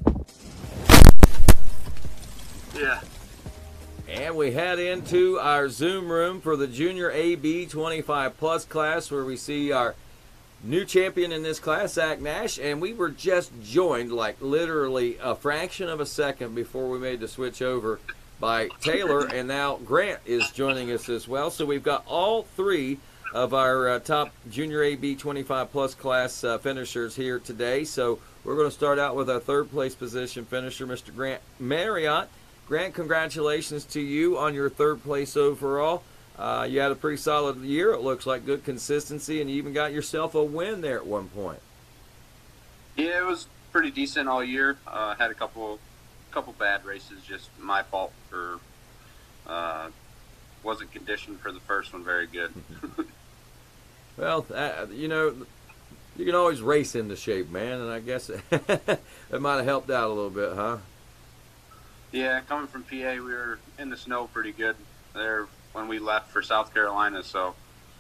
Yeah. And we head into our Zoom room for the Junior A B twenty-five plus class, where we see our new champion in this class, Zach Nash, and we were just joined, like literally a fraction of a second before we made the switch over, by Taylor, and now Grant is joining us as well. So we've got all three of our uh, top Junior A B twenty-five plus class uh, finishers here today. So we're going to start out with our third place position finisher, Mister Grant Marriott. Grant, congratulations to you on your third place overall. Uh, you had a pretty solid year. It looks like good consistency, and you even got yourself a win there at one point. Yeah, it was pretty decent all year. Uh, had a couple, couple bad races, just my fault for uh, wasn't conditioned for the first one very good. Well, uh, you know, you can always race into shape, man, and I guess that might have helped out a little bit, huh? Yeah, coming from P A, we were in the snow pretty good there when we left for South Carolina, so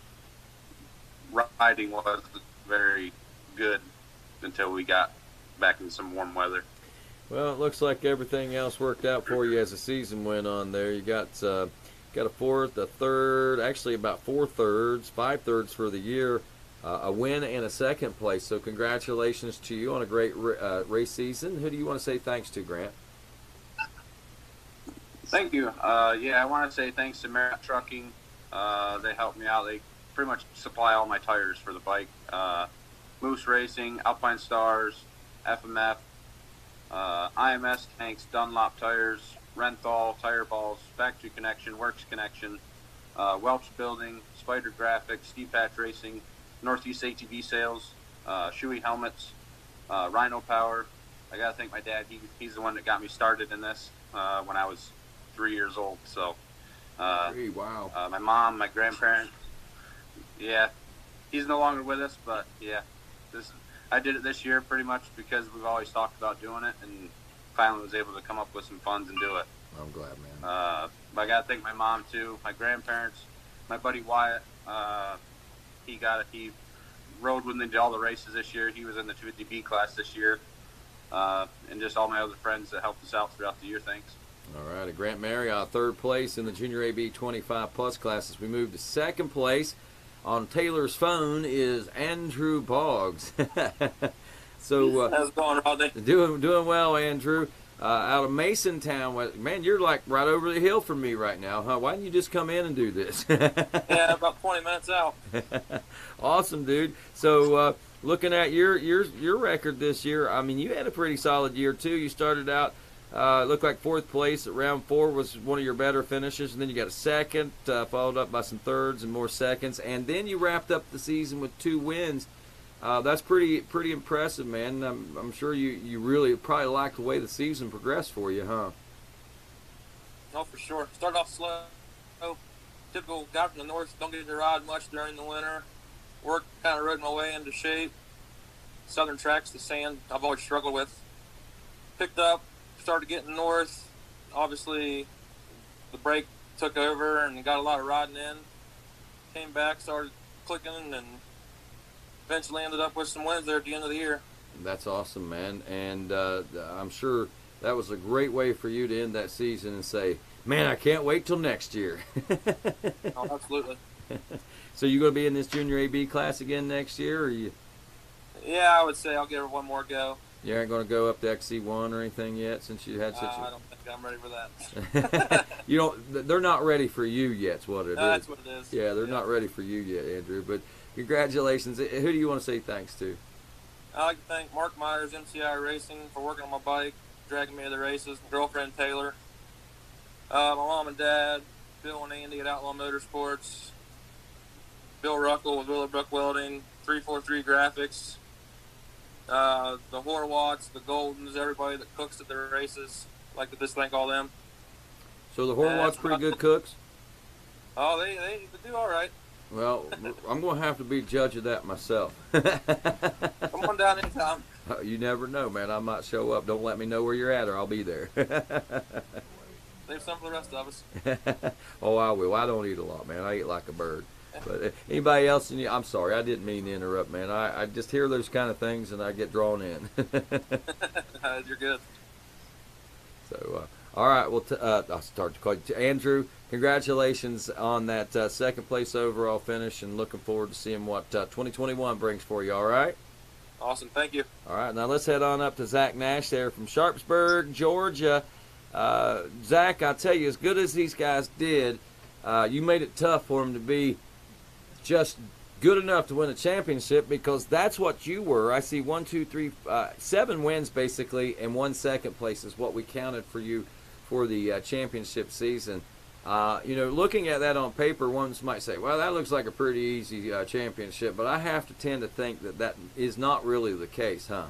riding was very good until we got back in some warm weather. Well, it looks like everything else worked out for you as the season went on there. You got uh, got a fourth, a third, actually about four thirds, five thirds for the year, uh, a win and a second place. So congratulations to you on a great uh, race season. Who do you want to say thanks to, Grant? Thank you. Uh, yeah, I want to say thanks to Marriott Trucking. Uh, they helped me out. They pretty much supply all my tires for the bike. Uh, Moose Racing, Alpine Stars, F M F, uh, I M S tanks, Dunlop tires, Renthal, Tire Balls, Factory Connection, Works Connection, uh, Welch Building, Spider Graphics, Steve Patch Racing, Northeast A T V Sales, uh, Shoei Helmets, uh, Rhino Power. I got to thank my dad. He, he's the one that got me started in this uh, when I was three years old. So, uh, hey, wow. Uh, my mom, my grandparents. Yeah, he's no longer with us, but yeah, this I did it this year pretty much because we've always talked about doing it, and finally was able to come up with some funds and do it. I'm glad, man. Uh, but I gotta thank my mom too, my grandparents, my buddy Wyatt. Uh, he got it. He rode with me to all the races this year. He was in the two fifty B class this year, uh, and just all my other friends that helped us out throughout the year. Thanks. All right, a Grant Marriott, third place in the Junior A B twenty-five plus classes. We move to second place. On Taylor's phone is Andrew Boggs. so uh, how's it going, Rodney? Doing doing well, Andrew. Uh, out of Masontown. Man, you're like right over the hill from me right now, huh? Why didn't you just come in and do this? Yeah, about twenty minutes out. Awesome, dude. So uh, looking at your your your record this year, I mean, you had a pretty solid year too. You started out. Uh, it looked like fourth place at round four was one of your better finishes, and then you got a second, uh, followed up by some thirds and more seconds, and then you wrapped up the season with two wins. Uh, that's pretty pretty impressive, man. I'm, I'm sure you, you really probably liked the way the season progressed for you, huh? No, for sure. Started off slow. Typical guy from the north, don't get to ride much during the winter. Worked, kind of rode my way into shape. Southern tracks, the sand, I've always struggled with. Picked up. Started getting north. Obviously, the break took over and got a lot of riding in. Came back, started clicking, and eventually ended up with some wins there at the end of the year. That's awesome, man. And uh, I'm sure that was a great way for you to end that season and say, man, I can't wait till next year. Oh, absolutely. So you going to be in this Junior A B class again next year? Or you? Yeah, I would say I'll give it one more go. You aren't going to go up to X C one or anything yet, since you had such. Uh, a... I don't think I'm ready for that. You don't. They're not ready for you yet. Is what it no, is. That's what it is. Yeah, they're yeah. not ready for you yet, Andrew. But congratulations. Who do you want to say thanks to? I'd like to thank Mark Myers, M C I Racing, for working on my bike, dragging me to the races. My girlfriend Taylor, uh, my mom and dad, Bill and Andy at Outlaw Motorsports, Bill Ruckle with Willowbrook Welding, three forty-three Graphics. Uh, the Horwats, the Goldens, everybody that cooks at the races. I'd like to just thank all them. So the Horwats pretty good cooks? Oh, they, they, they do all right. Well, I'm going to have to be judge of that myself. Come on down anytime. You never know, man. I might show up. Don't let me know where you're at, or I'll be there. Save some for the rest of us. Oh, I will. I don't eat a lot, man. I eat like a bird. But uh, anybody else? In you, I'm sorry. I didn't mean to interrupt, man. I, I just hear those kind of things, and I get drawn in. You're good. So, uh, all right. Well, t- uh, I'll start to call you. Andrew, congratulations on that uh, second place overall finish, and looking forward to seeing what uh, twenty twenty-one brings for you. All right. Awesome. Thank you. All right. Now let's head on up to Zach Nash there from Sharpsburg, Georgia. Uh, Zach, I tell you, as good as these guys did, uh, you made it tough for them to be just good enough to win a championship, because that's what you were. I see one, two, three, uh, seven wins basically, and one second place is what we counted for you for the uh, championship season. Uh, you know, looking at that on paper, one might say, well, that looks like a pretty easy uh, championship, but I have to tend to think that that is not really the case, huh?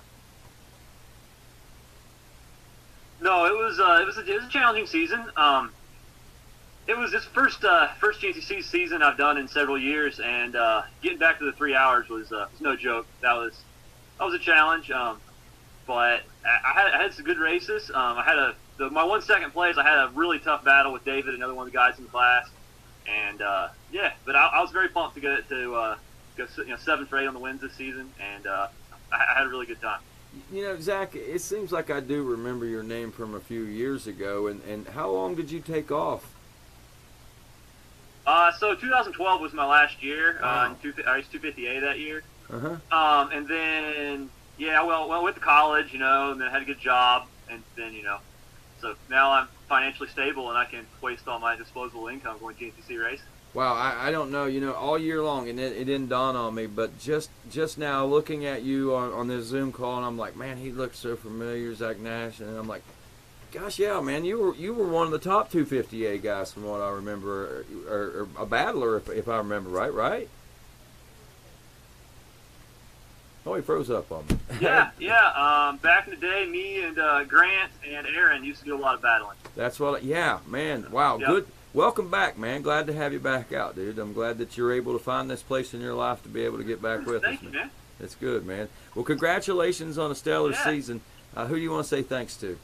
No, it was uh, it was a, it was a challenging season. Um, it was this first uh, first G N C C season I've done in several years, and uh, getting back to the three hours was, uh, was no joke. That was that was a challenge, um, but I, I, had, I had some good races. Um, I had a the, my one second place. I had a really tough battle with David, another one of the guys in the class, and uh, yeah. But I, I was very pumped to get to uh, go you know seven for eight on the wins this season, and uh, I, I had a really good time. You know, Zach, it seems like I do remember your name from a few years ago. And, and how long did you take off? Uh, so twenty twelve was my last year. Wow. Uh, two, I was two fifty-eight that year. Uh-huh. Um, and then, yeah, well, well, went to college, you know, and then had a good job. And then, you know, so now I'm financially stable and I can waste all my disposable income going G N C C racing. Wow, I, I don't know, you know, all year long, and it, it didn't dawn on me, but just just now looking at you on, on this Zoom call, and I'm like, man, he looks so familiar, Zach Nash, and I'm like, gosh, yeah, man, you were you were one of the top two fifty-eight guys from what I remember, or, or, or a battler, if, if I remember right, right? Oh, he froze up on me. Yeah, yeah. Um, back in the day, me and uh, Grant and Aaron used to do a lot of battling. That's what, yeah, man, wow, Yep. good. Welcome back, man. Glad to have you back out, dude. I'm glad that you're able to find this place in your life to be able to get back with Thank us, you, man. man. That's good, man. Well, congratulations on a stellar Yeah. season. Uh, who do you want to say thanks to?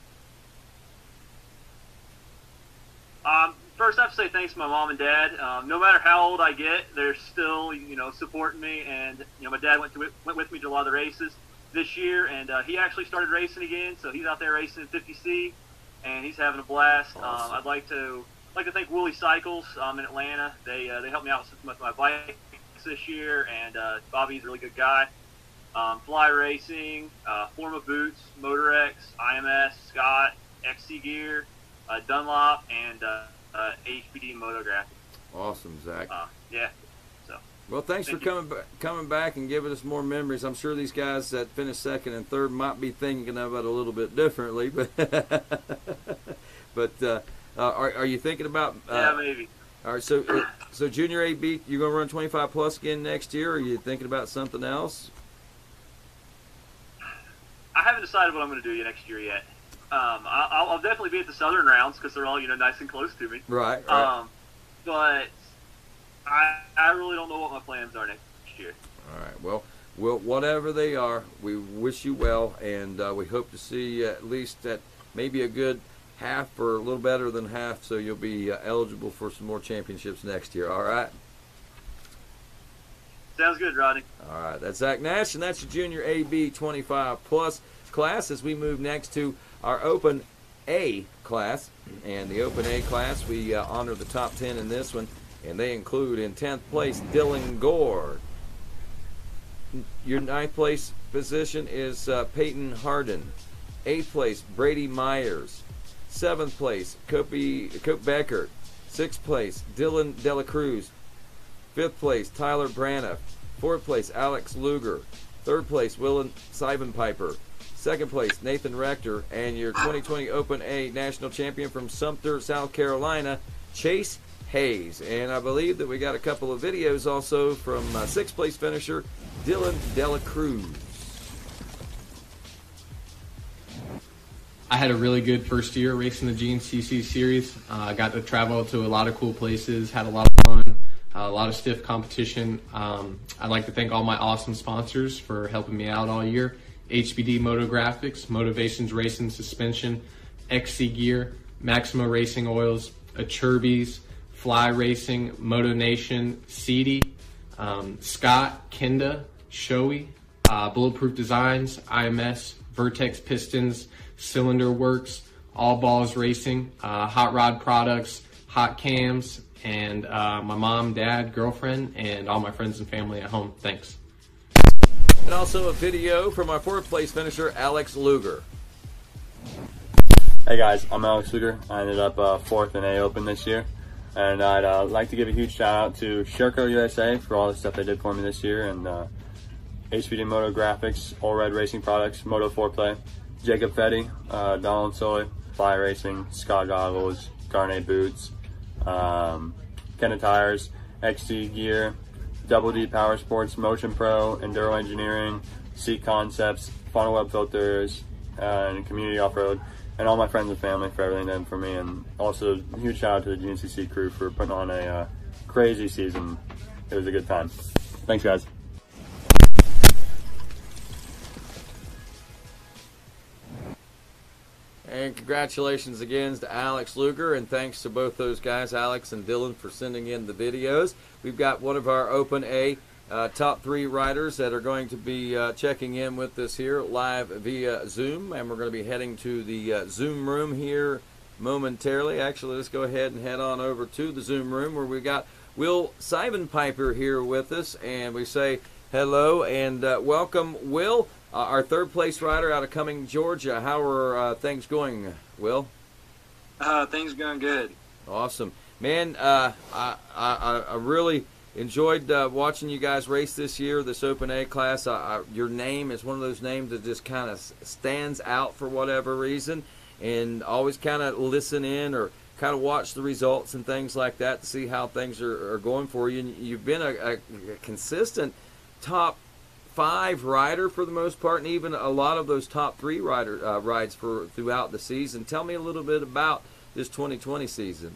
Um, first, I have to say thanks to my mom and dad. Um, no matter how old I get, they're still, you know, supporting me. And you know, my dad went to went with me to a lot of the races this year, and uh, he actually started racing again. So he's out there racing in fifty C, and he's having a blast. Awesome. Um, I'd like to like to thank Woolley Cycles um, in Atlanta. They uh, they helped me out with my bikes this year, and uh, Bobby's a really good guy. Um, Fly Racing, uh, Forma Boots, Motorex, I M S, Scott, X C Gear, uh, Dunlop, and uh, uh, H B D Motographic. Awesome, Zach. Uh, yeah. So. Well, thanks Thank for coming ba- coming back and giving us more memories. I'm sure these guys that finished second and third might be thinking of it a little bit differently, but but uh, uh, are are you thinking about? Uh, Yeah, maybe. All right, so uh, so Junior A B, you're gonna run twenty-five plus again next year, or are you thinking about something else? I haven't decided what I'm going to do yet next year yet. Um, I'll, I'll definitely be at the Southern rounds because they're all, you know, nice and close to me. Right, right. Um, but I I really don't know what my plans are next year. All right. Well, well, whatever they are, we wish you well, and uh, we hope to see you at least at maybe a good half or a little better than half, so you'll be uh, eligible for some more championships next year. All right. Sounds good, Rodney. All right. That's Zach Nash, and that's your Junior A B twenty-five plus class. As we move next to our Open A class, and the Open A class, we uh, honor the top ten in this one, and they include in tenth place Dylan Gore. Your ninth place position is uh, Peyton Harden. Eighth place Brady Myers. Seventh place Kobe, Cope Beckert. Sixth place Dylan Dela Cruz. Fifth place Tyler Braniff. Fourth place Alex Luger. Third place Willen Seivenpiper. Second place Nathan Rector. And your twenty twenty Open A national champion from Sumter, South Carolina, Chase Hayes. And I believe that we got a couple of videos also from uh, sixth place finisher Dylan Dela Cruz. I had a really good first year racing the G N C C series. Uh, I got to travel to a lot of cool places, had a lot of fun. Uh, a lot of stiff competition. Um, I'd like to thank all my awesome sponsors for helping me out all year. H B D Moto Graphics, Motivations Racing Suspension, X C Gear, Maxima Racing Oils, Acerbis, Fly Racing, Moto Nation, Seedy, um, Scott, Kenda, Shoei, uh, Bulletproof Designs, I M S, Vertex Pistons, Cylinder Works, All Balls Racing, uh, Hot Rod Products, Hot Cams, and uh, my mom, dad, girlfriend, and all my friends and family at home. Thanks. And also a video from our fourth place finisher, Alex Luger. Hey guys, I'm Alex Luger. I ended up uh, fourth in A Open this year. And I'd uh, like to give a huge shout out to Sherco U S A for all the stuff they did for me this year, and uh, H B D Moto Graphics, All Red Racing Products, Moto four Play, Jacob Fetty, uh, Donald Soy, Fly Racing, Scott Goggles, Garnet Boots, um, Kenda Tires, X C Gear, Double D Power Sports, Motion Pro, Enduro Engineering, Seat Concepts, Funnel Web Filters, uh, and Community Off-Road, and all my friends and family for everything they did for me. And also a huge shout out to the G N C C crew for putting on a uh, crazy season. It was a good time. Thanks guys. And congratulations again to Alex Luger, and thanks to both those guys, Alex and Dylan, for sending in the videos. We've got one of our Open A uh, top three riders that are going to be uh, checking in with us here live via Zoom, and we're going to be heading to the uh, Zoom room here momentarily. Actually, let's go ahead and head on over to the Zoom room where we got Will Seibenpiper here with us, and we say hello and uh, welcome, Will. Uh, our third place rider out of Cumming, Georgia. How are uh, things going, Will? Uh, things going good. Awesome. Man, uh, I, I, I really enjoyed uh, watching you guys race this year, this Open A class. I, I, your name is one of those names that just kind of stands out for whatever reason, and always kind of listen in or kind of watch the results and things like that to see how things are, are going for you. And you've been a, a, a consistent top five rider for the most part, and even a lot of those top three rider uh, rides for throughout the season. Tell me a little bit about this twenty twenty season.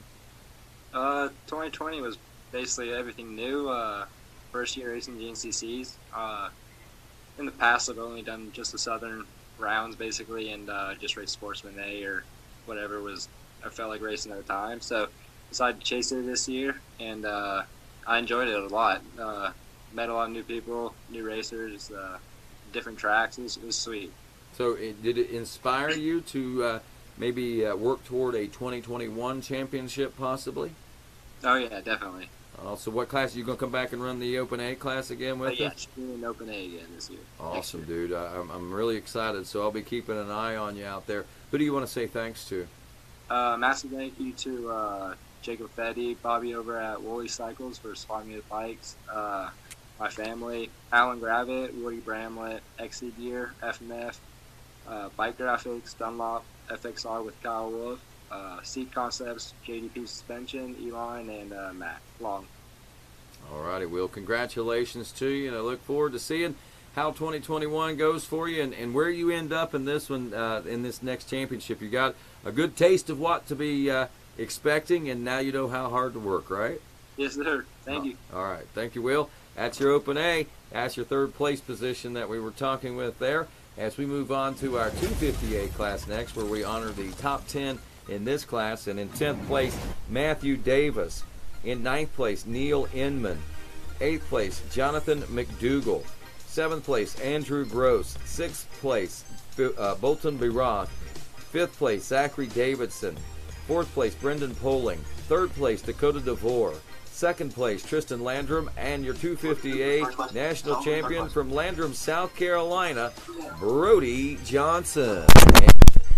Uh, twenty twenty was basically everything new. Uh, first year racing G N C Cs. Uh, in the past, I've only done just the Southern rounds basically, and uh, just raced Sportsman A or whatever was I felt like racing at the time. So decided to chase it this year, and uh, I enjoyed it a lot. Uh, met a lot of new people, new racers, uh, different tracks. It was, it was sweet. So it, did it inspire you to uh, maybe uh, work toward a twenty twenty-one championship possibly? Oh yeah, definitely. Uh, so what class are you going to come back and run the Open A class again with uh, yeah, us? Yeah, an Open A again this year. Awesome, dude. I, I'm, I'm really excited, so I'll be keeping an eye on you out there. Who do you want to say thanks to? Uh, massive thank you to uh, Jacob Fetty, Bobby over at Wooly Cycles for supplying me with bikes. Uh, my family, Alan Gravitt, Woody Bramlett, X C Gear, F M F, uh, Bike Graphics, Dunlop, F X R with Kyle Wolf, uh, Seat Concepts, J D P Suspension, E-Line, and uh, Matt Long. All righty, Will. Congratulations to you, and I look forward to seeing how twenty twenty-one goes for you and, and where you end up in this one, uh, in this next championship. You got a good taste of what to be uh, expecting, and now you know how hard to work, right? Yes, sir. Thank oh, you. All right. Thank you, Will. That's your Open A. That's your third place position that we were talking with there. As we move on to our two fifty A class next, where we honor the top ten in this class. And in tenth place, Matthew Davis. In ninth place, Neil Inman. eighth place, Jonathan McDougall. seventh place, Andrew Gross. sixth place, uh, Bolton Biroth. fifth place, Zachary Davidson. fourth place, Brendan Poling. third place, Dakota DeVore. Second place, Tristan Landrum, and your two fifty A national champion from Landrum, South Carolina, Brody Johnson. And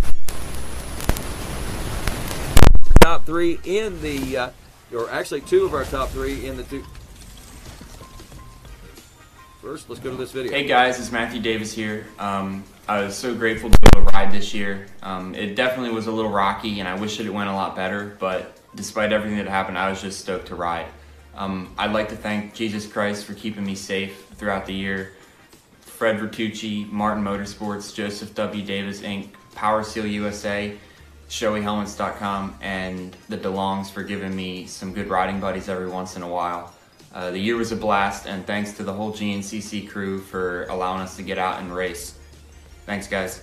top three in the, uh, or actually two of our top three in the two. First, let's go to this video. Hey guys, it's Matthew Davis here. Um, I was so grateful to be able to ride this year. Um, it definitely was a little rocky, and I wish it went a lot better, but despite everything that happened, I was just stoked to ride. Um, I'd like to thank Jesus Christ for keeping me safe throughout the year. Fred Vertucci, Martin Motorsports, Joseph W. Davis Incorporated, Power Seal U S A, Shoei Helmets dot com, and the DeLongs for giving me some good riding buddies every once in a while. Uh, the year was a blast, and thanks to the whole G N C C crew for allowing us to get out and race. Thanks, guys.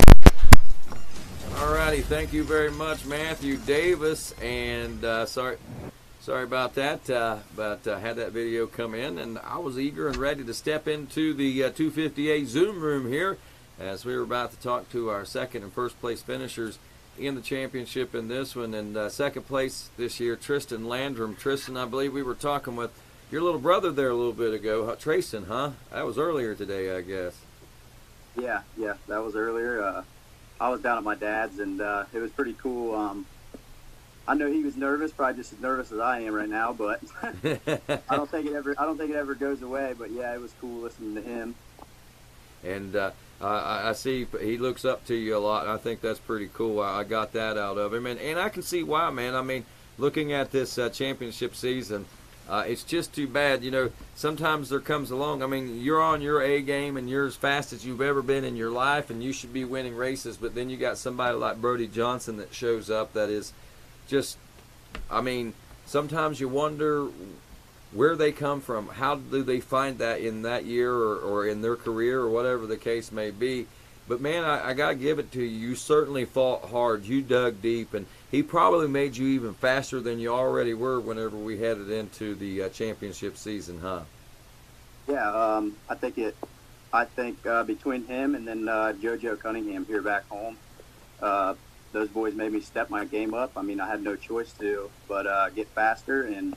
Alrighty, thank you very much, Matthew Davis, and uh, sorry, sorry about that, uh, but uh, had that video come in, and I was eager and ready to step into the uh, two fifty-eight Zoom room here, as we were about to talk to our second and first place finishers in the championship in this one. And uh, second place this year, Tristan Landrum. Tristan, I believe we were talking with your little brother there a little bit ago, huh? Trayson, huh? That was earlier today, I guess. Yeah, yeah, that was earlier. Uh, I was down at my dad's, and uh, it was pretty cool. Um, I know he was nervous, probably just as nervous as I am right now, but I don't think it ever. I don't think it ever goes away. But yeah, it was cool listening to him. And uh, I, I see he looks up to you a lot. And I think that's pretty cool. I, I got that out of him, and and I can see why, man. I mean, looking at this uh, championship season. Uh, it's just too bad, you know, sometimes there comes along, I mean, you're on your A game and you're as fast as you've ever been in your life and you should be winning races, but then you got somebody like Brody Johnson that shows up that is just, I mean, sometimes you wonder where they come from. How do they find that in that year or, or in their career or whatever the case may be. But, man, I, I got to give it to you. You certainly fought hard. You dug deep, and he probably made you even faster than you already were whenever we headed into the uh, championship season, huh? Yeah, um, I think it. I think uh, between him and then uh, JoJo Cunningham here back home, uh, those boys made me step my game up. I mean, I had no choice to, but uh, get faster, and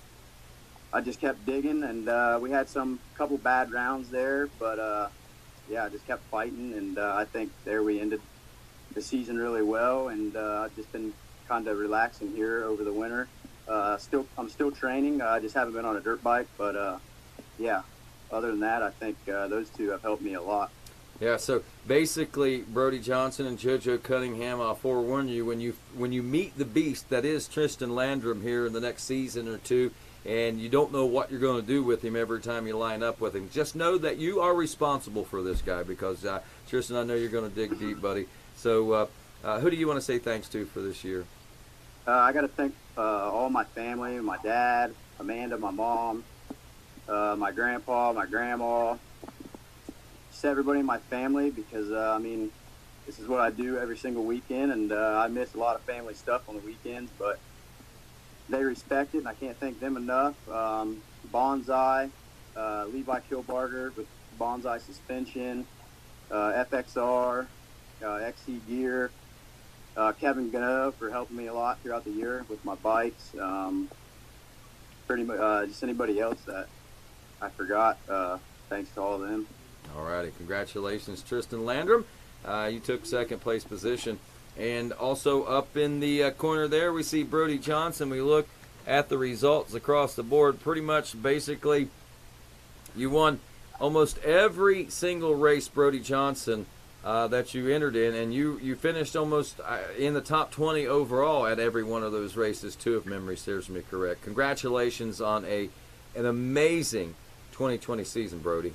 I just kept digging. And uh, we had some couple bad rounds there, but uh, yeah, I just kept fighting, and uh, I think there we ended the season really well. And uh, I've just been kind of relaxing here over the winter. Uh, still, I'm still training. I uh, just haven't been on a dirt bike, but uh, yeah. Other than that, I think uh, those two have helped me a lot. Yeah. So basically, Brody Johnson and JoJo Cunningham, I'll forewarn you when you when you meet the beast that is Tristan Landrum here in the next season or two, and you don't know what you're going to do with him every time you line up with him. Just know that you are responsible for this guy because uh, Tristan, I know you're going to dig deep, buddy. So. Uh, Uh, who do you want to say thanks to for this year? Uh, I got to thank uh, all my family, my dad, Amanda, my mom, uh, my grandpa, my grandma, just everybody in my family because, uh, I mean, this is what I do every single weekend, and uh, I miss a lot of family stuff on the weekends, but they respect it, and I can't thank them enough. Um, Bonsai, uh, Levi Kilbarger with Bonsai suspension, uh, F X R, uh, X C gear, Uh, Kevin Gano for helping me a lot throughout the year with my bikes. Um, pretty much, uh, just anybody else that I forgot. Uh, thanks to all of them. All righty, congratulations, Tristan Landrum. Uh, you took second place position, and also up in the uh, corner there we see Brody Johnson. We look at the results across the board. Pretty much, basically, you won almost every single race, Brody Johnson. Uh, that you entered in, and you, you finished almost uh, in the top twenty overall at every one of those races, too, if memory serves me correct. Congratulations on a an amazing twenty twenty season, Brody.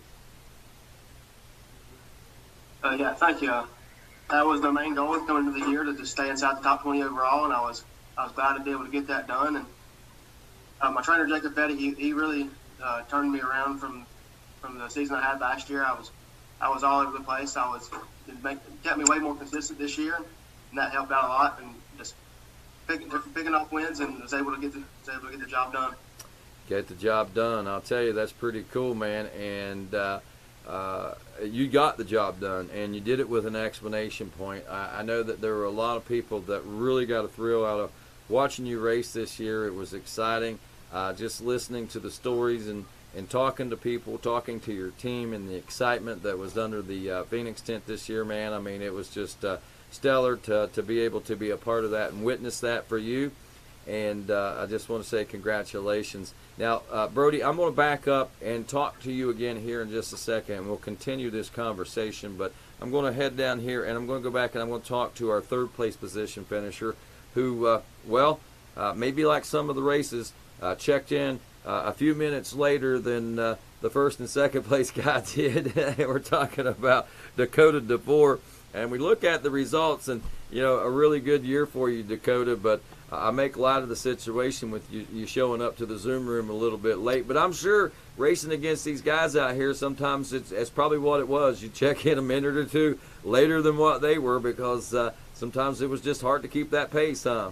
Uh, yeah, thank you. Uh, that was the main goal coming into the year, to just stay inside the top twenty overall, and I was I was glad to be able to get that done. And uh, my trainer, Jacob Petty, he, he really uh, turned me around from from the season I had last year. I was I was all over the place. I was it make, kept me way more consistent this year, and that helped out a lot. And just picking picking up wins, and was able to get the was able to get the job done. Get the job done. I'll tell you, that's pretty cool, man. And uh, uh, you got the job done, and you did it with an explanation point. I, I know that there were a lot of people that really got a thrill out of watching you race this year. It was exciting, uh, just listening to the stories and. And talking to people, talking to your team, and the excitement that was under the uh, Phoenix tent this year, man. I mean, it was just uh, stellar to, to be able to be a part of that and witness that for you. And uh, I just want to say congratulations. Now, uh, Brody, I'm going to back up and talk to you again here in just a second, and we'll continue this conversation. But I'm going to head down here, and I'm going to go back, and I'm going to talk to our third place position finisher who, uh, well, uh, maybe like some of the races, uh, checked in Uh, a few minutes later than uh, the first and second place guy did. We're talking about Dakota DeVore, and we look at the results, and you know, a really good year for you, Dakota. But I make light of the situation with you, you showing up to the Zoom room a little bit late, but I'm sure racing against these guys out here, sometimes it's, it's probably what it was. You check in a minute or two later than what they were because uh, sometimes it was just hard to keep that pace, huh?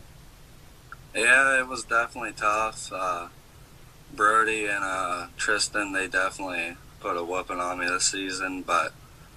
Yeah, it was definitely tough. Uh, Brody and uh, Tristan, they definitely put a whooping on me this season, but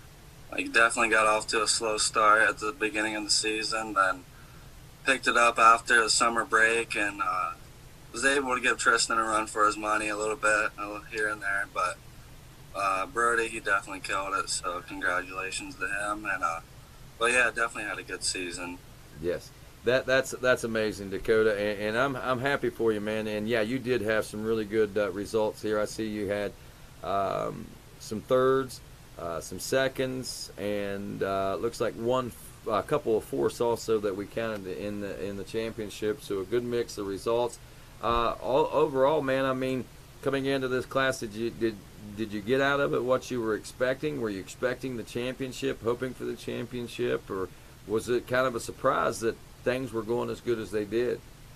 I definitely got off to a slow start at the beginning of the season, then picked it up after the summer break and uh, was able to give Tristan a run for his money a little bit here and there, but uh, Brody, he definitely killed it, so congratulations to him. And uh, but yeah, definitely had a good season. Yes, that that's that's amazing, Dakota, and, and I'm I'm happy for you, man. And yeah, you did have some really good uh, results here. I see you had um, some thirds, uh, some seconds, and uh, looks like one. A couple of fourths also that we counted in the in the championship, so a good mix of results. Uh, all overall, man, I mean, coming into this class, did you did did you get out of it what you were expecting? Were you expecting the championship, hoping for the championship, or was it kind of a surprise that things were going as good as they did?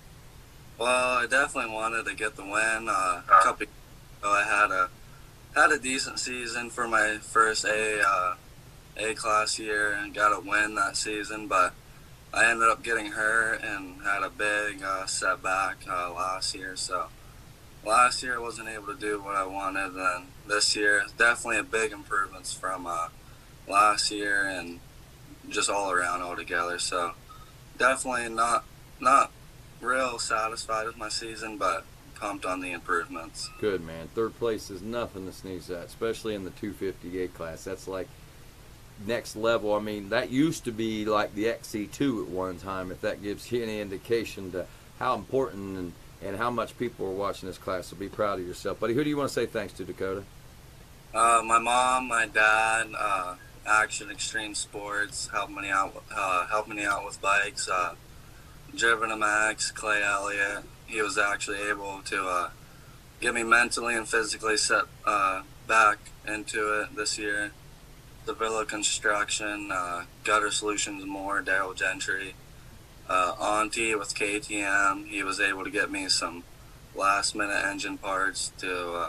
Well, I definitely wanted to get the win. Uh, a couple years ago, I had a had a decent season for my first A. Uh, A-class year and got a win that season, but I ended up getting hurt and had a big uh, setback uh, last year. So last year I wasn't able to do what I wanted, and this year definitely a big improvements from uh, last year and just all around altogether. So definitely not not real satisfied with my season, but pumped on the improvements. Good, man. Third place is nothing to sneeze at, especially in the two fifty-eight class. That's like next level. I mean, that used to be like the X C two at one time, if that gives you any indication to how important and, and how much people are watching this class. So be proud of yourself. Buddy, who do you want to say thanks to, Dakota? Uh, my mom, my dad, uh, Action Extreme Sports, helping me out, uh, helping me out with bikes. Uh, Driven M X, Clay Elliott. He was actually able to uh, get me mentally and physically set uh, back into it this year. Davila Construction, uh, Gutter Solutions More, Daryl Gentry, uh, Auntie with K T M. He was able to get me some last minute engine parts to uh,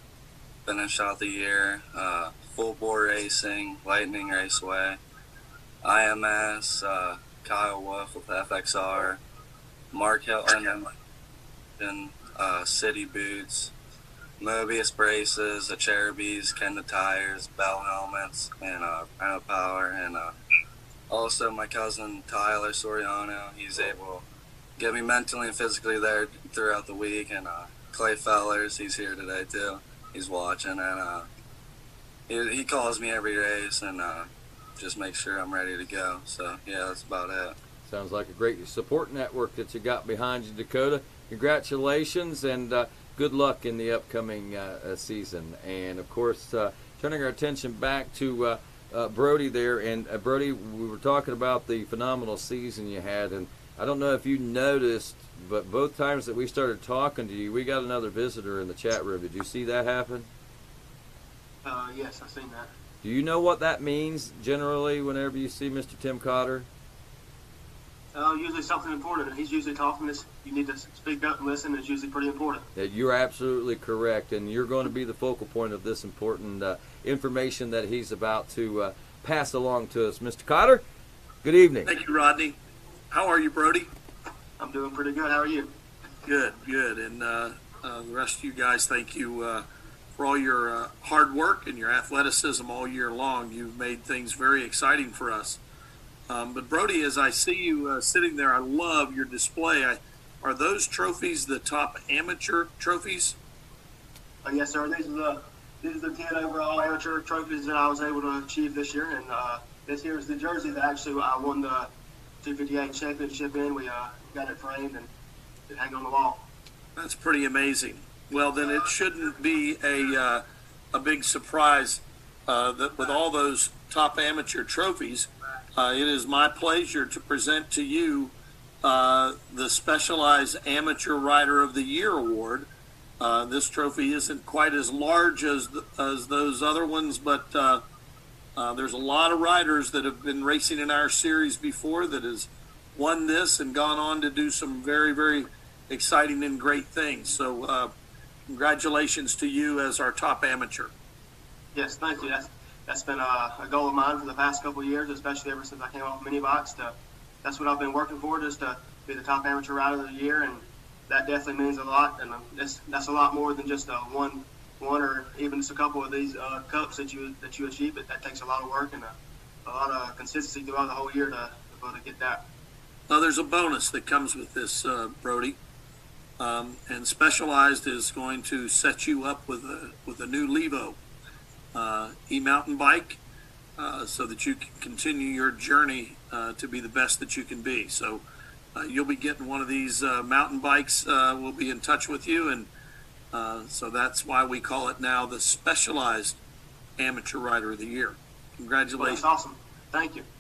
finish out the year. Uh, Full Bore Racing, Lightning Raceway, I M S, uh, Kyle Wolf with F X R, Mark Hilton, and uh, City Boots, Mobius braces, the Cherubies, Kenda tires, Bell helmets, and uh, Rhino Power, and uh, also my cousin Tyler Soriano. He's able to get me mentally and physically there throughout the week, and uh, Clay Fellers, he's here today too. He's watching, and uh, he, he calls me every race and uh, just makes sure I'm ready to go. So yeah, that's about it. Sounds like a great support network that you got behind you, Dakota. Congratulations, and uh, good luck in the upcoming uh, season. And, of course, uh, turning our attention back to uh, uh, Brody there. And, uh, Brody, we were talking about the phenomenal season you had. And I don't know if you noticed, but both times that we started talking to you, we got another visitor in the chat room. Did you see that happen? Uh, yes, I've seen that. Do you know what that means generally whenever you see Mister Tim Cotter? Uh, usually something important. He's usually talking this. You need to speak up and listen. It's usually pretty important. Yeah, you're absolutely correct, and you're going to be the focal point of this important uh, information that he's about to uh, pass along to us. Mister Cotter, good evening. Thank you, Rodney. How are you, Brody? I'm doing pretty good. How are you? Good, good. And uh, uh, the rest of you guys, thank you uh, for all your uh, hard work and your athleticism all year long. You've made things very exciting for us. Um, but Brody, as I see you uh, sitting there, I love your display. I, are those trophies the top amateur trophies? Uh, yes, sir. These are the these are the ten overall amateur trophies that I was able to achieve this year, and uh, this here is the jersey that actually I won the two fifty-eight championship in. We uh, got it framed and it hang on the wall. That's pretty amazing. Well, then it shouldn't be a uh, a big surprise uh, that with all those top amateur trophies. Uh, it is my pleasure to present to you uh, the Specialized Amateur Rider of the Year Award. Uh, this trophy isn't quite as large as the, as those other ones, but uh, uh, there's a lot of riders that have been racing in our series before that has won this and gone on to do some very, very exciting and great things. So uh, congratulations to you as our top amateur. Yes, thank you. That's that's been a, a goal of mine for the past couple of years, especially ever since I came off mini bikes. To that's what I've been working for, just to be the top amateur rider of the year, and that definitely means a lot. And that's that's a lot more than just a one one or even just a couple of these uh, cups that you that you achieve. But that takes a lot of work and a, a lot of consistency throughout the whole year to, to get that. Now, there's a bonus that comes with this, uh, Brody. Um, and Specialized is going to set you up with a with a new Levo uh, e-mountain bike, uh, so that you can continue your journey uh, to be the best that you can be. So uh, you'll be getting one of these uh, mountain bikes. Uh, we'll be in touch with you, and uh, so that's why we call it now the Specialized Amateur Rider of the Year. Congratulations! Well, that's awesome. Thank you.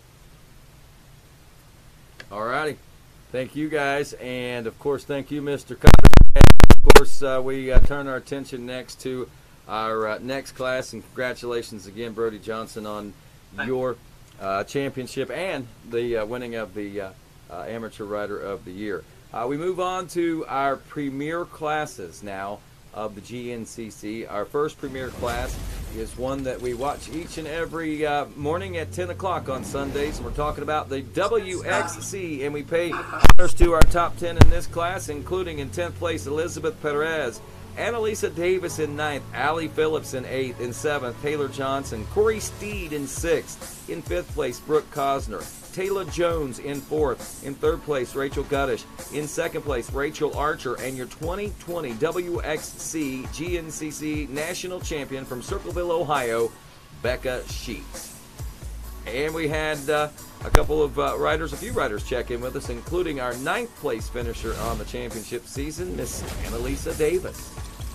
All righty. Thank you, guys. And, of course, thank you, Mister Cotter. And, of course, uh, we uh, turn our attention next to our uh, next class. And congratulations again, Brody Johnson, on your uh, championship and the uh, winning of the uh, uh, Amateur Rider of the Year. Uh, we move on to our premier classes now of the G N C C. Our first premier class is one that we watch each and every uh, morning at ten o'clock on Sundays, and we're talking about the W X C, and we pay honors to our top ten in this class, including in tenth place Elizabeth Perez, Annalisa Davis in ninth, Allie Phillips in eighth, in seventh Taylor Johnson, Corey Steed in sixth, in fifth place Brooke Cosner, Taylor Jones in fourth, in third place Rachel Guttish, in second place Rachel Archer, and your twenty twenty W X C G N C C national champion from Circleville, Ohio, Becca Sheets. And we had uh, a couple of uh, riders, a few riders check in with us, including our ninth place finisher on the championship season, Miss Annalisa Davis.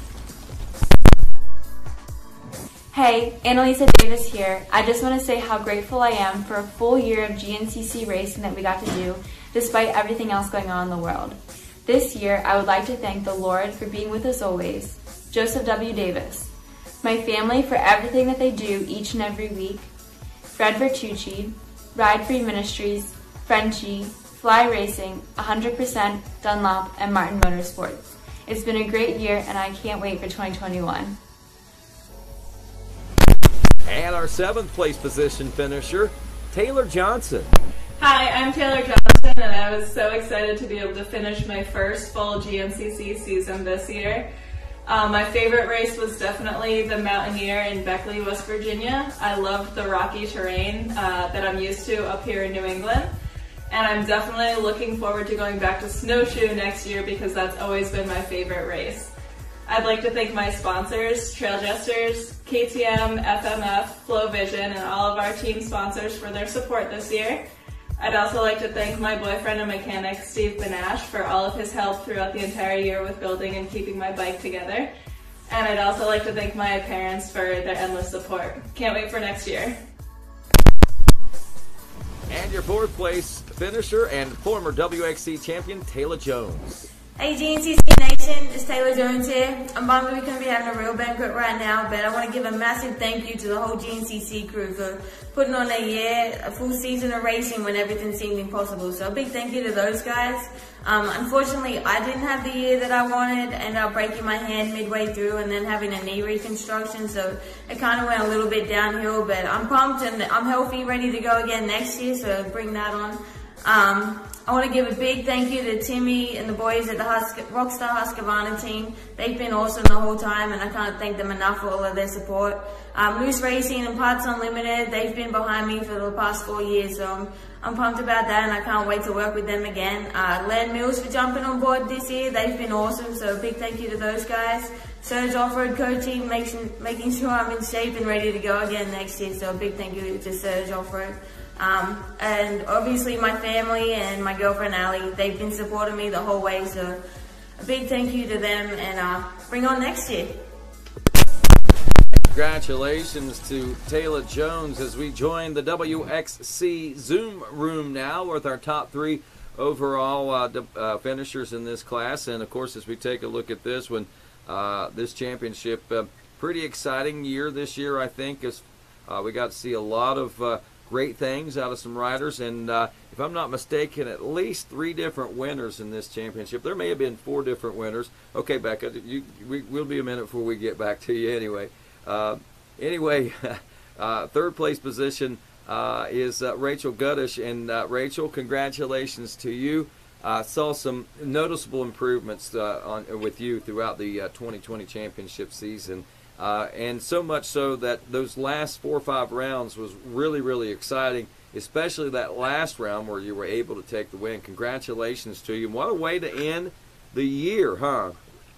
Hey, Annalisa Davis here. I just want to say how grateful I am for a full year of G N C C racing that we got to do, despite everything else going on in the world. This year, I would like to thank the Lord for being with us always, Joseph W. Davis, my family for everything that they do each and every week, Fred Vertucci, Ride Free Ministries, Frenchie, Fly Racing, one hundred percent Dunlop, and Martin Motorsports. It's been a great year, and I can't wait for twenty twenty-one. And our seventh place position finisher, Taylor Johnson. Hi, I'm Taylor Johnson, and I was so excited to be able to finish my first full G N C C season this year. Um, my favorite race was definitely the Mountaineer in Beckley, West Virginia. I loved the rocky terrain uh, that I'm used to up here in New England. And I'm definitely looking forward to going back to Snowshoe next year because that's always been my favorite race. I'd like to thank my sponsors, Trail Jesters, K T M, F M F, Flow Vision, and all of our team sponsors for their support this year. I'd also like to thank my boyfriend and mechanic, Steve Benash, for all of his help throughout the entire year with building and keeping my bike together. And I'd also like to thank my parents for their endless support. Can't wait for next year. And your fourth place finisher and former W X C champion, Taylor Jones. Hey G N C C Nation, it's Taylor Jones here. I'm bummed we couldn't be having a real banquet right now, but I want to give a massive thank you to the whole G N C C crew for putting on a year, a full season of racing when everything seemed impossible. So a big thank you to those guys. Um, unfortunately, I didn't have the year that I wanted, ended up breaking my hand midway through and then having a knee reconstruction, so it kind of went a little bit downhill, but I'm pumped and I'm healthy, ready to go again next year, so bring that on. Um, I want to give a big thank you to Timmy and the boys at the Hus- Rockstar Husqvarna team. They've been awesome the whole time, and I can't thank them enough for all of their support. Um, Loose Racing and Parts Unlimited, they've been behind me for the past four years, so I'm, I'm pumped about that, and I can't wait to work with them again. Uh, Land Mills for jumping on board this year. They've been awesome, so a big thank you to those guys. Surge Off-Road Coaching, making, making sure I'm in shape and ready to go again next year, so a big thank you to Surge Off-Road. Um, and obviously my family and my girlfriend Allie, they've been supporting me the whole way, so a big thank you to them, and uh, bring on next year. Congratulations to Taylor Jones as we join the W X C Zoom room now with our top three overall uh, uh, finishers in this class. And of course, as we take a look at this one, uh, this championship, uh, pretty exciting year this year, I think, as uh, we got to see a lot of uh, great things out of some riders, and uh, if I'm not mistaken, at least three different winners in this championship. There may have been four different winners. Okay, Becca, you, we, we'll be a minute before we get back to you anyway. Uh, anyway, uh, third place position uh, is uh, Rachel Guttish, and uh, Rachel, congratulations to you. I uh, saw some noticeable improvements uh, on with you throughout the uh, twenty twenty championship season. Uh, and so much so that those last four or five rounds was really, really exciting, especially that last round where you were able to take the win. Congratulations to you. And what a way to end the year, huh?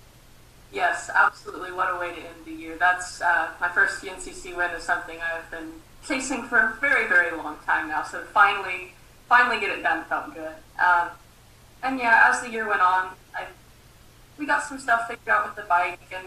Yes, absolutely. What a way to end the year. That's uh, my first G N C C win is something I've been chasing for a very, very long time now. So finally, finally get it done felt good. Um, and yeah, as the year went on, I, we got some stuff figured out with the bike, and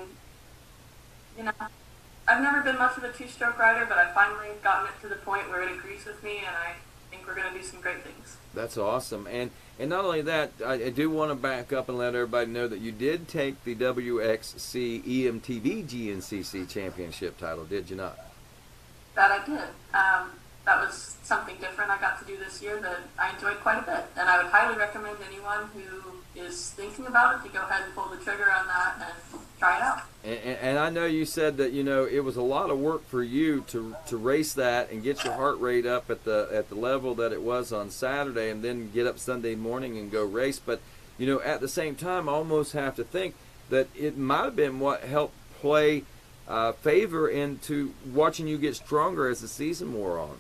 you know, I've never been much of a two-stroke rider, but I've finally gotten it to the point where it agrees with me, and I think we're going to do some great things. That's awesome. And and not only that, I, I do want to back up and let everybody know that you did take the W X C E M T V G N C C championship title, did you not? That I did. Um, that was something different I got to do this year that I enjoyed quite a bit, and I would highly recommend anyone who is thinking about it to go ahead and pull the trigger on that and try it out. And, and, and I know you said that, you know, it was a lot of work for you to to race that and get your heart rate up at the at the level that it was on Saturday, and then get up Sunday morning and go race. But, you know, at the same time, I almost have to think that it might have been what helped play uh, favor into watching you get stronger as the season wore on.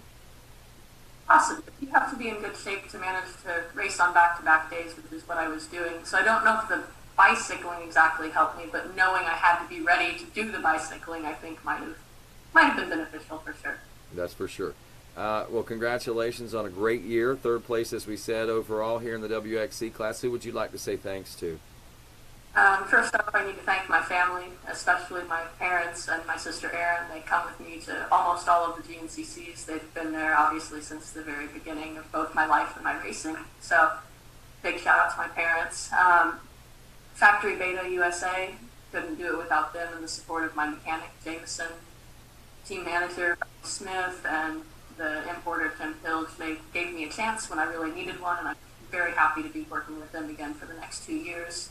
Awesome. You have to be in good shape to manage to race on back-to-back days, which is what I was doing. So I don't know if the bicycling exactly helped me, but knowing I had to be ready to do the bicycling, I think might have might have been beneficial for sure. That's for sure. Uh, well, congratulations on a great year. Third place, as we said, overall here in the W X C class. Who would you like to say thanks to? Um, first off, I need to thank my family, especially my parents and my sister Erin. They come with me to almost all of the G N C Cs. They've been there, obviously, since the very beginning of both my life and my racing. So, big shout out to my parents. Um, Factory Beta U S A, couldn't do it without them and the support of my mechanic, Jameson, team manager, Smith, and the importer, Tim Pilge. They gave me a chance when I really needed one, and I'm very happy to be working with them again for the next two years.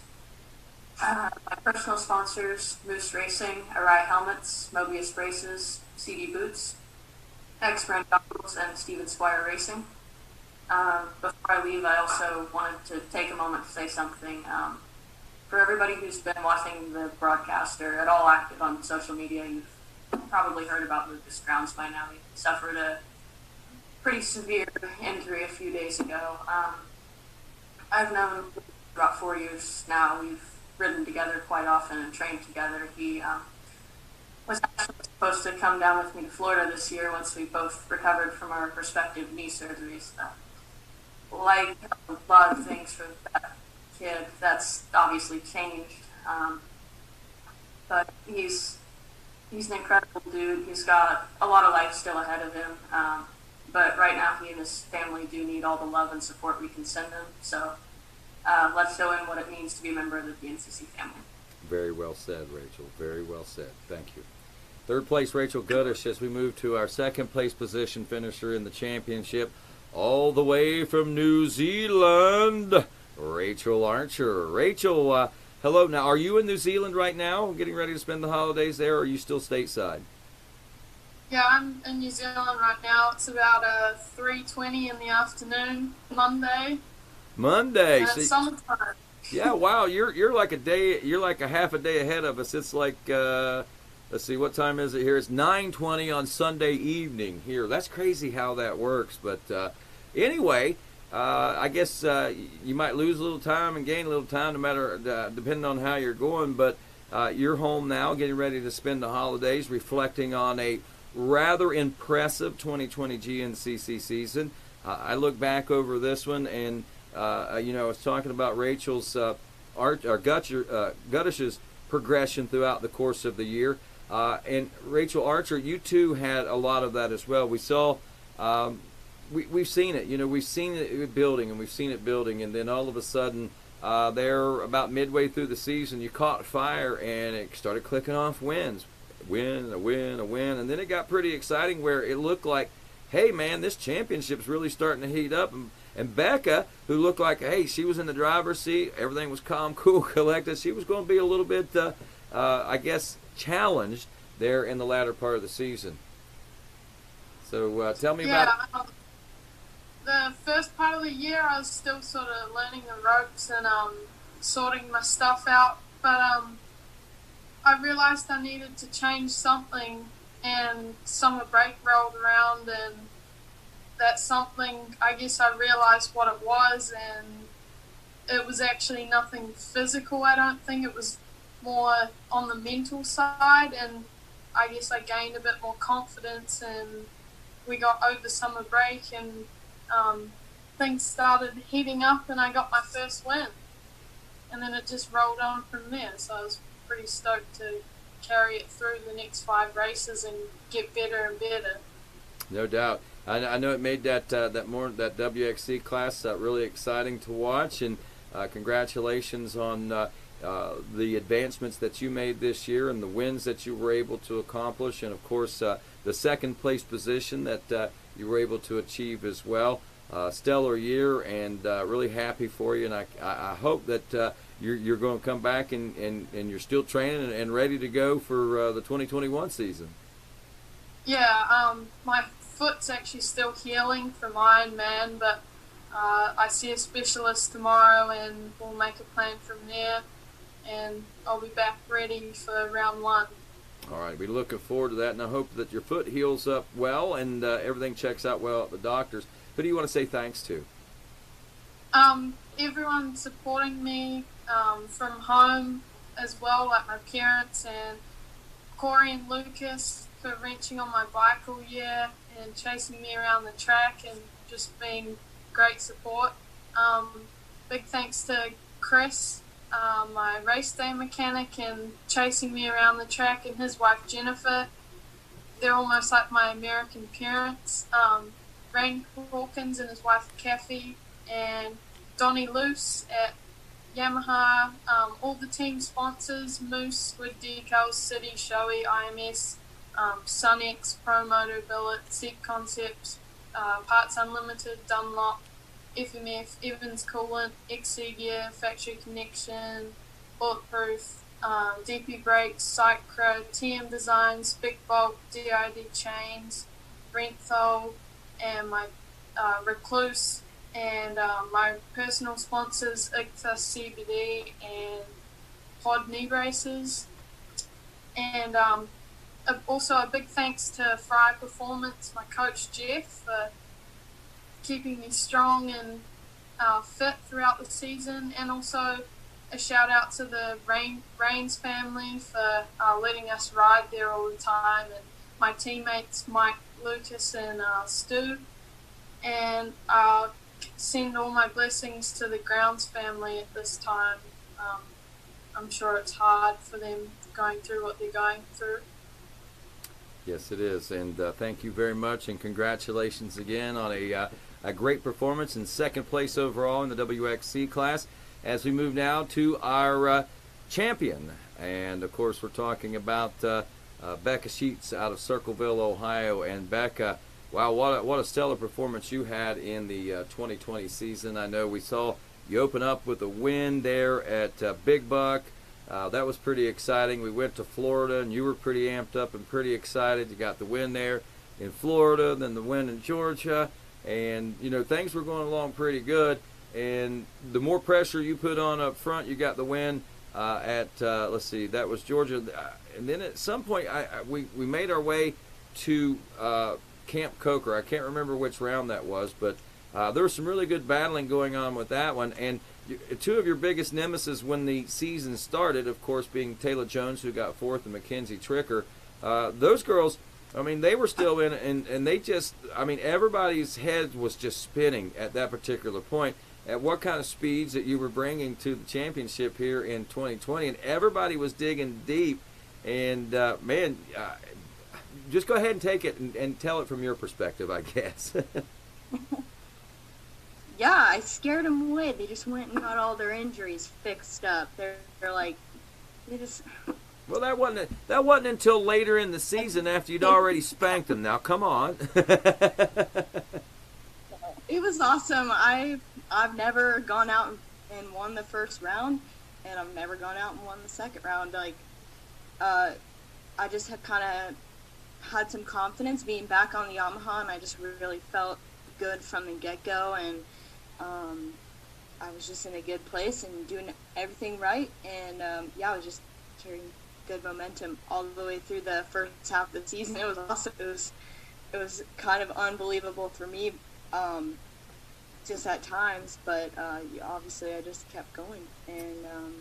Uh, my personal sponsors, Moose Racing, Arai Helmets, Mobius Braces, C D Boots, X-Brand Goggles, and Steven Squire Racing. Um, before I leave, I also wanted to take a moment to say something. Um, for everybody who's been watching the broadcast or at all active on social media, you've probably heard about Lucas Grounds by now. He suffered a pretty severe injury a few days ago. Um, I've known for about four years now. We've ridden together quite often and trained together. He um, was actually supposed to come down with me to Florida this year once we both recovered from our respective knee surgeries. So, like a lot of things for that kid, that's obviously changed. Um, but he's he's an incredible dude. He's got a lot of life still ahead of him. Um, but right now, he and his family do need all the love and support we can send him. So. Uh, let's show him what it means to be a member of the G N C C family. Very well said, Rachel. Very well said. Thank you. Third place, Rachel Guttish, as we move to our second place position finisher in the championship, all the way from New Zealand, Rachel Archer. Rachel, uh, hello. Now, are you in New Zealand right now, getting ready to spend the holidays there, or are you still stateside? Yeah, I'm in New Zealand right now. It's about uh, three twenty in the afternoon, Monday. Monday. Uh, See, summertime. yeah, wow, you're you're like a day, you're like a half a day ahead of us. It's like, uh, let's see, what time is it here? It's nine twenty on Sunday evening here. That's crazy how that works. But uh, anyway, uh, I guess uh, you might lose a little time and gain a little time, no matter uh, depending on how you're going. But uh, you're home now, getting ready to spend the holidays, reflecting on a rather impressive twenty twenty G N C C season. Uh, I look back over this one and. Uh, you know, I was talking about Rachel's uh, art, or Gutcher, uh, Guttish's progression throughout the course of the year, uh, and Rachel Archer, you too had a lot of that as well. We saw, um, we we've seen it. You know, we've seen it building, and we've seen it building, and then all of a sudden, uh, there about midway through the season, you caught fire, and it started clicking off wins, win, a win, a win, and then it got pretty exciting where it looked like hey, man, this championship's really starting to heat up. And, and Becca, who looked like, hey, she was in the driver's seat, everything was calm, cool, collected. She was going to be a little bit, uh, uh, I guess, challenged there in the latter part of the season. So uh, tell me yeah, about um, the first part of the year, I was still sort of learning the ropes and um, sorting my stuff out. But um, I realized I needed to change something, and summer break rolled around, and that something, I guess I realized what it was, and it was actually nothing physical, I don't think. It was more on the mental side, and I guess I gained a bit more confidence, and we got over summer break, and um, things started heating up, and I got my first win. And then it just rolled on from there, so I was pretty stoked to carry it through the next five races and get better and better. No doubt. I, I know it made that uh, that more that W X C class uh, really exciting to watch, and uh, congratulations on uh, uh, the advancements that you made this year and the wins that you were able to accomplish, and of course uh, the second place position that uh, you were able to achieve as well. Uh, stellar year, and uh, really happy for you, and I, I hope that uh, you're, you're going to come back and, and, and you're still training and, and ready to go for uh, the twenty twenty-one season. Yeah, um, my foot's actually still healing from Ironman, but uh, I see a specialist tomorrow, and we'll make a plan from there, and I'll be back ready for round one. All right, we're looking forward to that, and I hope that your foot heals up well and uh, everything checks out well at the doctors. Who do you want to say thanks to? Um, everyone supporting me um, from home as well, like my parents and Corey and Lucas for wrenching on my bike all year and chasing me around the track and just being great support. Um, big thanks to Chris, uh, my race day mechanic, and chasing me around the track, and his wife Jennifer. They're almost like my American parents. Um, Rain Hawkins and his wife Kathy, and Donnie Luce at Yamaha, um, all the team sponsors, Moose, Squid Decals, City, Shoei, I M S, um, Sunex, Promoto, Billet, Seat Concepts, uh, Parts Unlimited, Dunlop, F M F, Evans Coolant, X C Gear, Factory Connection, Bulletproof, um, D P Brakes, Cycra, T M Designs, Big Bulk, D I D Chains, Renthal, and my uh, Recluse, and um, my personal sponsors, Ictus C B D and Pod Knee Braces. And um, also a big thanks to Fry Performance, my coach Jeff, for keeping me strong and uh, fit throughout the season, and also a shout out to the Rain, Rains family for uh, letting us ride there all the time, and my teammates Mike, Lucas, and uh, Stu, and uh, send all my blessings to the Grounds family at this time. Um, I'm sure it's hard for them going through what they're going through. Yes, it is, and uh, thank you very much, and congratulations again on a, uh, a great performance in second place overall in the W X C class. As we move now to our uh, champion, and of course we're talking about uh, Uh, Becca Sheets out of Circleville, Ohio. And Becca, wow, what a, what a stellar performance you had in the uh, twenty twenty season. I know we saw you open up with a win there at uh, Big Buck. Uh, that was pretty exciting. We went to Florida, and you were pretty amped up and pretty excited. You got the win there in Florida, then the win in Georgia, and, you know, things were going along pretty good. And the more pressure you put on up front, you got the win uh, at, uh, let's see, that was Georgia. And then at some point, I, I, we, we made our way to uh, Camp Coker. I can't remember which round that was, but uh, there was some really good battling going on with that one. And you, two of your biggest nemesis when the season started, of course, being Taylor Jones, who got fourth, and Mackenzie Tricker. Uh, those girls, I mean, they were still in, and, and they just, I mean, everybody's head was just spinning at that particular point at what kind of speeds that you were bringing to the championship here in twenty twenty. And everybody was digging deep. And, uh, man, uh, just go ahead and take it and, and tell it from your perspective, I guess. Yeah, I scared them away. They just went and got all their injuries fixed up. They're, they're like, they just, Well, that wasn't that wasn't until later in the season after you'd already spanked them. Now, come on. It was awesome. I I've never gone out and, and won the first round, and I've never gone out and won the second round. Like, uh, I just have kind of had some confidence being back on the Yamaha, and I just really felt good from the get-go, and um, I was just in a good place and doing everything right, and um, yeah, I was just carrying good momentum all the way through the first half of the season. It was awesome. It was it was kind of unbelievable for me, um, just at times, but uh, obviously I just kept going, and um,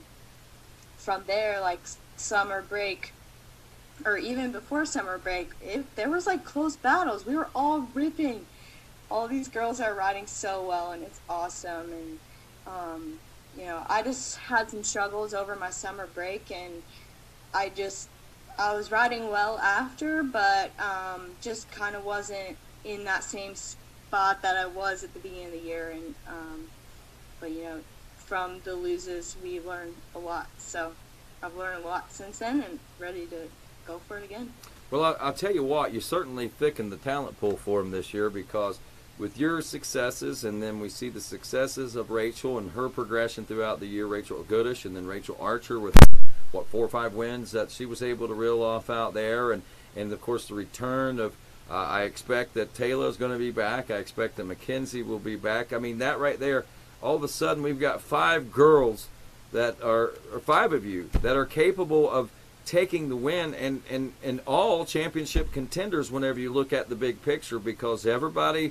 from there, like summer break, or even before summer break, it, there was like close battles. We were all ripping. All these girls are riding so well, and it's awesome. And um, you know, I just had some struggles over my summer break, and I just I was riding well after, but um, just kind of wasn't in that same spot that I was at the beginning of the year. And um, but you know, from the loses, we learned a lot. So I've learned a lot since then, and ready to go for it again. Well, I, I'll tell you what, you certainly thickened the talent pool for him this year, because with your successes, and then we see the successes of Rachel and her progression throughout the year, Rachel Goodish, and then Rachel Archer with, what, four or five wins that she was able to reel off out there, and, and of course the return of, uh, I expect that Taylor is going to be back, I expect that Mackenzie will be back. I mean, that right there, all of a sudden we've got five girls that are, or five of you, that are capable of taking the win, and, and, and all championship contenders whenever you look at the big picture, because everybody,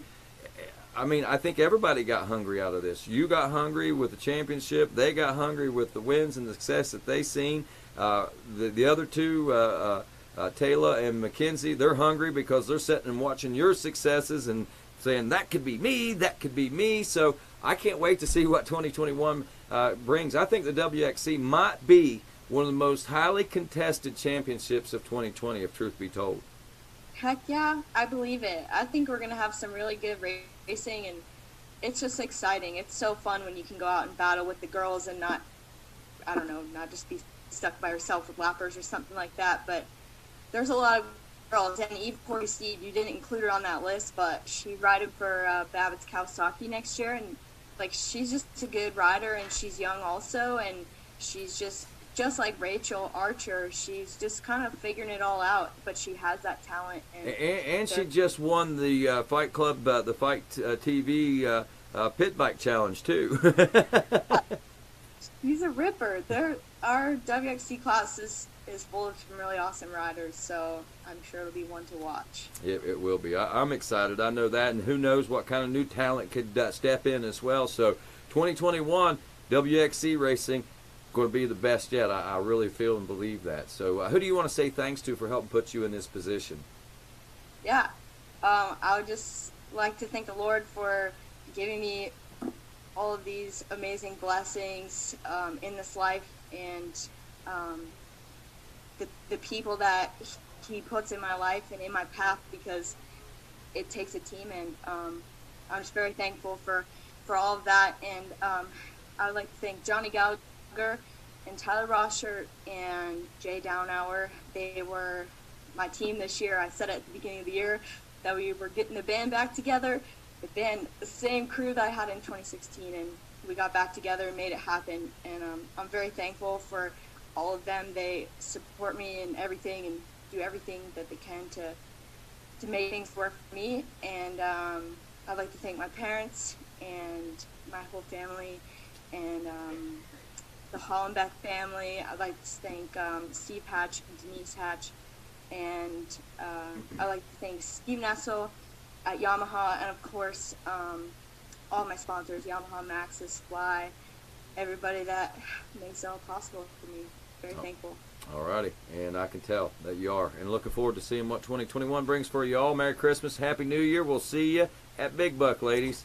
I mean, I think everybody got hungry out of this. You got hungry with the championship. They got hungry with the wins and the success that they seen. Uh, the, the other two, uh, uh, uh, Taylor and Mackenzie, they're hungry because they're sitting and watching your successes and saying, that could be me, that could be me. So I can't wait to see what twenty twenty-one uh, brings. I think the W X C might be one of the most highly contested championships of twenty twenty, if truth be told. Heck yeah, I believe it. I think we're going to have some really good racing, and it's just exciting. It's so fun when you can go out and battle with the girls and not, I don't know, not just be stuck by yourself with lappers or something like that. But there's a lot of girls, and Eve Corey-Steed, you didn't include her on that list, but she's riding for uh, Babbitt's Kawasaki next year, and like she's just a good rider, and she's young also, and she's just just like Rachel Archer, she's just kind of figuring it all out, but she has that talent. And, and, and she just won the uh, Fight Club, uh, the Fight uh, T V uh, uh, Pit Bike Challenge too. She's a ripper. They're, our W X C class is, is full of some really awesome riders, so I'm sure it'll be one to watch. It, it will be. I, I'm excited. I know that, and who knows what kind of new talent could uh, step in as well. So twenty twenty-one W X C racing, going to be the best yet. I, I really feel and believe that. So uh, who do you want to say thanks to for helping put you in this position? Yeah, um, I would just like to thank the Lord for giving me all of these amazing blessings um, in this life, and um, the, the people that he puts in my life and in my path, because it takes a team, and um, I'm just very thankful for, for all of that. And um, I would like to thank Johnny Gallagher and Tyler Rosher and Jay Downhour. They were my team this year. I said at the beginning of the year that we were getting the band back together. The band, the same crew that I had in twenty sixteen, and we got back together and made it happen. And um, I'm very thankful for all of them. They support me in everything and do everything that they can to to make things work for me. And um, I'd like to thank my parents and my whole family, and um, the Hollenbeck family. I'd like to thank um, Steve Hatch and Denise Hatch, and uh, I'd like to thank Steve Nessel at Yamaha, and of course um, all my sponsors, Yamaha, Maxxis, Fly, everybody that makes it all possible for me. Very oh. thankful. All righty, and I can tell that you are, and looking forward to seeing what twenty twenty-one brings for you all. Merry Christmas, Happy New Year. We'll see you at Big Buck, ladies.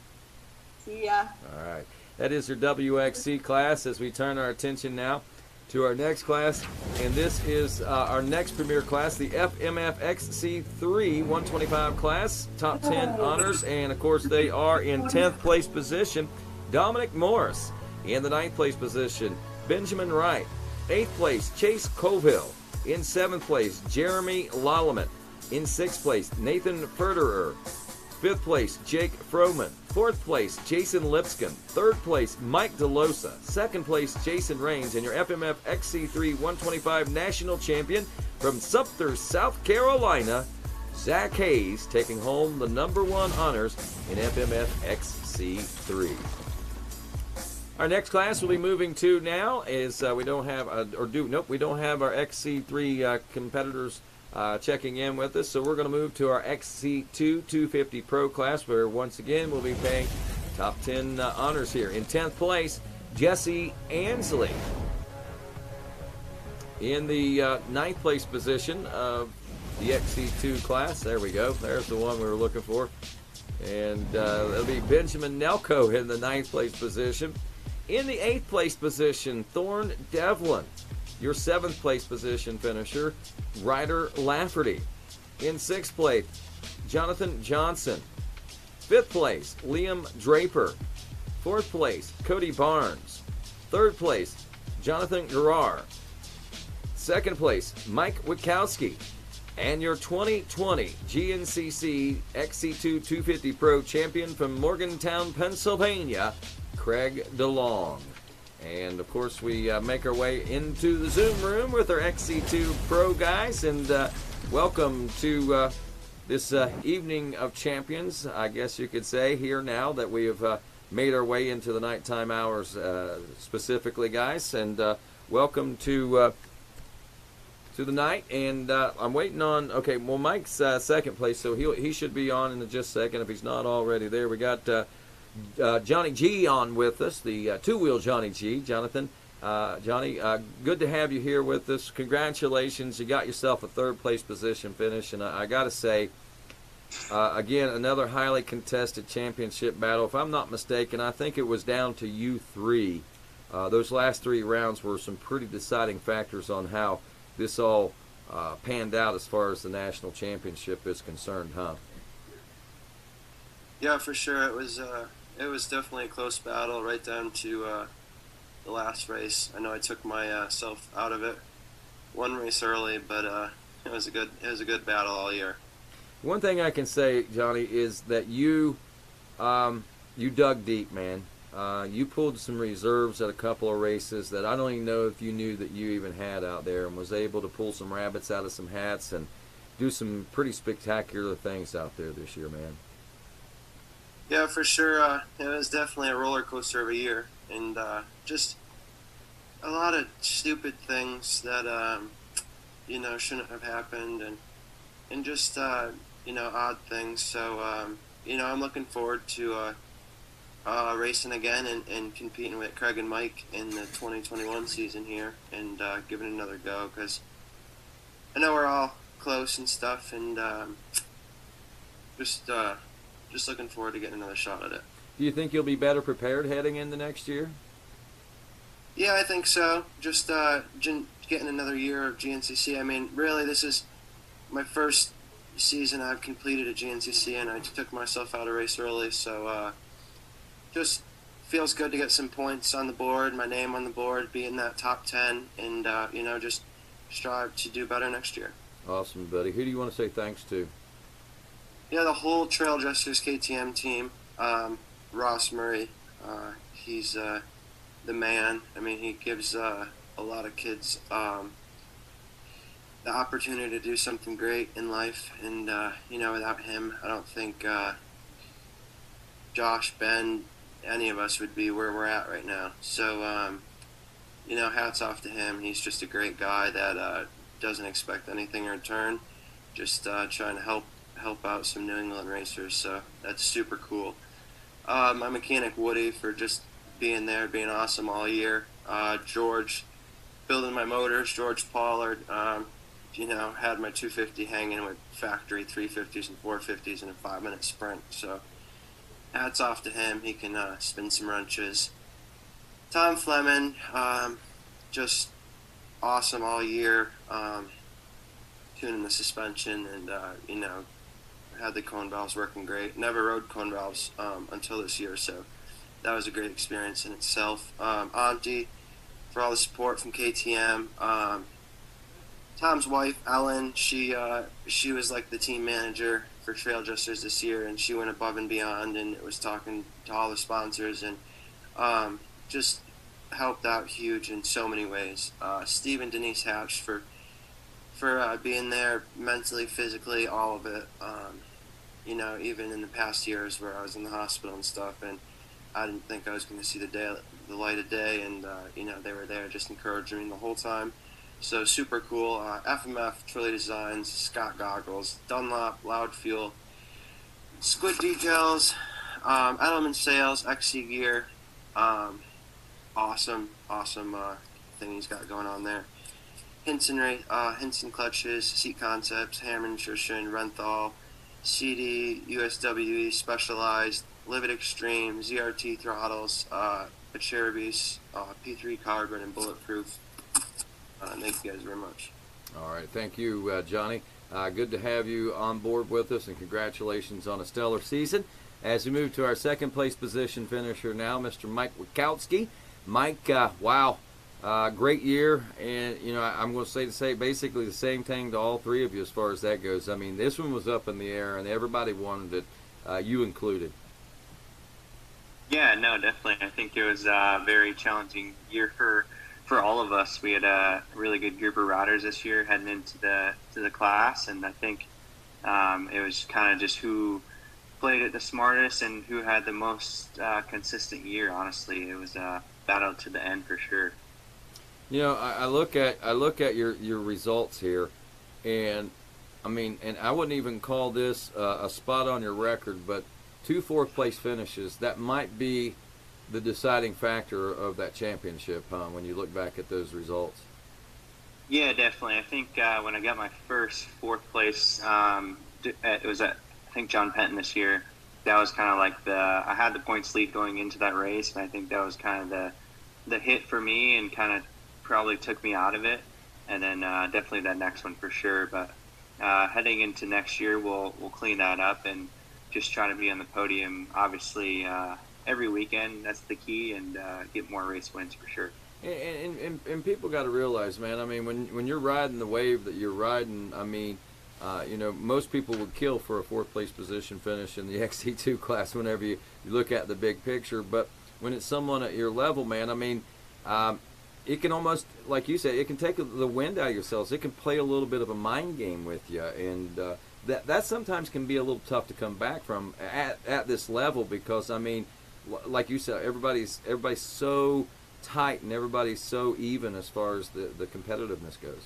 See ya. All right. That is your W X C class, as we turn our attention now to our next class. And this is uh, our next premier class, the F M F X C three one twenty-five class, top ten honors. And, of course, they are in tenth place position, Dominic Morris. In the ninth place position, Benjamin Wright. eighth place, Chase Colville. In seventh place, Jeremy Lallemand. In sixth place, Nathan Ferderer. Fifth place, Jake Froman. Fourth place, Jason Lipscomb. Third place, Mike DeLosa. Second place, Jason Rains. And your F M F X C three one twenty-five national champion from Sumter, South Carolina, Zach Hayes, taking home the number one honors in F M F X C three. Our next class we'll be moving to now is uh, we don't have, uh, or do, nope, we don't have our X C three uh, competitors Uh, checking in with us, so we're going to move to our X C two two fifty Pro class, where once again we'll be paying top ten uh, honors here. In tenth place, Jesse Ansley. In the uh, ninth place position of the X C two class, there we go, there's the one we were looking for, and uh, it'll be Benjamin Nelko in the ninth place position. In the eighth place position, Thorne Devlin. Your seventh place position finisher, Ryder Lafferty. In sixth place, Jonathan Johnson. Fifth place, Liam Draper. Fourth place, Cody Barnes. Third place, Jonathan Garrar. Second place, Mike Witkowski. And your twenty twenty G N C C X C two two fifty Pro champion from Morgantown, Pennsylvania, Craig DeLong. And, of course, we uh, make our way into the Zoom room with our X C two Pro guys. And uh, welcome to uh, this uh, evening of champions, I guess you could say, here now that we have uh, made our way into the nighttime hours uh, specifically, guys. And uh, welcome to uh, to the night. And uh, I'm waiting on, okay, well, Mike's uh, second place, so he he should be on in just a second if he's not already there. We got... Uh, Uh, Johnny G on with us, the uh, two-wheel Johnny G. Jonathan, uh, Johnny, uh, good to have you here with us. Congratulations, you got yourself a third-place position finish, and I, I got to say, uh, again, another highly contested championship battle. If I'm not mistaken, I think it was down to you three. Uh, those last three rounds were some pretty deciding factors on how this all uh, panned out as far as the national championship is concerned, huh? Yeah, for sure. It was uh, it was definitely a close battle right down to uh, the last race. I know I took myself uh, out of it one race early, but uh, it was a good it was a good battle all year. One thing I can say, Johnny, is that you um, you dug deep, man. Uh, you pulled some reserves at a couple of races that I don't even know if you knew that you even had out there, and was able to pull some rabbits out of some hats and do some pretty spectacular things out there this year, man. Yeah, for sure. Uh, it was definitely a roller coaster of a year, and uh, just a lot of stupid things that um, you know shouldn't have happened, and and just uh, you know odd things. So um, you know, I'm looking forward to uh, uh, racing again and, and competing with Craig and Mike in the twenty twenty-one season here, and uh, giving it another go, because I know we're all close and stuff, and um, just. Uh, Just looking forward to getting another shot at it. Do you think you'll be better prepared heading into next year? Yeah, I think so. Just uh, getting another year of G N C C. I mean, really, this is my first season I've completed at G N C C, and I took myself out of race early, so uh, just feels good to get some points on the board, my name on the board, be in that top ten, and, uh, you know, just strive to do better next year. Awesome, buddy. Who do you want to say thanks to? Yeah, the whole Trail Dressers K T M team. Um, Ross Murray, uh, he's uh, the man. I mean, he gives uh, a lot of kids um, the opportunity to do something great in life. And, uh, you know, without him, I don't think uh, Josh, Ben, any of us would be where we're at right now. So, um, you know, hats off to him. He's just a great guy that uh, doesn't expect anything in return, just uh, trying to help help out some New England racers, so that's super cool. Uh, my mechanic Woody for just being there, being awesome all year. Uh, George, building my motors. George Pollard, um, you know, had my two fifty hanging with factory three fifties and four fifties in a five-minute sprint. So hats off to him. He can uh, spin some wrenches. Tom Fleming, um, just awesome all year. Um, tuning the suspension and, uh, you know, had the cone valves working great. Never rode cone valves um, until this year, so that was a great experience in itself. Um, Auntie, for all the support from K T M. Um, Tom's wife, Ellen, she uh, she was like the team manager for Trail Jesters this year, and she went above and beyond and was talking to all the sponsors and um, just helped out huge in so many ways. Uh, Steve and Denise Hatch for for uh, being there mentally, physically, all of it. Um, you know, even in the past years where I was in the hospital and stuff, and I didn't think I was going to see the day, the light of day, and uh, you know, they were there just encouraging me the whole time. So super cool. Uh, F M F, Trilly Designs, Scott Goggles, Dunlop, Loud Fuel, Squid Decals, um, Edelman Sales, X C Gear. Um, awesome, awesome uh, thing he's got going on there. Hinson, uh, Hinson Clutches, Seat Concepts, Hammer Nutrition, Renthal, C D, U S W E, Specialized, Livid Extreme, Z R T Throttles, uh, Acherbis, uh, P three Carbon, and Bulletproof. Uh, thank you guys very much. All right, thank you, uh, Johnny. Uh, good to have you on board with us, and congratulations on a stellar season. As we move to our second place position finisher now, Mister Mike Wachowski. Mike, uh, wow, uh, great year, and you know I, I'm going to say to say basically the same thing to all three of you as far as that goes. I mean, this one was up in the air, and everybody wanted it, uh, you included. Yeah, no, definitely. I think it was a very challenging year for. For all of us. We had a really good group of riders this year heading into the to the class, and I think um, it was kind of just who played it the smartest and who had the most uh, consistent year. Honestly, it was a battle to the end for sure. You know, I, I look at I look at your your results here, and I mean, and I wouldn't even call this uh, a spot on your record, but two fourth place finishes, that might be the deciding factor of that championship, huh, when you look back at those results. Yeah, definitely. I think uh, when I got my first fourth place, um, it was at, I think, John Penton this year. That was kind of like the, I had the points lead going into that race, and I think that was kind of the, the hit for me and kind of probably took me out of it. And then uh, definitely that next one for sure. But uh, heading into next year, we'll, we'll clean that up and just try to be on the podium, obviously, uh, every weekend. That's the key, and uh, get more race wins for sure. And, and, and people got to realize, man, I mean, when when you're riding the wave that you're riding, I mean, uh, you know, most people would kill for a fourth place position finish in the X C two class whenever you, you look at the big picture. But when it's someone at your level, man, I mean, um, it can almost, like you said, it can take the wind out of yourselves. It can play a little bit of a mind game with you, and uh, that that sometimes can be a little tough to come back from at, at this level because, I mean, like you said, everybody's everybody's so tight and everybody's so even as far as the, the competitiveness goes.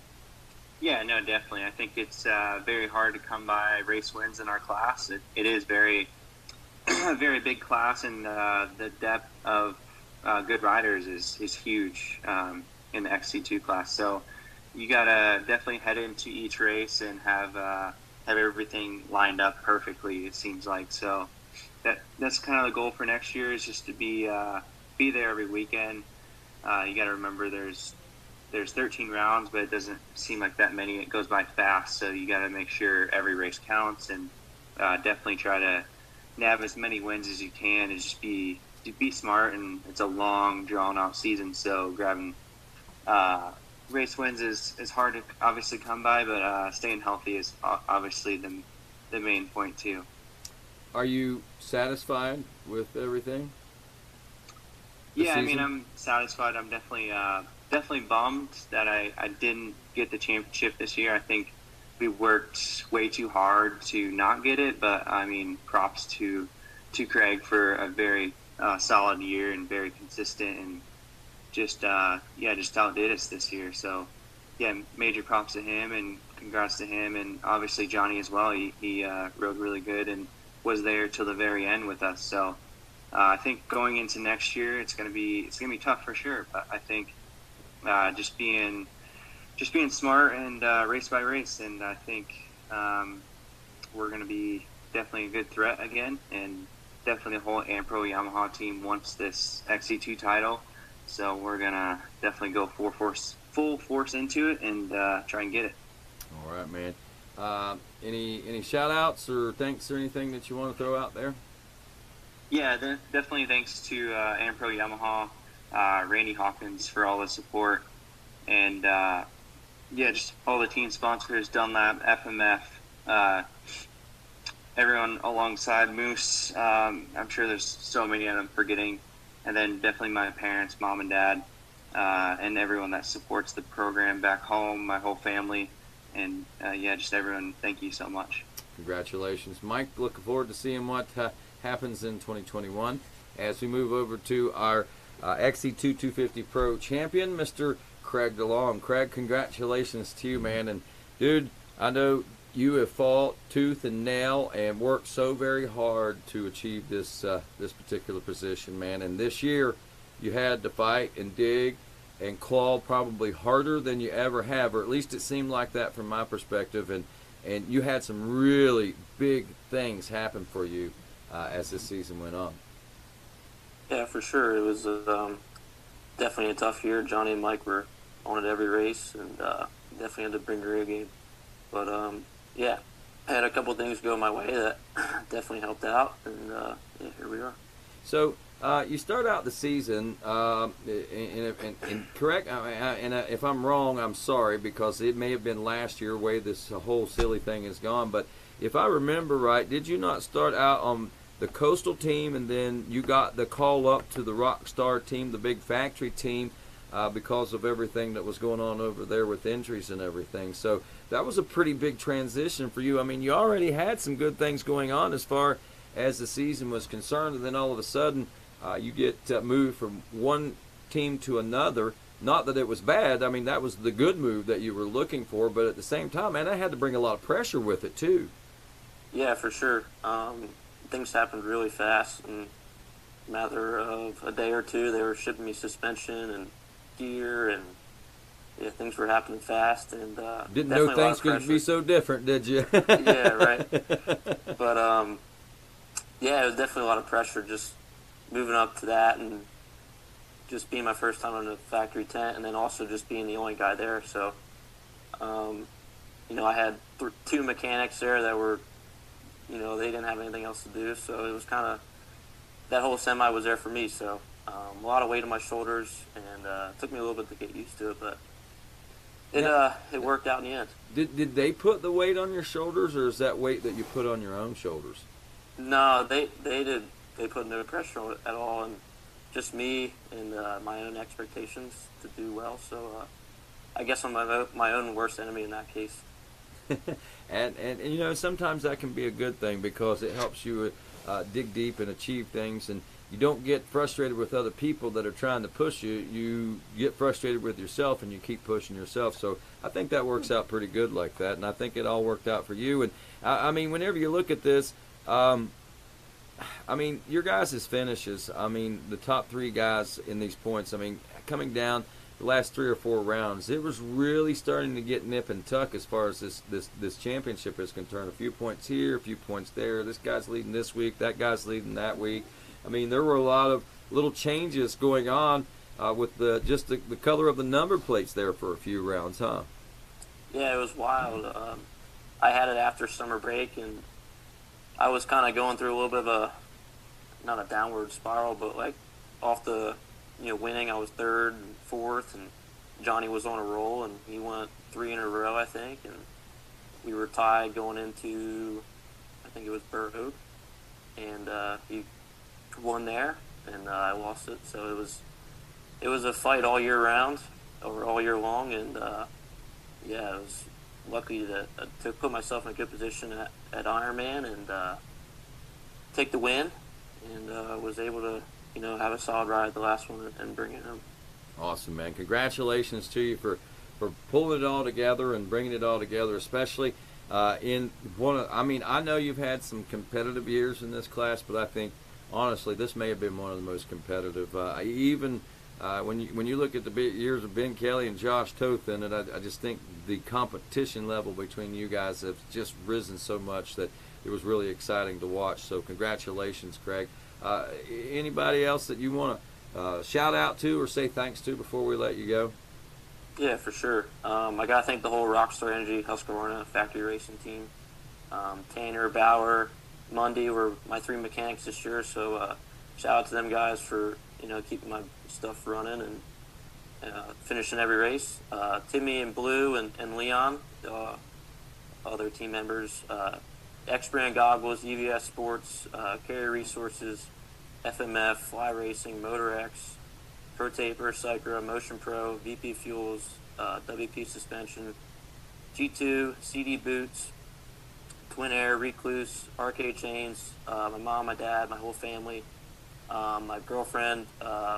Yeah, no, definitely. I think it's uh, very hard to come by race wins in our class. It, it is very, very big class, and uh, the depth of uh, good riders is, is huge um, in the X C two class. So you gotta definitely head into each race and have uh, have everything lined up perfectly. It seems like so. That that's kind of the goal for next year, is just to be uh, be there every weekend. Uh, you got to remember there's there's thirteen rounds, but it doesn't seem like that many. It goes by fast, so you got to make sure every race counts, and uh, definitely try to nab as many wins as you can. And just be be smart, and it's a long, drawn out season, so grabbing uh, race wins is, is hard to obviously come by, but uh, staying healthy is obviously the the main point too. Are you satisfied with everything? Yeah, I mean, I'm satisfied. I'm definitely uh, definitely bummed that I, I didn't get the championship this year. I think we worked way too hard to not get it, but I mean, props to to Craig for a very uh, solid year and very consistent, and just uh, yeah, just outdid us this year. So yeah, major props to him, and congrats to him, and obviously Johnny as well. He, he uh, rode really good and was there till the very end with us. So uh, I think going into next year, it's gonna be it's gonna be tough for sure. But I think uh, just being just being smart and uh, race by race, and I think um, we're gonna be definitely a good threat again, and definitely the whole AmPro Yamaha team wants this X C two title. So we're gonna definitely go full force full force into it and uh, try and get it. All right, man. Uh, any any shout outs or thanks or anything that you want to throw out there? Yeah, de- definitely thanks to uh, AmPro Yamaha, uh, Randy Hawkins for all the support, and uh, yeah, just all the team sponsors, Dunlap, F M F, uh, everyone alongside Moose. Um, I'm sure there's so many of them forgetting. And then definitely my parents, mom and dad, uh, and everyone that supports the program back home, my whole family. And, uh, yeah, just everyone, thank you so much. Congratulations, Mike. Looking forward to seeing what uh, happens in twenty twenty-one. As we move over to our uh, X C two two fifty Pro champion, Mister Craig DeLong. Craig, congratulations to you, man. And, dude, I know you have fought tooth and nail and worked so very hard to achieve this uh, this particular position, man. And this year, you had to fight and dig and claw probably harder than you ever have, or at least it seemed like that from my perspective. And and you had some really big things happen for you uh, as this season went on. Yeah, for sure. It was um, definitely a tough year. Johnny and Mike were on it every race, and uh, definitely had to bring your A game. But um, yeah, I had a couple things go my way that definitely helped out, and uh, yeah, here we are. So uh, you start out the season, uh, and, and, and correct, and if I'm wrong, I'm sorry, because it may have been last year way this whole silly thing is gone. But if I remember right, did you not start out on the Coastal team, and then you got the call up to the Rockstar team, the big factory team, uh, because of everything that was going on over there with injuries and everything? So that was a pretty big transition for you. I mean, you already had some good things going on as far as the season was concerned, and then all of a sudden uh, you get uh, moved from one team to another. Not that it was bad. I mean, that was the good move that you were looking for, but at the same time, man, that had to bring a lot of pressure with it too. Yeah, for sure. Um, things happened really fast. In a matter of a day or two, they were shipping me suspension and gear, and yeah, things were happening fast. And uh, didn't know things could be so different, did you? Yeah, right. But um, yeah, it was definitely a lot of pressure just moving up to that, and just being my first time in a factory tent, and then also just being the only guy there. So, um, you know, I had th- two mechanics there that were, you know, they didn't have anything else to do. So it was kind of, that whole semi was there for me. So um, a lot of weight on my shoulders, and uh, it took me a little bit to get used to it, but it uh, it worked out in the end. Did did they put the weight on your shoulders, or is that weight that you put on your own shoulders? No, they they did. They put no pressure on it at all, and just me and uh, my own expectations to do well. So uh, I guess I'm my, my own worst enemy in that case. and, and, and, you know, sometimes that can be a good thing, because it helps you uh, dig deep and achieve things, and you don't get frustrated with other people that are trying to push you. You get frustrated with yourself, and you keep pushing yourself. So I think that works out pretty good like that, and I think it all worked out for you. And, I, I mean, whenever you look at this, um, I mean, your guys' finishes, I mean, the top three guys in these points, I mean, coming down the last three or four rounds, it was really starting to get nip and tuck as far as this, this, this championship is concerned. A few points here, a few points there. This guy's leading this week, that guy's leading that week. I mean, there were a lot of little changes going on uh, with the just the, the color of the number plates there for a few rounds, huh? Yeah, it was wild. Um, I had it after summer break, and I was kind of going through a little bit of a, not a downward spiral, but like off the, you know, winning, I was third and fourth, and Johnny was on a roll, and he went three in a row, I think, and we were tied going into, I think it was Burr Oak, and uh, he won there, and uh, I lost it. So it was, it was a fight all year round, or all year long, and uh, yeah, I was lucky to, uh, to put myself in a good position at, at Ironman and uh, take the win, and uh, was able to, you know, have a solid ride at the last one and bring it home. Awesome, man. Congratulations to you for, for pulling it all together and bringing it all together, especially uh, in one of, I mean, I know you've had some competitive years in this class, but I think, honestly, this may have been one of the most competitive. Uh, even uh, when you when you look at the years of Ben Kelly and Josh Toth in it, I, I just think the competition level between you guys have just risen so much that it was really exciting to watch. So congratulations, Craig. Uh, anybody else that you want to uh, shout out to or say thanks to before we let you go? Yeah, for sure. Um, I got to thank the whole Rockstar Energy Husqvarna factory racing team. Um, Tanner, Bauer, Mundy were my three mechanics this year, so uh, shout out to them guys for, you know, keeping my stuff running. And uh, finishing every race. Uh, Timmy and Blue and, and Leon, uh, other team members. Uh, X-Brand Goggles, U V S Sports, uh, Carrier Resources, F M F, Fly Racing, MotorX, Pro Taper, Cycra, Motion Pro, V P Fuels, uh, W P Suspension, G two, C D Boots, Twin Air, Recluse, R K Chains, uh, my mom, my dad, my whole family, um, my girlfriend, uh,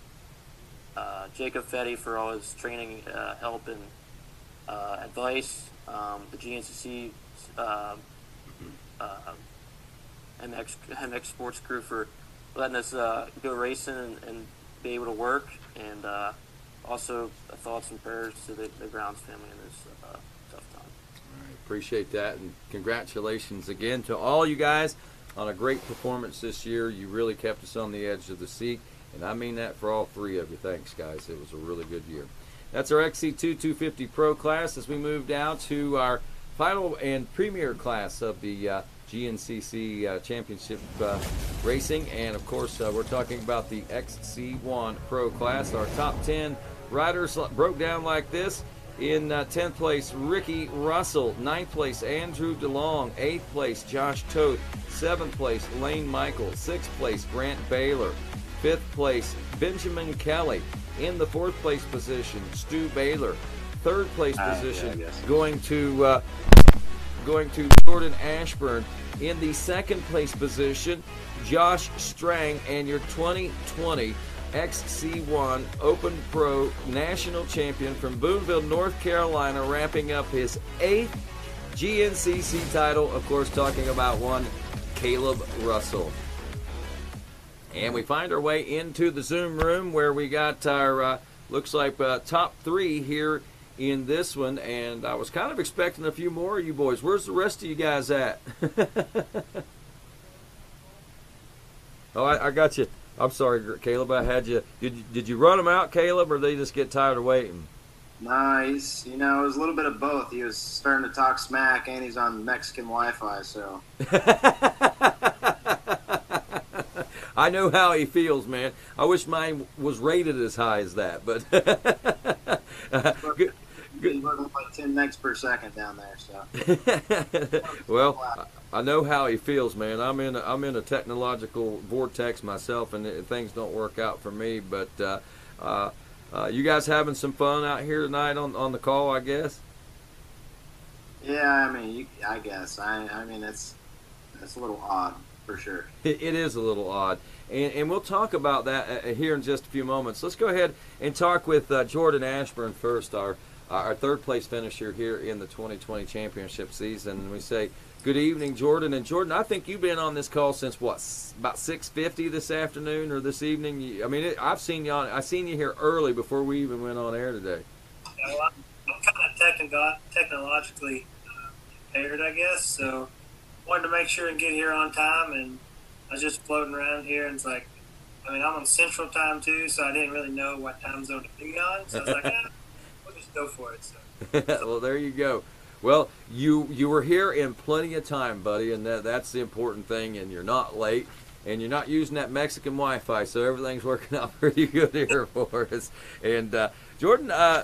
uh, Jacob Fetty for all his training, uh, help, and uh, advice, um, the G N C C uh, uh, M X, M X Sports crew for letting us uh, go racing and, and be able to work, and uh, also thoughts and prayers to the, the Grounds family in this uh, tough time. All right, appreciate that, and congratulations again to all you guys on a great performance this year. You really kept us on the edge of the seat, and I mean that for all three of you. Thanks, guys. It was a really good year. That's our X C two two fifty Pro class as we move down to our final and premier class of the uh, G N C C uh, Championship uh, Racing, and of course uh, we're talking about the X C one Pro class. Our top ten riders broke down like this. In uh, tenth place, Ricky Russell. ninth place, Andrew DeLong. eighth place, Josh Toth. seventh place, Lane Michael. sixth place, Grant Baylor. fifth place, Benjamin Kelly. In the fourth place position, Stu Baylor. Third place Uh, position yeah, I guess. going to uh, going to Jordan Ashburn. In the second place position, Josh Strang, and your twenty twenty X C one Open Pro National Champion from Boonville, North Carolina, wrapping up his eighth G N C C title. Of course, talking about one Caleb Russell. And we find our way into the Zoom room where we got our, uh, looks like uh, top three here in this one, and I was kind of expecting a few more of you boys. Where's the rest of you guys at? Oh, I, I got you. I'm sorry, Caleb. I had you. Did you, did you run them out, Caleb, or they just get tired of waiting? Nice. You know, it was a little bit of both. He was starting to talk smack, and he's on Mexican Wi-Fi, so. I know how he feels, man. I wish mine was rated as high as that, but good. He's working like ten megs per second down there, so. Well, I know how he feels, man. I'm in a, I'm in a technological vortex myself, and it, things don't work out for me. But uh, uh, uh, you guys having some fun out here tonight on on the call, I guess. Yeah, I mean, you, I guess. I I mean, it's it's a little odd for sure. It, it is a little odd, and and we'll talk about that uh, here in just a few moments. Let's go ahead and talk with uh, Jordan Ashburn first, our our third place finisher here in the twenty twenty championship season. And we say good evening, Jordan. And Jordan, I think you've been on this call since what, about six fifty this afternoon or this evening. You, I mean, it, I've seen you on. I seen you here early before we even went on air today. Yeah, well, I'm, I'm kind of technical, technologically uh, impaired, I guess. So wanted to make sure and get here on time, and I was just floating around here, and it's like, I mean, I'm on Central Time too, so I didn't really know what time zone to be on. So I was like, ah, we'll just go for it. So. Well, there you go. Well, you you were here in plenty of time, buddy, and that that's the important thing. And you're not late, and you're not using that Mexican Wi-Fi, so everything's working out pretty good here for us. And uh, Jordan, uh,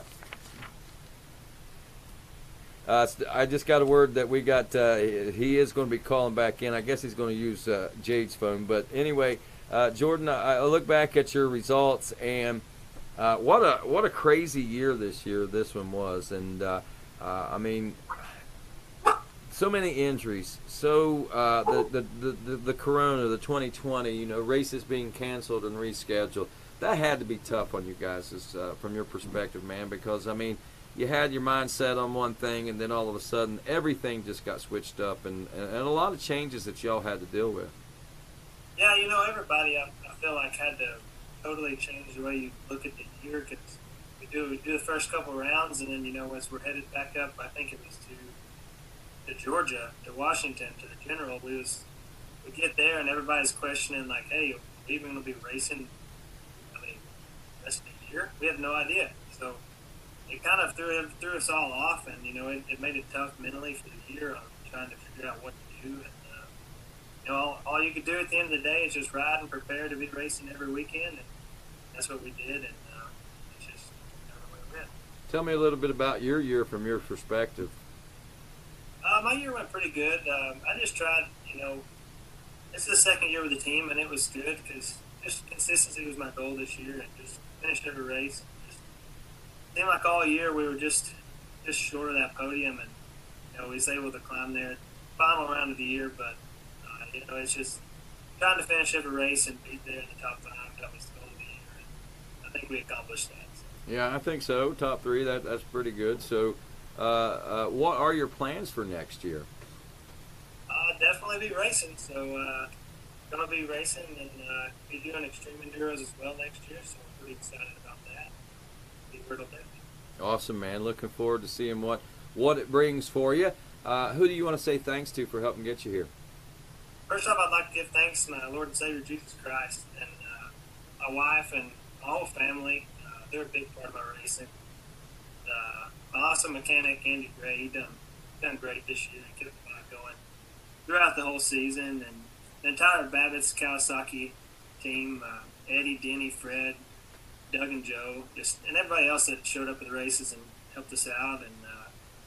uh, I just got a word that we got. Uh, he is going to be calling back in. I guess he's going to use uh, Jade's phone. But anyway, uh, Jordan, I, I look back at your results, and uh, what a what a crazy year this year this one was, and. Uh, Uh, I mean, so many injuries. So uh, the, the, the, the, the Corona, the twenty twenty, you know, races being canceled and rescheduled. That had to be tough on you guys as, uh, from your perspective, man, because, I mean, you had your mind set on one thing, and then all of a sudden everything just got switched up, and, and, and a lot of changes that y'all had to deal with. Yeah, you know, everybody, I, I feel like, had to totally change the way you look at the year, because we do, we do the first couple rounds, and then, you know, as we're headed back up, I think it was to to Georgia, to Washington, to the General, we was we get there, and everybody's questioning, like, hey, are we even going to be racing, I mean, the rest of the year? We have no idea. So it kind of threw, threw us all off, and, you know, it, it made it tough mentally for the year on trying to figure out what to do. And, uh, you know, all, all you could do at the end of the day is just ride and prepare to be racing every weekend, and that's what we did. And uh, it's just Tell me a little bit about your year from your perspective. Uh, my year went pretty good. Um, I just tried, you know, this is the second year with the team, and it was good because just consistency was my goal this year, and just finished every race. Just seemed like all year we were just just short of that podium, and you know we was able to climb there final round of the year. But uh, you know, it's just trying to finish every race and be there in the top five. That was the goal of the year, and I think we accomplished that. Yeah, I think so. Top three, that that's pretty good. So, uh, uh, what are your plans for next year? Uh, definitely be racing. So, uh, gonna be racing and uh, be doing extreme enduros as well next year. So, I'm pretty excited about that. Be where it'll take me. Awesome, man. Looking forward to seeing what what it brings for you. Uh, who do you want to say thanks to for helping get you here? First off, I'd like to give thanks to my Lord and Savior Jesus Christ and uh, my wife and my whole family. Uh, they're a big part of my racing. Uh, my awesome mechanic, Andy Gray, he done, done great this year and kept uh, going throughout the whole season. And the entire Babbitt's Kawasaki team, uh, Eddie, Denny, Fred, Doug and Joe, just and everybody else that showed up at the races and helped us out. And uh,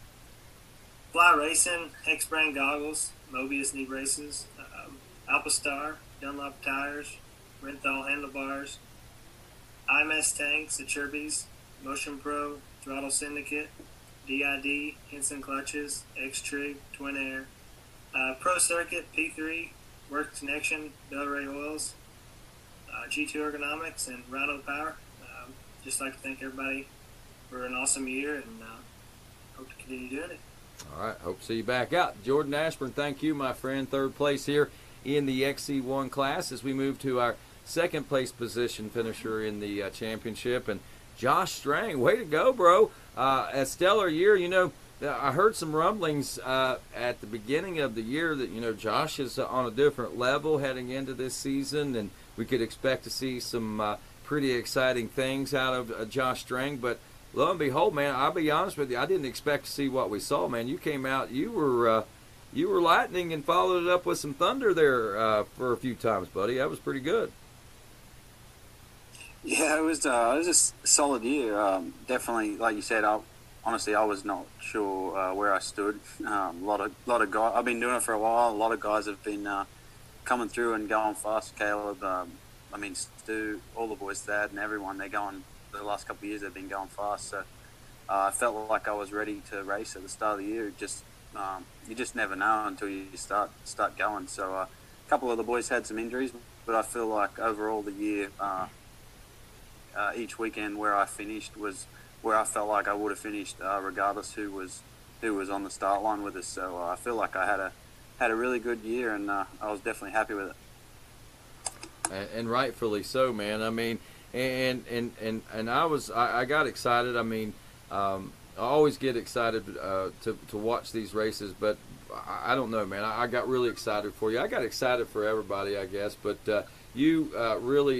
Fly Racing, Hex Brand Goggles, Mobius Knee Braces, um, Alpastar, Dunlop Tires, Renthal Handlebars, I M S Tanks, the Chirbies, Motion Pro, Throttle Syndicate, D I D, Henson Clutches, X-Trig, Twin Air, uh, Pro Circuit, P three, Works Connection, Delray Oils, uh, G two Ergonomics, and Rhino Power. Um, just like to thank everybody for an awesome year, and uh, hope to continue doing it. All right, hope to see you back out. Jordan Ashburn, thank you, my friend. Third place here in the X C one class as we move to our second place position finisher in the uh, championship. And Josh Strang, way to go, bro. Uh, a stellar year. You know, I heard some rumblings uh, at the beginning of the year that, you know, Josh is uh, on a different level heading into this season, and we could expect to see some uh, pretty exciting things out of uh, Josh Strang. But lo and behold, man, I'll be honest with you, I didn't expect to see what we saw, man. You came out, you were uh, you were lightning and followed it up with some thunder there uh, for a few times, buddy. That was pretty good. Yeah, it was uh, it was a s- solid year. Um, definitely, like you said, I, honestly, I was not sure uh, where I stood. Um, a lot of lot of guys. I've been doing it for a while. A lot of guys have been uh, coming through and going fast. Caleb, um, I mean, Stu, all the boys, Thad, and everyone. They're going. The last couple of years, they've been going fast. So uh, I felt like I was ready to race at the start of the year. Just um, you just never know until you start start going. So uh, a couple of the boys had some injuries, but I feel like overall the year. Uh, Uh, each weekend where I finished was where I felt like I would have finished, uh, regardless who was who was on the start line with us. So uh, I feel like I had a had a really good year, and uh, I was definitely happy with it. And, and rightfully so, man. I mean, and and and and I was I, I got excited. I mean, um, I always get excited uh, to to watch these races, but I, I don't know, man. I, I got really excited for you. I got excited for everybody, I guess, but uh, you uh, really.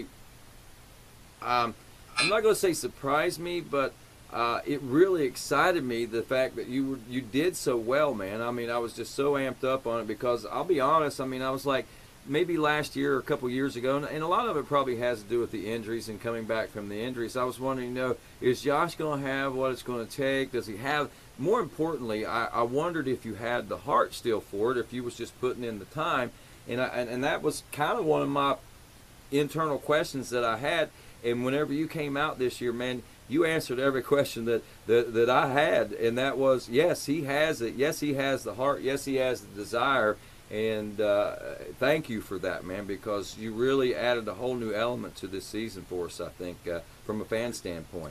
Um, I'm not going to say surprised me, but uh, it really excited me, the fact that you were, you did so well, man. I mean, I was just so amped up on it because I'll be honest, I mean, I was like, maybe last year or a couple years ago, and a lot of it probably has to do with the injuries and coming back from the injuries. I was wondering, you know, is Josh going to have what it's going to take? Does he have, more importantly, I, I wondered if you had the heart still for it, if you was just putting in the time. And, I, and, and that was kind of one of my internal questions that I had. And whenever you came out this year, man, you answered every question that, that, that I had. And that was, yes, he has it. Yes, he has the heart. Yes, he has the desire. And uh, thank you for that, man, because you really added a whole new element to this season for us, I think, uh, from a fan standpoint.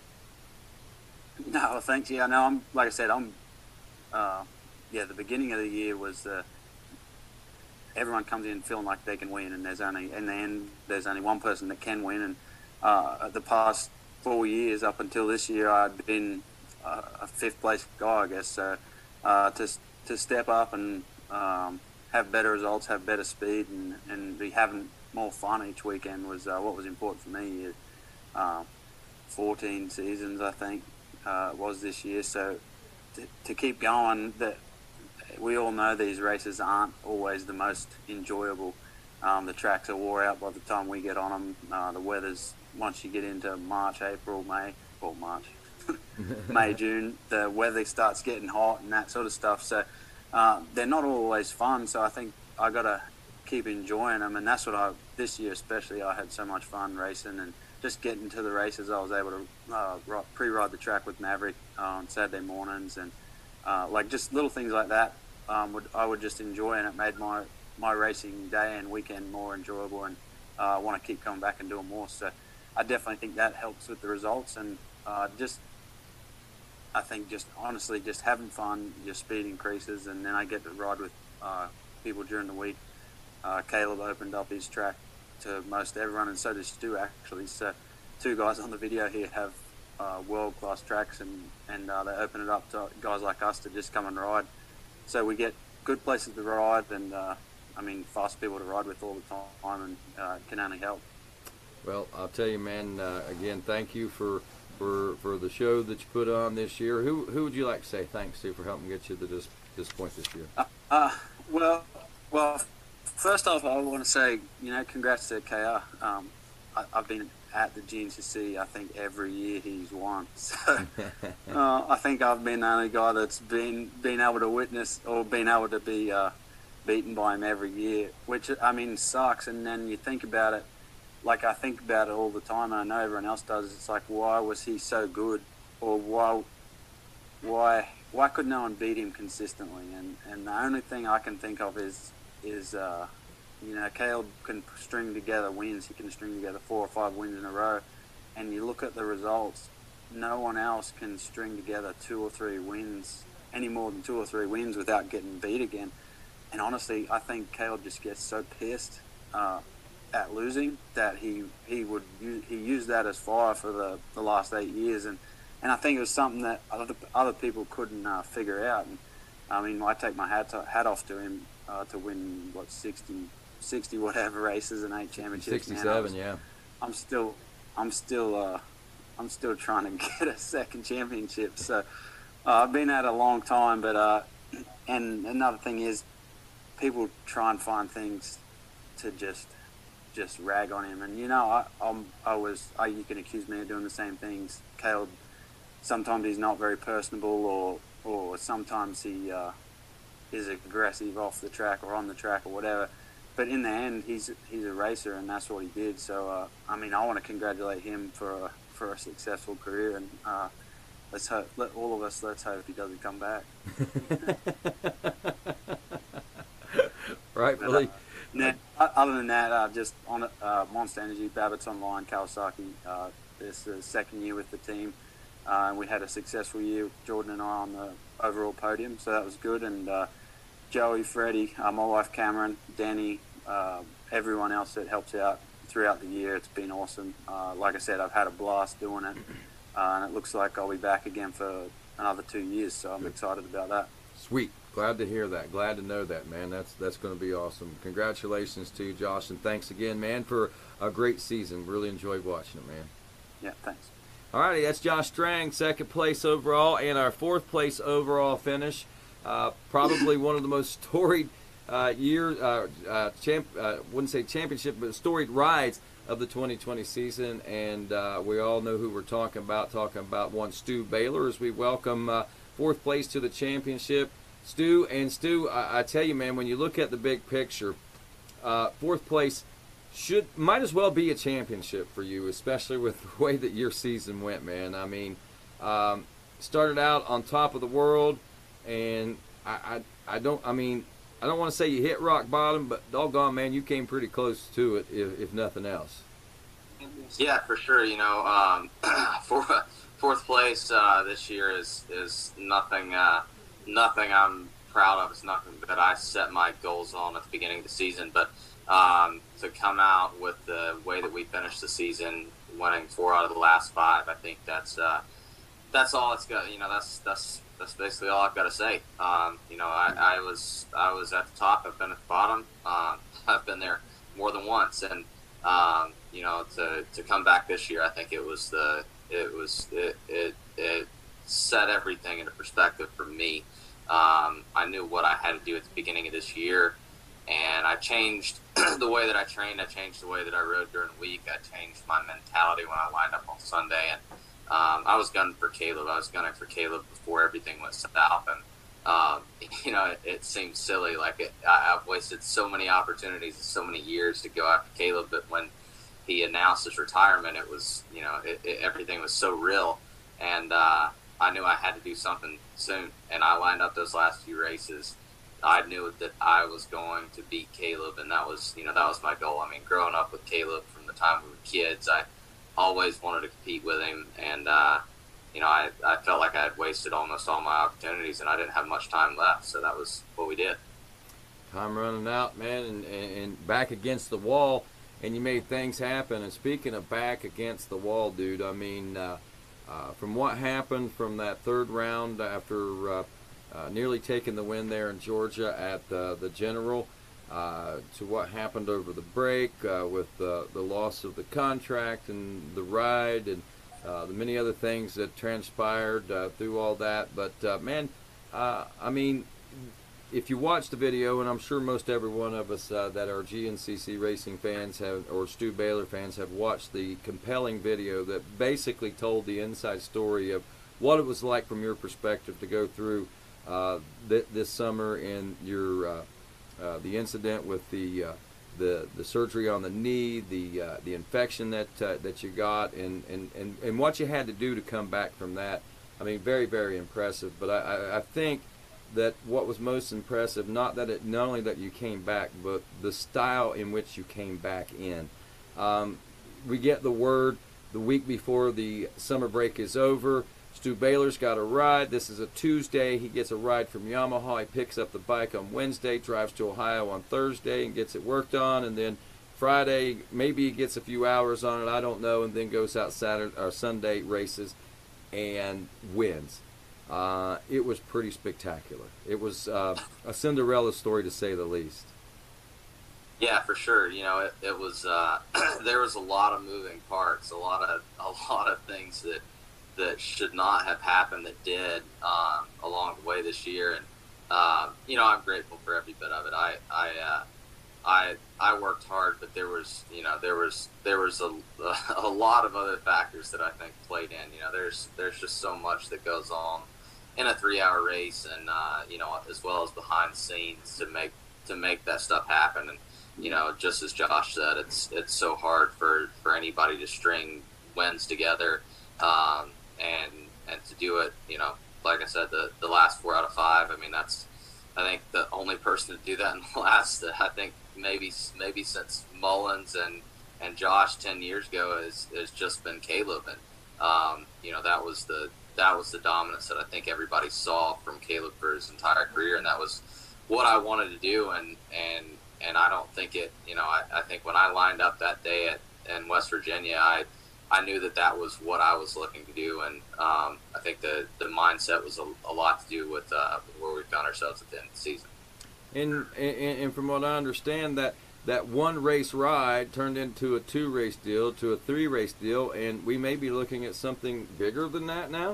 No, thanks. Yeah, no, I'm, like I said, I'm, uh, yeah, the beginning of the year was the, everyone comes in feeling like they can win, and there's only, in the end, there's only one person that can win. And uh, the past four years up until this year, I'd been uh, a fifth place guy, I guess. So uh, to to step up and um, have better results, have better speed, and, and be having more fun each weekend was uh, what was important for me. Uh, fourteen seasons, I think, uh, was this year. So to, to keep going, that we all know these races aren't always the most enjoyable. Um, the tracks are wore out by the time we get on them. Uh, the weather's, once you get into March, April, May, or March, May, June, the weather starts getting hot and that sort of stuff. So uh, they're not always fun. So I think I got to keep enjoying them. And that's what I, this year especially, I had so much fun racing and just getting to the races. I was able to uh, pre-ride the track with Maverick on Saturday mornings. And uh, like just little things like that um, would I would just enjoy. And it made my, my racing day and weekend more enjoyable. And uh, I want to keep coming back and doing more. So I definitely think that helps with the results. And uh, just, I think just honestly, just having fun, your speed increases. And then I get to ride with uh, people during the week. Uh, Caleb opened up his track to most everyone, and so does Stu actually. So two guys on the video here have uh, world-class tracks, and, and uh, they open it up to guys like us to just come and ride. So we get good places to ride, and uh, I mean, fast people to ride with all the time, and uh, it can only help. Well, I'll tell you, man, uh, again, thank you for, for for the show that you put on this year. Who who would you like to say thanks to for helping get you to this, this point this year? Uh, uh, well, well, first off, I want to say, you know, congrats to K R. Um, I, I've been at the G N C C, I think, every year he's won. So uh, I think I've been the only guy that's been, been able to witness or been able to be uh, beaten by him every year, which, I mean, sucks. And then you think about it, like I think about it all the time, and I know everyone else does. It's like, why was he so good? Or why why, why could no one beat him consistently? And, and the only thing I can think of is, is uh, you know, Caleb can string together wins. He can string together four or five wins in a row. And you look at the results, no one else can string together two or three wins, any more than two or three wins without getting beat again. And honestly, I think Caleb just gets so pissed uh, at losing that he he would he used that as fire for the, the last eight years. And, and I think it was something that other, other people couldn't uh, figure out. And I mean, I take my hat, to, hat off to him uh, to win, what, sixty, sixty whatever races and eight championships. sixty-seven, yeah. I'm still, I'm still, uh, I'm still trying to get a second championship. So uh, I've been at it a long time, but uh, and another thing is, people try and find things to just, just rag on him. And you know, I, I'm, I was, I, you can accuse me of doing the same things. Caleb, sometimes he's not very personable, or, or sometimes he uh, is aggressive off the track or on the track or whatever. But in the end, he's he's a racer, and that's what he did. So, uh, I mean, I want to congratulate him for a, for a successful career, and uh, let's hope, let all of us, let's hope he doesn't come back. Rightfully. But, uh, other than that, uh, just on uh, Monster Energy, Babbitt's Online, Kawasaki. Uh, this is the second year with the team, uh, and we had a successful year with Jordan and I on the overall podium, so that was good. And uh, Joey, Freddie, uh, my wife Cameron, Danny, uh, everyone else that helps out throughout the year, it's been awesome. Uh, like I said, I've had a blast doing it, uh, and it looks like I'll be back again for another two years, so I'm excited about that. Sweet. Glad to hear that. Glad to know that, man. That's that's going to be awesome. Congratulations to you, Josh, and thanks again, man, for a great season. Really enjoyed watching it, man. Yeah, thanks. All righty, that's Josh Strang, second place overall, and our fourth place overall finish. Uh, probably one of the most storied uh, year, uh, uh, champ, uh, wouldn't say championship, but storied rides of the twenty twenty season. And uh, we all know who we're talking about. Talking about one Stu Baylor as we welcome uh, fourth place to the championship. Stu, and Stu, I, I tell you, man, when you look at the big picture, uh, fourth place should might as well be a championship for you, especially with the way that your season went, man. I mean, um, started out on top of the world, and I, I, I don't, I mean, I don't want to say you hit rock bottom, but doggone, man, you came pretty close to it, if, if nothing else. Yeah, for sure. You know, um, for, fourth place uh, this year is is nothing. Uh, Nothing I'm proud of. It's nothing that I set my goals on at the beginning of the season. But um, to come out with the way that we finished the season, winning four out of the last five, I think that's uh, that's all it's got. You know, that's that's that's basically all I've got to say. Um, you know, I, I was I was at the top. I've been at the bottom. Um, I've been there more than once, and um, you know, to to come back this year, I think it was the it was it it, it set everything into perspective for me. Um, I knew what I had to do at the beginning of this year, and I changed the way that I trained. I changed the way that I rode during the week. I changed my mentality when I lined up on Sunday, and um, I was gunning for Caleb. I was gunning for Caleb before everything went south, and um, you know, it, it seems silly. Like it, I, I've wasted so many opportunities and so many years to go after Caleb, but when he announced his retirement, it was, you know, it, it, everything was so real, and uh, I knew I had to do something soon. And I lined up those last few races. I knew that I was going to beat Caleb, and that was, you know, that was my goal. I mean, growing up with Caleb from the time we were kids, I always wanted to compete with him, and uh, you know, I, I felt like I had wasted almost all my opportunities, and I didn't have much time left, so that was what we did. Time running out, man, and, and, and back against the wall, and you made things happen. And speaking of back against the wall, dude, I mean, uh, uh, from what happened from that third round after uh, uh, nearly taking the win there in Georgia at uh, the General, uh, to what happened over the break uh, with uh, the loss of the contract and the ride and uh, the many other things that transpired uh, through all that. But, uh, man, uh, I mean, if you watch the video, and I'm sure most every one of us uh, that are G N C C racing fans have, or Stu Baylor fans, have watched the compelling video that basically told the inside story of what it was like from your perspective to go through uh, th this summer and your uh, uh, the incident with the uh, the the surgery on the knee, the uh, the infection that uh, that you got, and, and and and what you had to do to come back from that. I mean, very very impressive. But I, I, I think that what was most impressive, not that it, not only that you came back, but the style in which you came back in. Um, we get the word the week before the summer break is over. Stu Baylor's got a ride. This is a Tuesday. He gets a ride from Yamaha. He picks up the bike on Wednesday, drives to Ohio on Thursday and gets it worked on, and then Friday maybe he gets a few hours on it, I don't know, and then goes out Saturday or Sunday, races and wins. Uh, it was pretty spectacular. It was uh, a Cinderella story, to say the least. Yeah, for sure. You know, it, it was uh, there was a lot of moving parts, a lot of a lot of things that that should not have happened that did um, along the way this year, and uh, you know, I'm grateful for every bit of it. I I uh, I I worked hard, but there was you know there was there was a a lot of other factors that I think played in. You know, there's there's just so much that goes on in a three-hour race, and uh, you know, as well as behind the scenes to make to make that stuff happen. And you know, just as Josh said, it's it's so hard for, for anybody to string wins together, um, and and to do it. You know, like I said, the the last four out of five. I mean, that's I think the only person to do that in the last. I think maybe maybe since Mullins and and Josh ten years ago has has just been Caleb, and um, you know, that was the. That was the dominance that I think everybody saw from Caleb for his entire career, and that was what I wanted to do. And and and I don't think it. You know, I, I think when I lined up that day at in West Virginia, I I knew that that was what I was looking to do, and um, I think the the mindset was a, a lot to do with uh, where we found ourselves at the end of the season. And and, and from what I understand, that. That one race ride turned into a two race deal, to a three race deal, and we may be looking at something bigger than that now.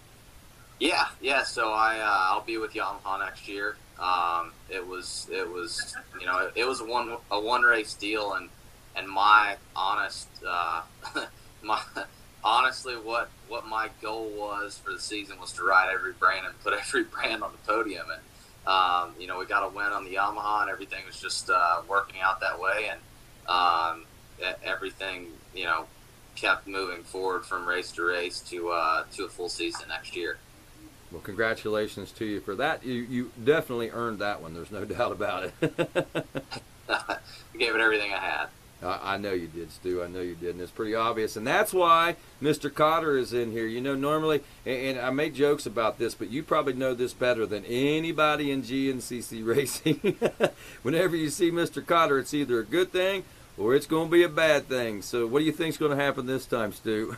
Yeah, yeah. So I uh, I'll be with Yamaha next year. Um, it was it was you know it, it was a one a one race deal, and and my honest uh, my honestly what what my goal was for the season was to ride every brand and put every brand on the podium. And Um, you know, we got a win on the Yamaha, and everything was just uh, working out that way, and um, everything, you know, kept moving forward from race to race to uh, to a full season next year. Well, congratulations to you for that. You you definitely earned that one. There's no doubt about it. I gave it everything I had. I, I know you did, Stu. I know you did, and it's pretty obvious. And that's why Mister Cotter is in here. You know, normally, and, and I make jokes about this, but you probably know this better than anybody in G N C C racing. Whenever you see Mister Cotter, it's either a good thing or it's going to be a bad thing. So what do you think is going to happen this time, Stu?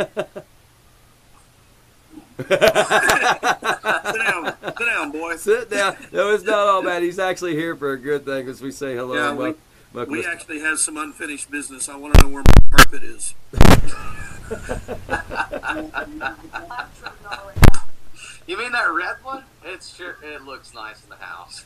Sit down, sit down, boy. Sit down. No, it's not all bad. He's actually here for a good thing, as we say hello. Yeah, and we, welcome. Welcome, we Mister actually have some unfinished business. I want to know where my carpet is. You mean that red one? It's sure it looks nice in the house.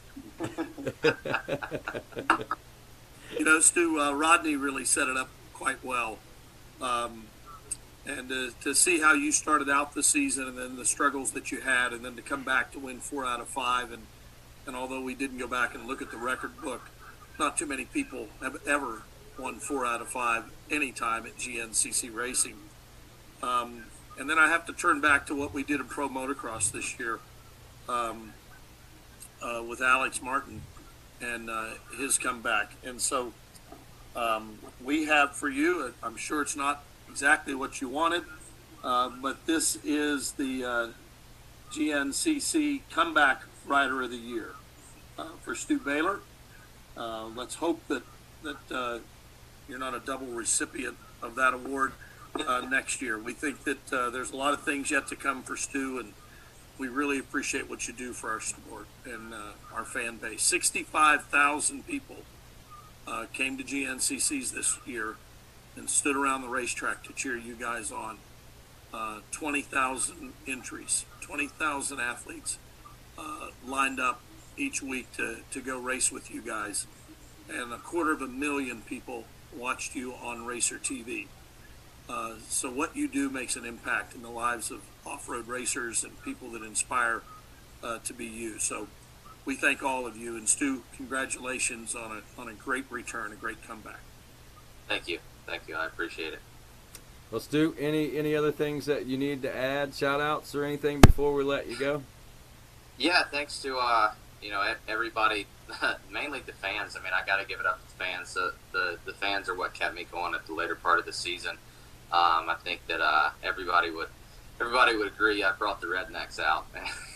You know, Stu, uh, Rodney really set it up quite well. Um, and to, to see how you started out the season and then the struggles that you had, and then to come back to win four out of five. And, and although we didn't go back and look at the record book, not too many people have ever won four out of five any time at G N C C Racing. Um, and then I have to turn back to what we did in pro motocross this year um, uh, with Alex Martin and uh, his comeback. And so um, we have for you, I'm sure it's not exactly what you wanted, uh, but this is the uh, G N C C Comeback Rider of the Year uh, for Stu Baylor. Uh, let's hope that, that uh, you're not a double recipient of that award uh, next year. We think that uh, there's a lot of things yet to come for Stu, and we really appreciate what you do for our sport and uh, our fan base. sixty-five thousand people uh, came to G N C Cs this year and stood around the racetrack to cheer you guys on. Uh, twenty thousand entries, twenty thousand athletes uh, lined up each week to, to go race with you guys. And a quarter of a million people watched you on Racer T V. Uh, so what you do makes an impact in the lives of off-road racers and people that inspire uh, to be you. So we thank all of you. And Stu, congratulations on a, on a great return, a great comeback. Thank you. Thank you. I appreciate it. Well, Stu, any, any other things that you need to add, shout-outs or anything before we let you go? Yeah, thanks to, uh, you know, everybody, mainly the fans. I mean, I got to give it up to the fans. The, the, the fans are what kept me going at the later part of the season. Um, I think that uh, everybody would everybody would agree. I brought the rednecks out.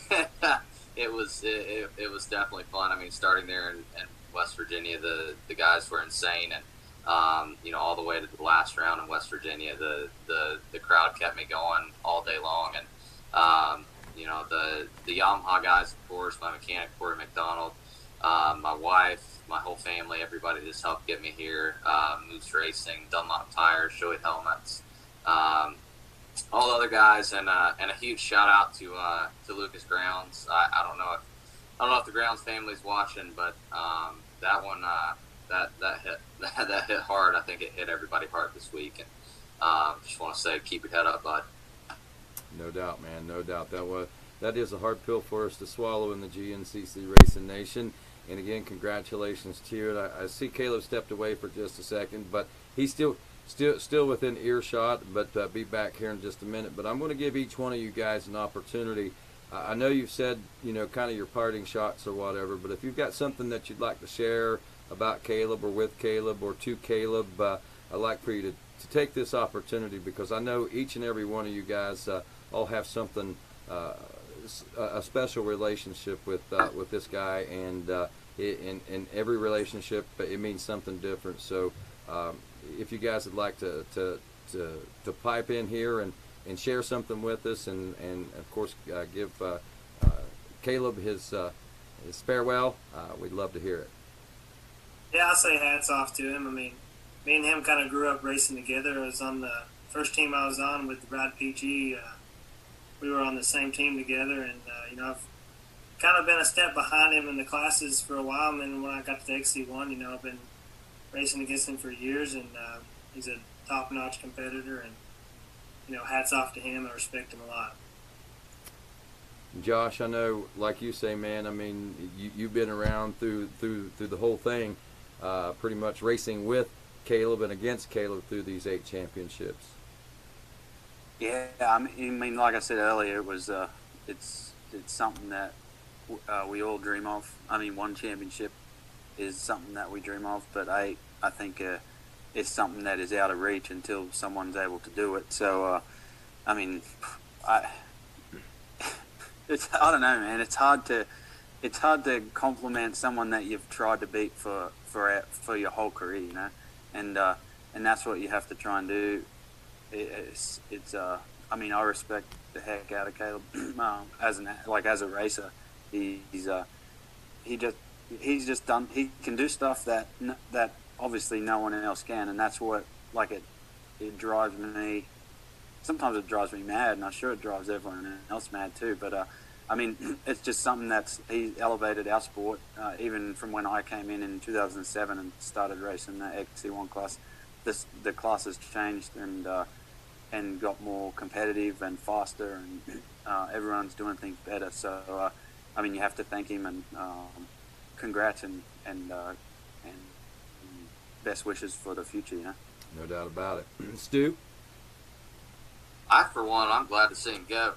it was it, it, it was definitely fun. I mean, starting there in, in West Virginia, the, the guys were insane, and um, you know, all the way to the last round in West Virginia, the the, the crowd kept me going all day long, and um, you know, the the Yamaha guys, of course, my mechanic Corey McDonald, uh, my wife, my whole family, everybody just helped get me here. Uh, Moose Racing, Dunlop Tires, Shoei Helmets. Um, all the other guys, and uh, and a huge shout out to uh, to Lucas Grounds. I, I don't know if I don't know if the Grounds family's watching, but um, that one uh, that that hit that, that hit hard. I think it hit everybody hard this week, and uh, just want to say, keep your head up, bud. No doubt, man. No doubt that was that is a hard pill for us to swallow in the G N C C Racing Nation. And again, congratulations to you. I, I see Caleb stepped away for just a second, but he's still. Still, still within earshot, but uh, be back here in just a minute. But I'm going to give each one of you guys an opportunity. Uh, I know you've said, you know, kind of your parting shots or whatever, but if you've got something that you'd like to share about Caleb or with Caleb or to Caleb, uh, I'd like for you to, to take this opportunity, because I know each and every one of you guys uh, all have something, uh, a special relationship with uh, with this guy, and uh, in, in every relationship, it means something different. So. Um, if you guys would like to, to, to, to pipe in here and, and share something with us, and, and of course uh, give uh, uh, Caleb his, uh, his farewell, uh, we'd love to hear it. Yeah, I'll say hats off to him. I mean, me and him kind of grew up racing together. I was on the first team I was on with Brad P G. Uh, we were on the same team together, and, uh, you know, I've kind of been a step behind him in the classes for a while, and then when I got to the X C one, you know, I've been racing against him for years, and uh, he's a top-notch competitor, and, you know, hats off to him. I respect him a lot. Josh, I know, like you say, man, I mean, you, you've been around through through through the whole thing, uh, pretty much racing with Caleb and against Caleb through these eight championships. Yeah, I mean, I mean like I said earlier, it was uh, it's it's something that uh, we all dream of. I mean, one championship is something that we dream of, but I I think uh, it's something that is out of reach until someone's able to do it. So, uh, I mean, I it's I don't know, man. It's hard to it's hard to compliment someone that you've tried to beat for for for your whole career, you know, and uh, and that's what you have to try and do. It's it's uh, I mean, I respect the heck out of Caleb um, as an like as a racer. He, he's uh he just. He's just done. He can do stuff that that obviously no one else can, and that's what like it. It drives me. Sometimes it drives me mad, and I'm sure it drives everyone else mad too. But uh, I mean, it's just something that's he elevated our sport. Uh, even from when I came in in two thousand seven and started racing the X C one class, this the class has changed, and uh, and got more competitive and faster, and uh, everyone's doing things better. So, uh, I mean, you have to thank him, and um, congrats and and, uh, and best wishes for the future. You know, no doubt about it. Stu? I, for one, I'm glad to see him go.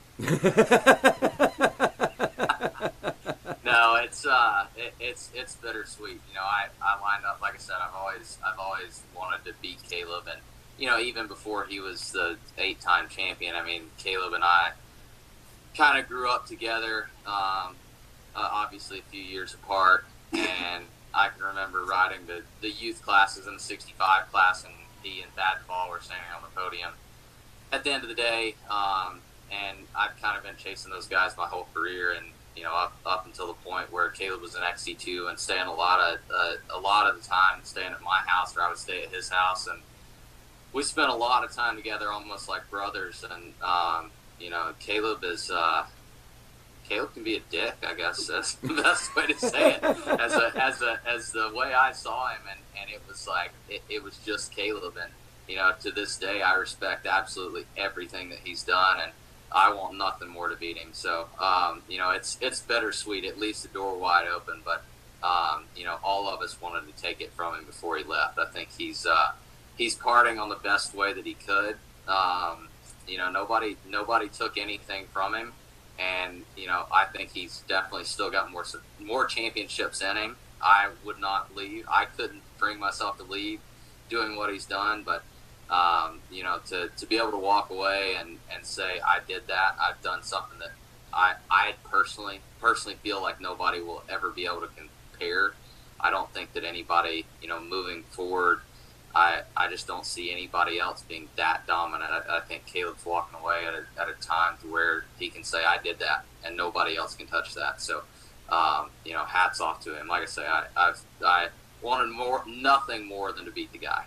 No, it's uh, it, it's it's bittersweet. You know, I, I lined up, like I said, I've always I've always wanted to beat Caleb, and you know, even before he was the eight-time champion, I mean, Caleb and I kind of grew up together. Um, uh, obviously, a few years apart, and I can remember riding the the youth classes in the sixty-five class, and he and Thad Ball were standing on the podium. At the end of the day, um, and I've kind of been chasing those guys my whole career, and you know, up up until the point where Caleb was in X C two and staying a lot of uh, a lot of the time staying at my house, or I would stay at his house, and we spent a lot of time together, almost like brothers. And um, you know, Caleb is uh, Caleb can be a dick, I guess that's the best way to say it. As a as a as the way I saw him, and, and it was like it, it was just Caleb, and you know, to this day, I respect absolutely everything that he's done, and I want nothing more to beat him. So, um, you know, it's it's bittersweet. It leaves the door wide open, but um, you know, all of us wanted to take it from him before he left. I think he's uh, he's parting on the best way that he could. Um, you know, nobody nobody took anything from him, and you know, I think he's definitely still got more more championships in him. I would not leave. I couldn't bring myself to leave doing what he's done, but. Um, you know, to, to be able to walk away and, and say, I did that, I've done something that I, I personally personally feel like nobody will ever be able to compare. I don't think that anybody, you know, moving forward, I, I just don't see anybody else being that dominant. I, I think Caleb's walking away at a, at a time to where he can say, I did that, and nobody else can touch that. So, um, you know, hats off to him. Like I say, I, I've, I wanted more, nothing more than to beat the guy.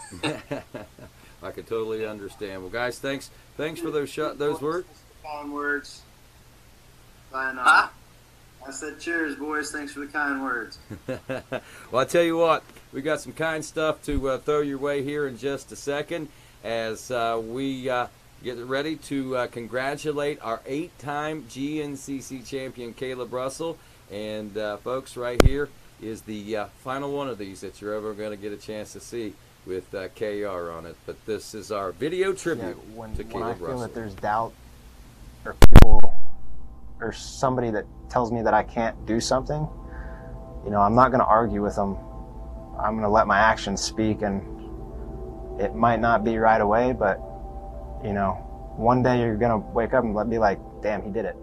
I can totally understand. Well, guys, thanks, thanks for those shot, those words. Kind words. Fine, uh, huh? I said, "Cheers, boys! Thanks for the kind words." Well, I tell you what, we got some kind stuff to uh, throw your way here in just a second, as uh, we uh, get ready to uh, congratulate our eight-time G N C C champion, Caleb Russell. And uh, folks, right here is the uh, final one of these that you're ever going to get a chance to see, with uh, K R on it. But this is our video tribute yeah, when, to when Caleb I feel Russell. that there's doubt, or people, or somebody that tells me that I can't do something, you know, I'm not going to argue with them. I'm going to let my actions speak, and it might not be right away, but, you know, one day you're going to wake up and be like, damn, he did it.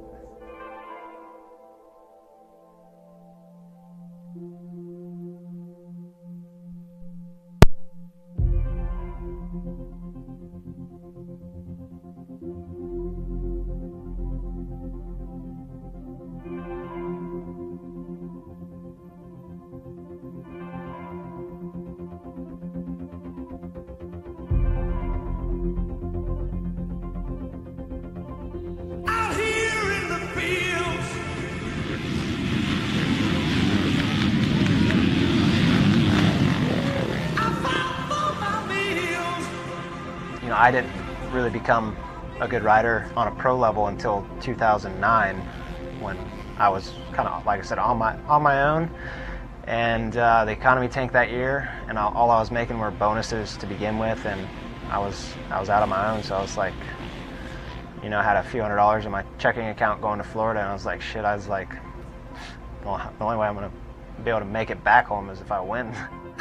I didn't really become a good rider on a pro level until two thousand nine, when I was kind of, like I said, on my on my own. And uh, the economy tanked that year, and all, all I was making were bonuses to begin with, and I was I was out on my own. So I was like, you know, I had a few hundred dollars in my checking account going to Florida, and I was like, shit. I was like, well, the only way I'm gonna be able to make it back home is if I win.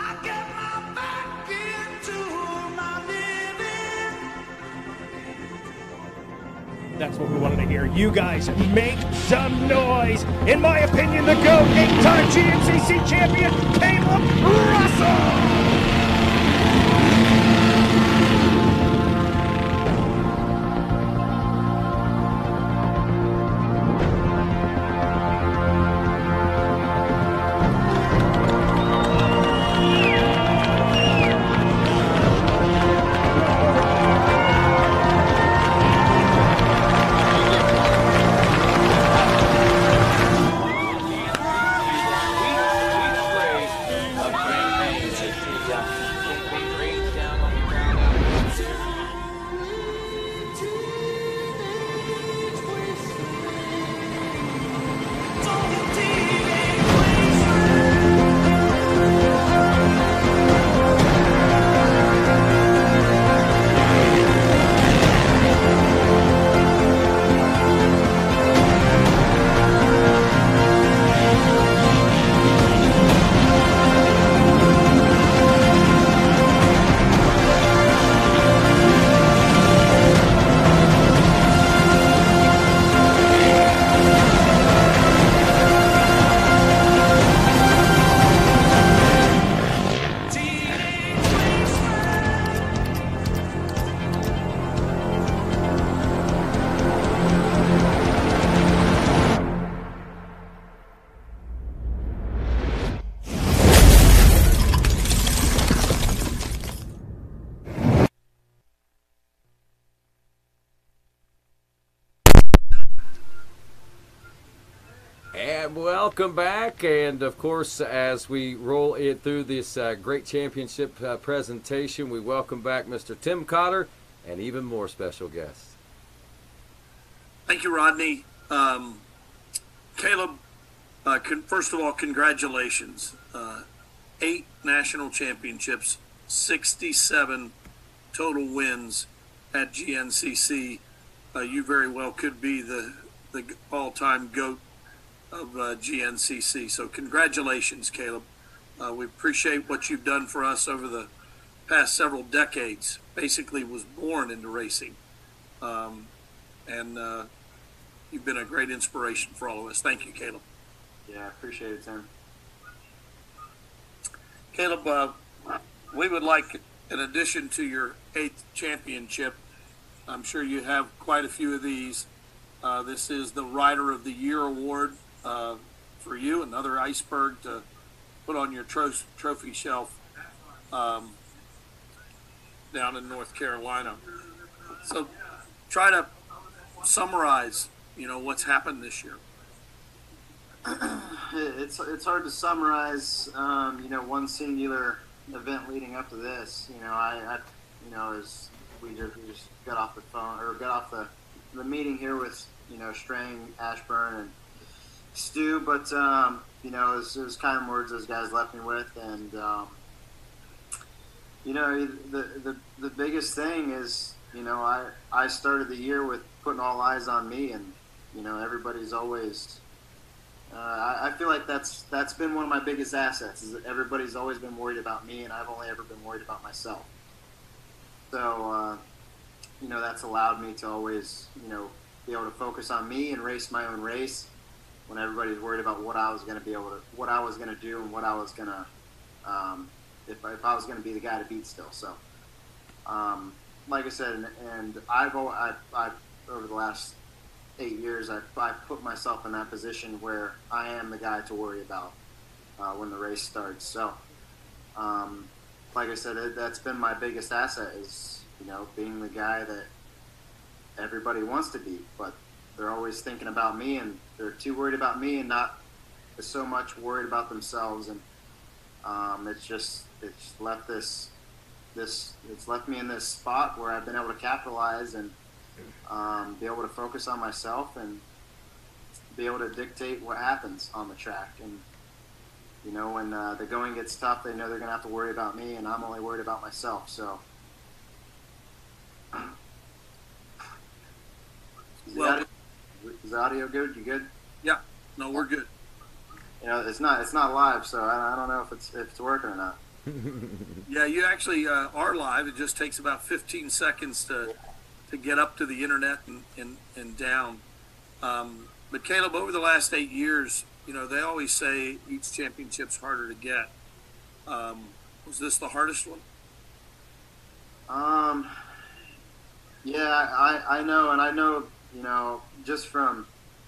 That's what we wanted to hear. You guys make some noise. In my opinion, the GOAT, eight-time G N C C champion, Caleb Russell! And welcome back. And of course, as we roll it through this uh, great championship uh, presentation, we welcome back Mister Tim Cotter and even more special guests. Thank you, Rodney. Um, Caleb, uh, con- first of all, congratulations. Uh, eight national championships, sixty-seven total wins at G N C C. Uh, you very well could be the, the all-time GOAT of uh, G N C C. So congratulations, Caleb. Uh, we appreciate what you've done for us over the past several decades. Basically was born into racing. Um, and uh, you've been a great inspiration for all of us. Thank you, Caleb. Yeah, I appreciate it, Tim. Caleb, uh, we would like, in addition to your eighth championship, I'm sure you have quite a few of these. Uh, this is the Rider of the Year award uh, for you, another iceberg to put on your tro- trophy shelf um, down in North Carolina. So try to summarize, you know, what's happened this year. It's it's hard to summarize, um, you know, one singular event leading up to this. You know, I, I you know, as we just, we just got off the phone or got off the the meeting here with, you know, Strang, Ashburn, and Stu, but um, you know, it was, it was kind words those guys left me with, and um, you know, the the the biggest thing is, you know, I I started the year with putting all eyes on me, and you know, everybody's always. Uh, I, I feel like that's that's been one of my biggest assets, is that everybody's always been worried about me, and I've only ever been worried about myself. So, uh, you know, that's allowed me to always, you know, be able to focus on me and race my own race when everybody's worried about what I was going to be able to, what I was going to do and what I was going to, um, if, if I was going to be the guy to beat still. So, um, like I said, and, and I've, I've, I've, over the last eight years, I've, I've put myself in that position where I am the guy to worry about uh, when the race starts. So, um, like I said, it, that's been my biggest asset, is, you know, being the guy that everybody wants to be, but they're always thinking about me, and they're too worried about me and not so much worried about themselves. And um, it's just it's left this this it's left me in this spot where I've been able to capitalize and um, be able to focus on myself and be able to dictate what happens on the track. And you know, when uh, the going gets tough, they know they're going to have to worry about me, and I'm only worried about myself. So, is, well, the audio, is the audio good? You good? Yeah. No, we're good. You know, it's not it's not live, so I, I don't know if it's if it's working or not. Yeah, you actually uh, are live. It just takes about fifteen seconds to to get up to the internet and and, and down. Um, but Caleb, over the last eight years, you know, they always say each championship's harder to get. Um, was this the hardest one? Um, yeah, I, I know, and I know, you know, just from,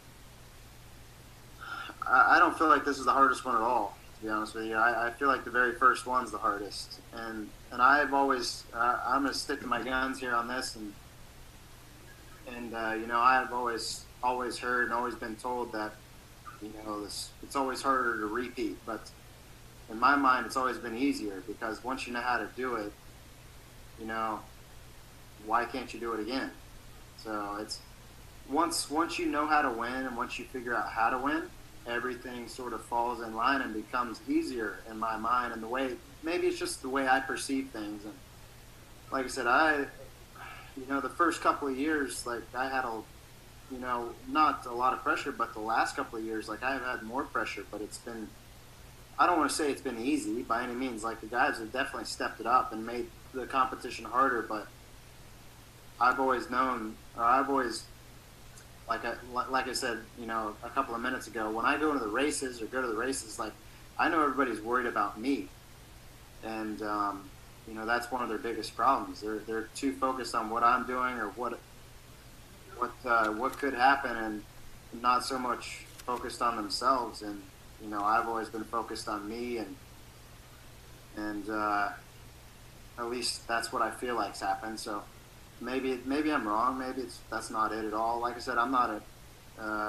I, I don't feel like this is the hardest one at all, to be honest with you. I, I feel like the very first one's the hardest. And, and I've always, uh, I'm going to stick to my guns here on this. And, and uh, you know, I've always, always heard and always been told that, you know, this, it's always harder to repeat, but in my mind, it's always been easier, because once you know how to do it, you know, why can't you do it again? So it's once once you know how to win, and once you figure out how to win, everything sort of falls in line and becomes easier in my mind. And the way, maybe it's just the way I perceive things. And like I said, I, you know, the first couple of years, like I had a, you know, not a lot of pressure, but the last couple of years, like I've had more pressure, but it's been, I don't want to say it's been easy by any means. Like the guys have definitely stepped it up and made the competition harder, but I've always known, or I've always, like I, like I said, you know, a couple of minutes ago, when I go into the races or go to the races, like I know everybody's worried about me. And, um, you know, that's one of their biggest problems. They're, they're too focused on what I'm doing or what, what uh, what could happen, and not so much focused on themselves. And you know, I've always been focused on me, and and uh, at least that's what I feel like's happened. So maybe maybe I'm wrong. Maybe it's that's not it at all. Like I said, I'm not a uh,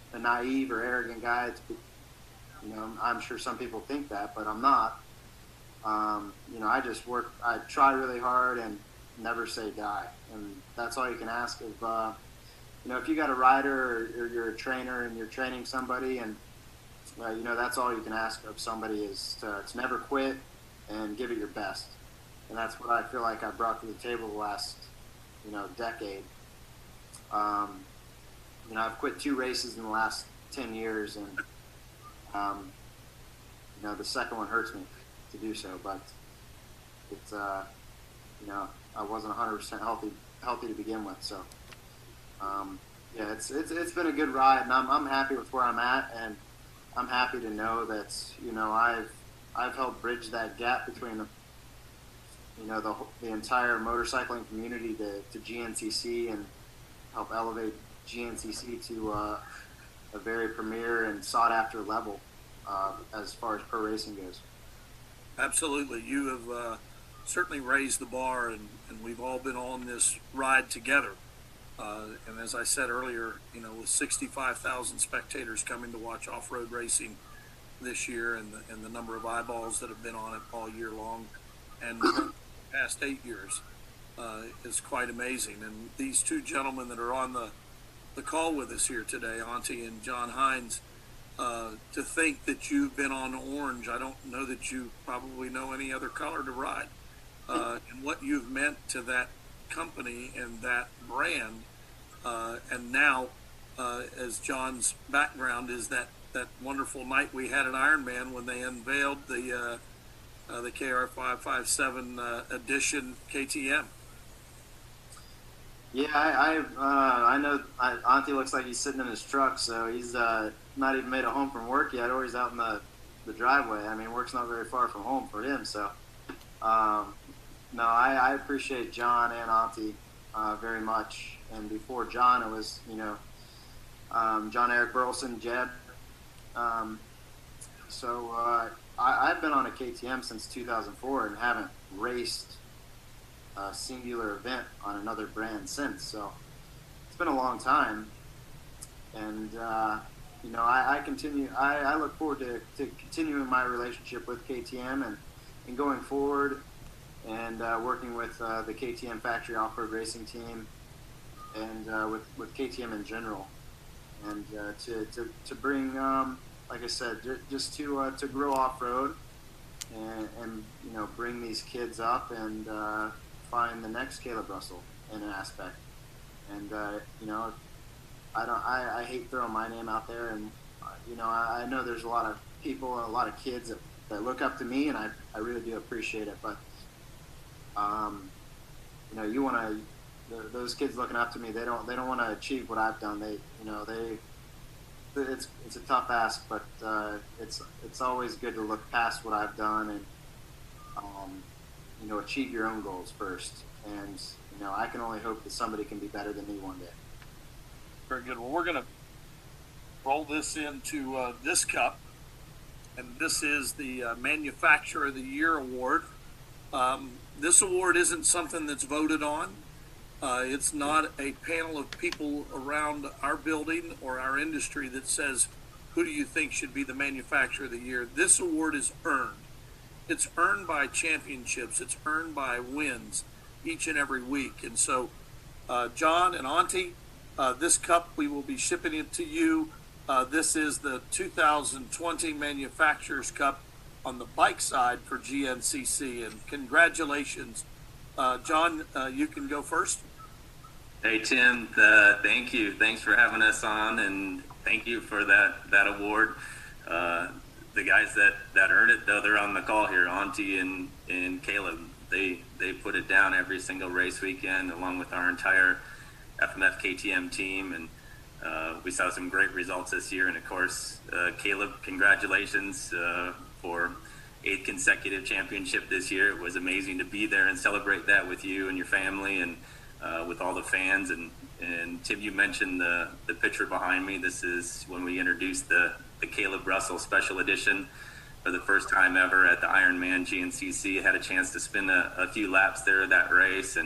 a naive or arrogant guy. It's, you know, I'm sure some people think that, but I'm not. Um, you know, I just work, I try really hard and never say die. And that's all you can ask of, uh, you know, if you got a rider or, or you're a trainer and you're training somebody, and, uh, you know, that's all you can ask of somebody is to, to never quit and give it your best. And that's what I feel like I brought to the table the last, you know, decade. Um, you know, I've quit two races in the last ten years, and, um, you know, the second one hurts me to do so, but it's, uh, you know, I wasn't one hundred percent healthy healthy to begin with, so, um, yeah, it's, it's, it's been a good ride, and I'm, I'm happy with where I'm at, and I'm happy to know that, you know, I've, I've helped bridge that gap between the, you know, the, the entire motorcycling community to, to G N C C, and help elevate G N C C to uh, a very premier and sought-after level uh, as far as pro racing goes. Absolutely. You have uh, certainly raised the bar, and, and we've all been on this ride together. Uh, and as I said earlier, you know, with sixty-five thousand spectators coming to watch off-road racing this year, and the, and the number of eyeballs that have been on it all year long, and the past eight years, uh, is quite amazing. And these two gentlemen that are on the, the call with us here today, Auntie and John Hines, uh, to think that you've been on orange, I don't know that you probably know any other color to ride, uh, and what you've meant to that company and that brand. Uh, and now, uh, as John's background is that, that wonderful night we had at Ironman when they unveiled the uh, uh, the K R five fifty-seven uh, edition K T M. Yeah, I I, uh, I know I, Auntie looks like he's sitting in his truck, so he's uh, not even made it home from work yet, or he's out in the, the driveway. I mean, work's not very far from home for him, so um, no, I, I appreciate John and Auntie uh, very much. And before John, it was, you know, um, John Eric Burleson, Jeb. Um, so uh, I, I've been on a K T M since two thousand four and haven't raced a singular event on another brand since. So it's been a long time. And, uh, you know, I, I continue, I, I look forward to, to continuing my relationship with K T M and, and going forward and uh, working with uh, the K T M Factory Off-Road Racing Team and uh, with, with K T M in general. And uh, to, to, to bring, um, like I said, just to uh, to grow off-road and, and, you know, bring these kids up and uh, find the next Caleb Russell in an aspect. And, uh, you know, I don't. I, I hate throwing my name out there, and uh, you know, I, I know there's a lot of people and a lot of kids that, that look up to me, and I, I really do appreciate it. But, um, you know, you want to. Those kids looking up to me, they don't. They don't want to achieve what I've done. They, you know, they. It's it's a tough ask, but uh, it's it's always good to look past what I've done and, um, you know, achieve your own goals first. And you know, I can only hope that somebody can be better than me one day. Very good. Well, we're going to roll this into uh, this cup, and this is the uh, Manufacturer of the Year award. Um, this award isn't something that's voted on. Uh, it's not a panel of people around our building or our industry that says, who do you think should be the Manufacturer of the Year? This award is earned. It's earned by championships. It's earned by wins each and every week. And so, uh, John and Auntie, Uh, this cup, we will be shipping it to you. Uh, this is the two thousand twenty Manufacturers Cup on the bike side for G N C C, and congratulations. Uh, John, uh, you can go first. Hey, Tim, uh, thank you. Thanks for having us on, and thank you for that, that award. Uh, the guys that, that earned it, though, they're on the call here, Auntie and, and Caleb. They, they put it down every single race weekend, along with our entire F M F K T M team, and uh, we saw some great results this year. And of course, uh, Caleb, congratulations uh, for eighth consecutive championship this year. It was amazing to be there and celebrate that with you and your family, and uh, with all the fans. And, and Tim, you mentioned the, the picture behind me. This is when we introduced the, the Caleb Russell Special Edition for the first time ever at the Ironman G N C C. I had a chance to spend a, a few laps there at that race, and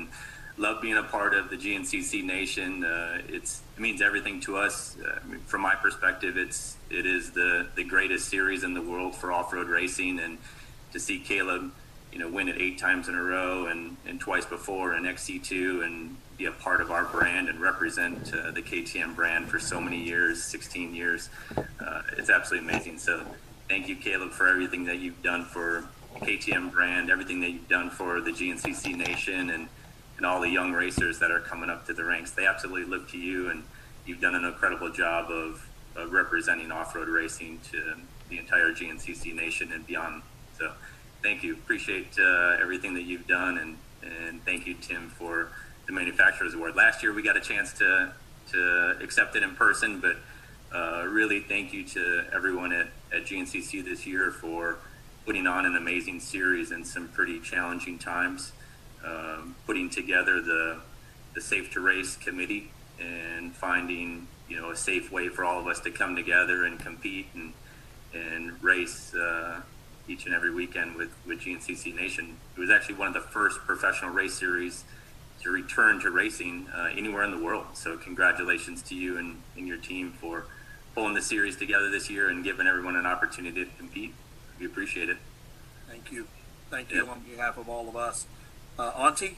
love being a part of the G N C C Nation. Uh, it's it means everything to us. Uh, I mean, from my perspective, it's it is the the greatest series in the world for off-road racing, and to see Caleb, you know, win it eight times in a row and, and twice before in X C two, and be a part of our brand and represent uh, the K T M brand for so many years, sixteen years. Uh, it's absolutely amazing. So thank you, Caleb, for everything that you've done for K T M brand, everything that you've done for the G N C C Nation, and, and all the young racers that are coming up to the ranks. They absolutely look to you, and you've done an incredible job of, of representing off-road racing to the entire G N C C Nation and beyond. So thank you. Appreciate uh, everything that you've done, and, and thank you, Tim, for the Manufacturers Award. Last year we got a chance to, to accept it in person, but uh, really thank you to everyone at, at G N C C this year for putting on an amazing series in some pretty challenging times, um, putting together the, the Safe to Race committee and finding, you know, a safe way for all of us to come together and compete and, and race uh, each and every weekend with, with G N C C Nation. It was actually one of the first professional race series to return to racing uh, anywhere in the world. So congratulations to you and, and your team for pulling the series together this year and giving everyone an opportunity to compete. We appreciate it. Thank you. Thank you on behalf of all of us. Uh, Auntie?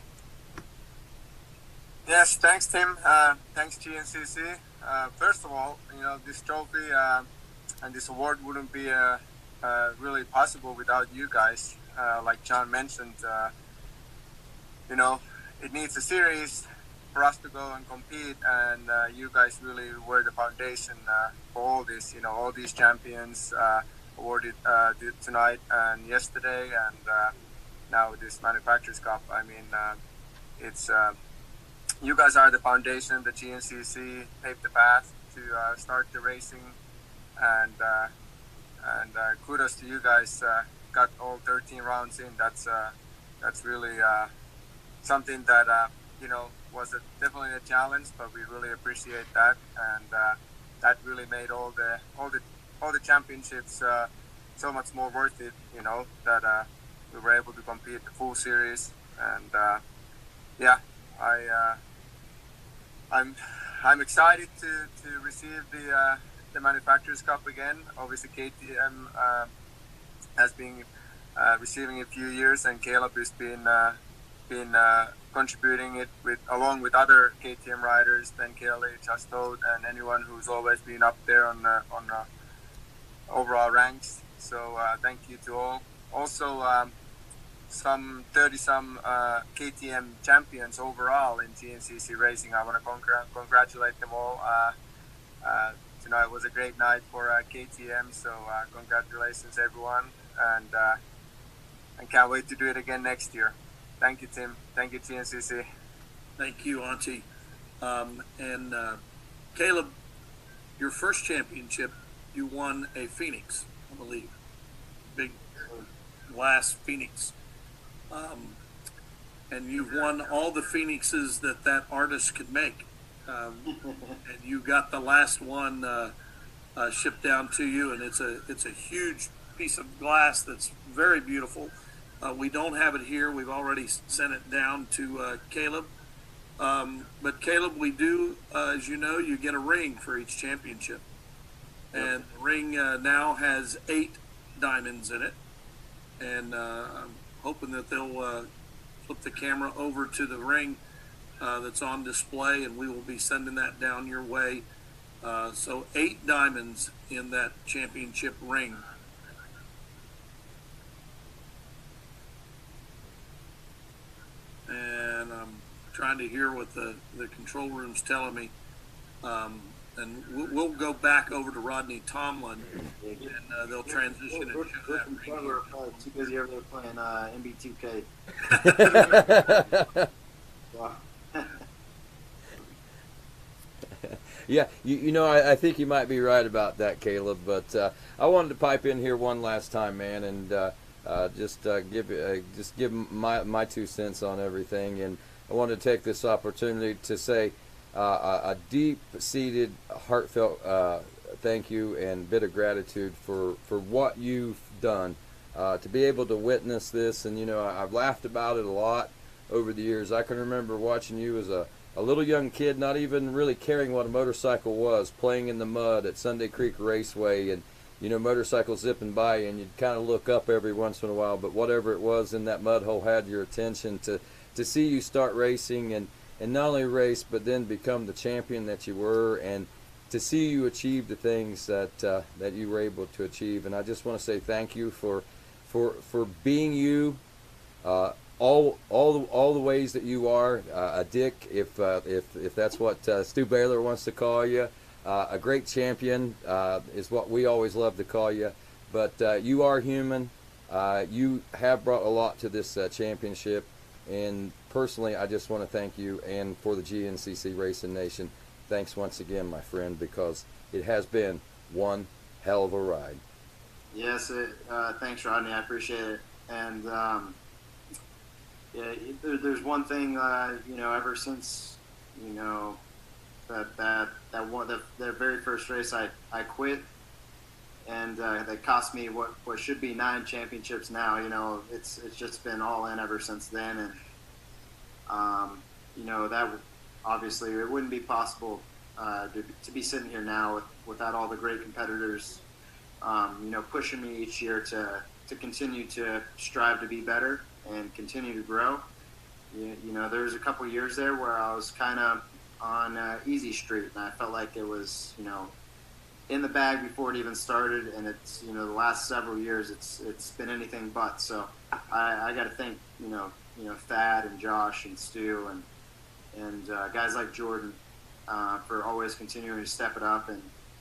Yes, thanks, Tim. Uh, thanks, G N C C. Uh, first of all, you know, this trophy uh, and this award wouldn't be uh, uh, really possible without you guys. Uh, like John mentioned, uh, you know, it needs a series for us to go and compete, and uh, you guys really were the foundation uh, for all this. You know, all these champions uh, awarded uh, tonight and yesterday, and uh, now this Manufacturers Cup. I mean, uh, it's uh, you guys are the foundation. The G N C C paved the path to uh, start the racing, and uh, and uh, kudos to you guys. Uh, got all thirteen rounds in. That's uh, that's really uh, something that uh, you know was a, definitely a challenge, but we really appreciate that, and uh, that really made all the all the all the championships uh, so much more worth it. You know that uh, we were able to compete the full series, and uh, yeah, I uh, I'm I'm excited to, to receive the uh, the Manufacturers Cup again. Obviously, K T M uh, has been uh, receiving a few years, and Caleb has been uh, been uh, contributing it with along with other K T M riders, Ben Kelly, Chastode, and anyone who's always been up there on uh, on uh, overall ranks. So uh, thank you to all. Also, um, some thirty some uh, K T M champions overall in G N C C racing. I want to congr- congratulate them all. Uh, uh, tonight was a great night for uh, K T M, so uh, congratulations everyone, and uh, and can't wait to do it again next year. Thank you, Tim. Thank you, G N C C. Thank you, Auntie. Um, and uh, Caleb, your first championship, you won a Phoenix, I believe. Big glass Phoenix. Um, and you've won all the Phoenixes that that artist could make. Um, and you got the last one uh, uh, shipped down to you, and it's a it's a huge piece of glass that's very beautiful. Uh, we don't have it here. We've already sent it down to uh, Caleb. Um, but Caleb, we do, uh, as you know, you get a ring for each championship. And the ring uh, now has eight diamonds in it. And uh, I'm hoping that they'll uh, flip the camera over to the ring uh, that's on display, and we will be sending that down your way. Uh, so eight diamonds in that championship ring. And I'm trying to hear what the, the control room's telling me. Um, and we'll, we'll go back over to Rodney Tomlin, and uh, they'll transition and show that ring. We're uh, too busy over there playing uh, M B two K. Yeah, you, you know, I, I think you might be right about that, Caleb. But uh, I wanted to pipe in here one last time, man, and uh, uh, just uh, give uh, just give my my two cents on everything. And I wanted to take this opportunity to say uh, a, a deep-seated, heartfelt uh, thank you and bit of gratitude for for what you've done uh, to be able to witness this. And you know, I, I've laughed about it a lot. over the years. I can remember watching you as a, a little young kid, not even really caring what a motorcycle was, playing in the mud at Sunday Creek Raceway, and you know, motorcycles zipping by, and you'd kind of look up every once in a while, but whatever it was in that mud hole had your attention. To to see you start racing and and not only race but then become the champion that you were, and to see you achieve the things that uh, that you were able to achieve. And I just want to say thank you for for for being you, uh, all all the, all the ways that you are, uh, a Dick, if uh, if if that's what uh, Stu Baylor wants to call you, uh, a great champion uh, is what we always love to call you. But uh, you are human. Uh, you have brought a lot to this uh, championship, and personally, I just want to thank you, and for the G N C C Racing Nation, thanks once again, my friend, because it has been one hell of a ride. Yes, it, uh, thanks, Rodney. I appreciate it. And um, yeah, there, there's one thing, uh, you know, ever since, you know, that that that one the, the very first race I, I quit, and uh, that cost me what, what should be nine championships now. You know, it's it's just been all in ever since then, and um, you know, that obviously it wouldn't be possible uh, to, to be sitting here now with, without all the great competitors, um, you know, pushing me each year to to continue to strive to be better and continue to grow. You, you know, there was a couple years there where I was kind of on uh, easy street, and I felt like it was, you know, in the bag before it even started, and it's, you know, the last several years it's it's been anything but. So I, I got to thank, you know, you know, Thad and Josh and Stu and and uh, guys like Jordan uh, for always continuing to step it up, and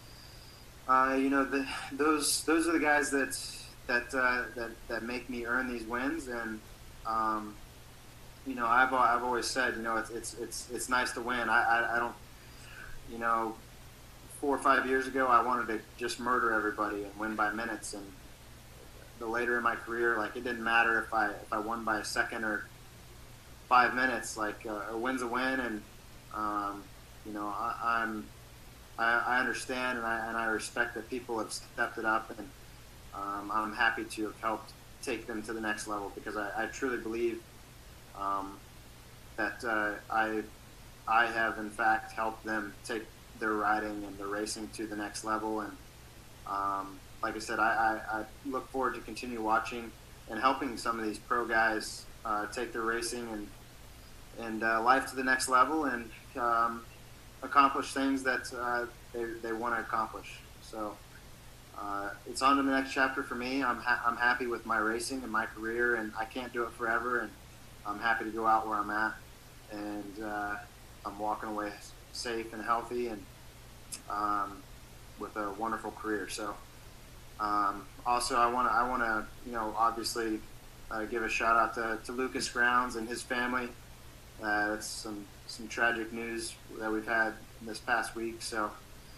uh, you know, the, those those are the guys that that uh, that that make me earn these wins. And um, you know, I've I've always said, you know, it's it's it's it's nice to win. I I, I don't, you know, four or five years ago, I wanted to just murder everybody and win by minutes. And the later in my career, like, it didn't matter if I if I won by a second or five minutes. Like, uh, a win's a win, and um, you know, I, I'm I, I understand and I and I respect that people have stepped it up, and um, I'm happy to have helped take them to the next level, because I, I truly believe um, that uh, I I have in fact helped them take their riding and their racing to the next level. And um, like I said, I, I, I look forward to continue watching and helping some of these pro guys uh, take their racing and and uh, life to the next level, and um, accomplish things that uh, they, they want to accomplish. So uh, it's on to the next chapter for me. I'm, ha- I'm happy with my racing and my career, and I can't do it forever, and I'm happy to go out where I'm at, and uh, I'm walking away safe and healthy, and um, with a wonderful career. So um, also I want to I want to you know, obviously uh, give a shout out to, to Lucas Grounds and his family. Uh, it's some some tragic news that we've had this past week. So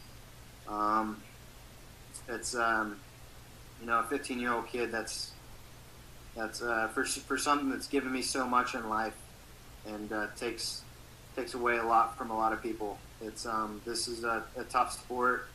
um, it's um, you know, a fifteen year old kid that's that's uh, for for something that's given me so much in life, and uh, takes takes away a lot from a lot of people. It's um, this is a, a tough sport,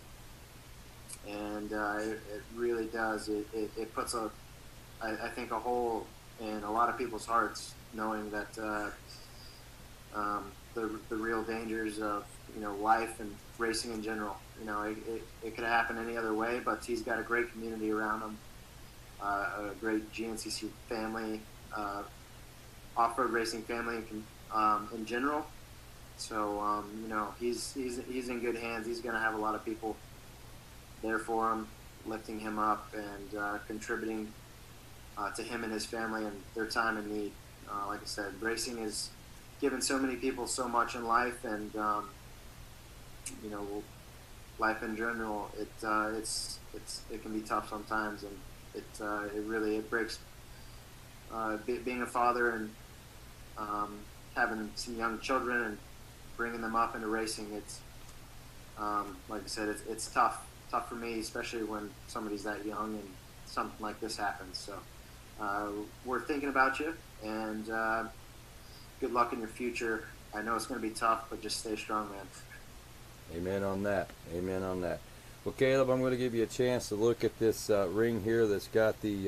and uh, it, it really does. It, it, it puts a, I, I think, a hole in a lot of people's hearts, knowing that uh, um, the the real dangers of, you know, life and racing in general. You know, it, it, it could happen any other way, but he's got a great community around him, uh, a great G N C C family, uh, off-road racing family um, in general. So um, you know, he's he's he's in good hands. He's going to have a lot of people there for him, lifting him up and uh, contributing uh, to him and his family and their time in need. Uh, like I said, racing has given so many people so much in life, and um, you know, life in general. It uh, it's it's it can be tough sometimes, and it uh, it really it breaks. Uh, be, being a father and um, having some young children and bringing them up into racing, it's um, like I said, it's, it's tough, tough for me, especially when somebody's that young and something like this happens. So uh, we're thinking about you, and uh, good luck in your future. I know it's going to be tough, but just stay strong, man. Amen on that. Amen on that. Well, Caleb, I'm going to give you a chance to look at this uh, ring here that's got the uh,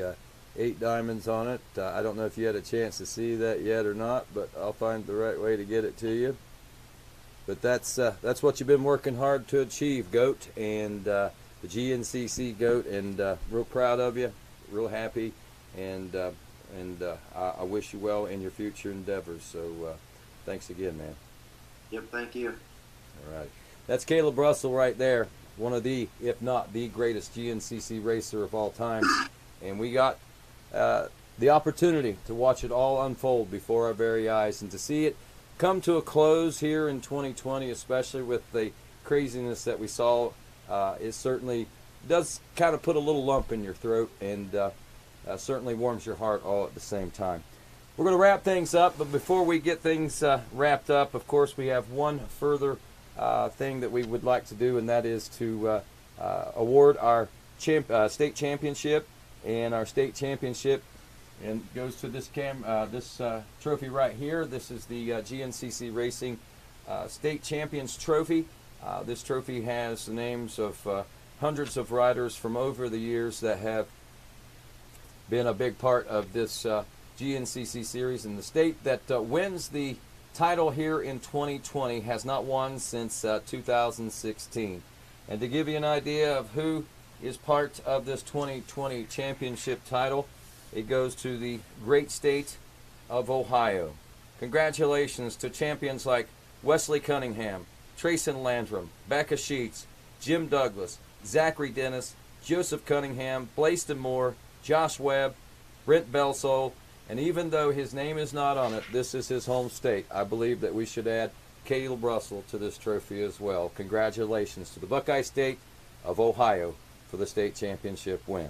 eight diamonds on it. Uh, I don't know if you had a chance to see that yet or not, but I'll find the right way to get it to you. But that's uh, that's what you've been working hard to achieve, Goat, and uh, the G N C C Goat, and uh, real proud of you, real happy, and uh, and uh, I, I wish you well in your future endeavors. So uh, thanks again, man. Yep, thank you. All right. That's Caleb Russell right there, one of the, if not the greatest G N C C racer of all time. And we got uh, the opportunity to watch it all unfold before our very eyes and to see it come to a close here in twenty twenty, especially with the craziness that we saw. Uh, it certainly does kind of put a little lump in your throat, and uh, uh, certainly warms your heart all at the same time. We're going to wrap things up, but before we get things uh, wrapped up, of course, we have one further uh, thing that we would like to do, and that is to uh, uh, award our champ uh, state championship, and our state championship and goes to this cam uh, this uh, trophy right here. This is the uh, G N C C Racing uh, State Champions Trophy. Uh, this trophy has the names of uh, hundreds of riders from over the years that have been a big part of this uh, G N C C series, and the state that uh, wins the title here in twenty twenty has not won since uh, two thousand sixteen. And to give you an idea of who is part of this twenty twenty championship title, it goes to the great state of Ohio. Congratulations to champions like Wesley Cunningham, Trayson Landrum, Becca Sheets, Jim Douglas, Zachary Dennis, Joseph Cunningham, Blaiston Moore, Josh Webb, Brent Belsole, and even though his name is not on it, this is his home state. I believe that we should add Caleb Russell to this trophy as well. Congratulations to the Buckeye State of Ohio for the state championship win.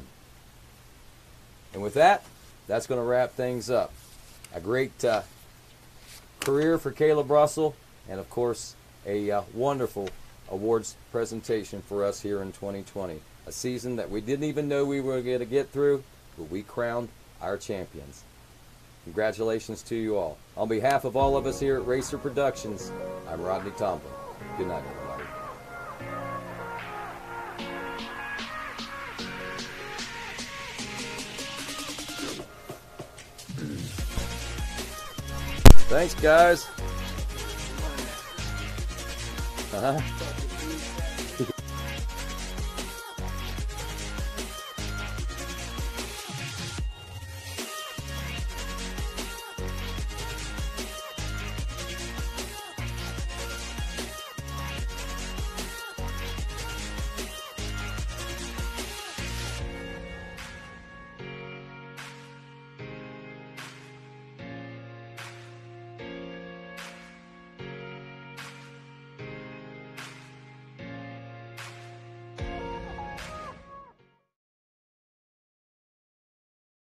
And with that, that's going to wrap things up. A great uh, career for Caleb Russell, and of course, a uh, wonderful awards presentation for us here in twenty twenty. A season that we didn't even know we were going to get through, but we crowned our champions. Congratulations to you all. On behalf of all of us here at Racer Productions, I'm Rodney Tomlin. Good night, everybody. Thanks, guys. Uh-huh.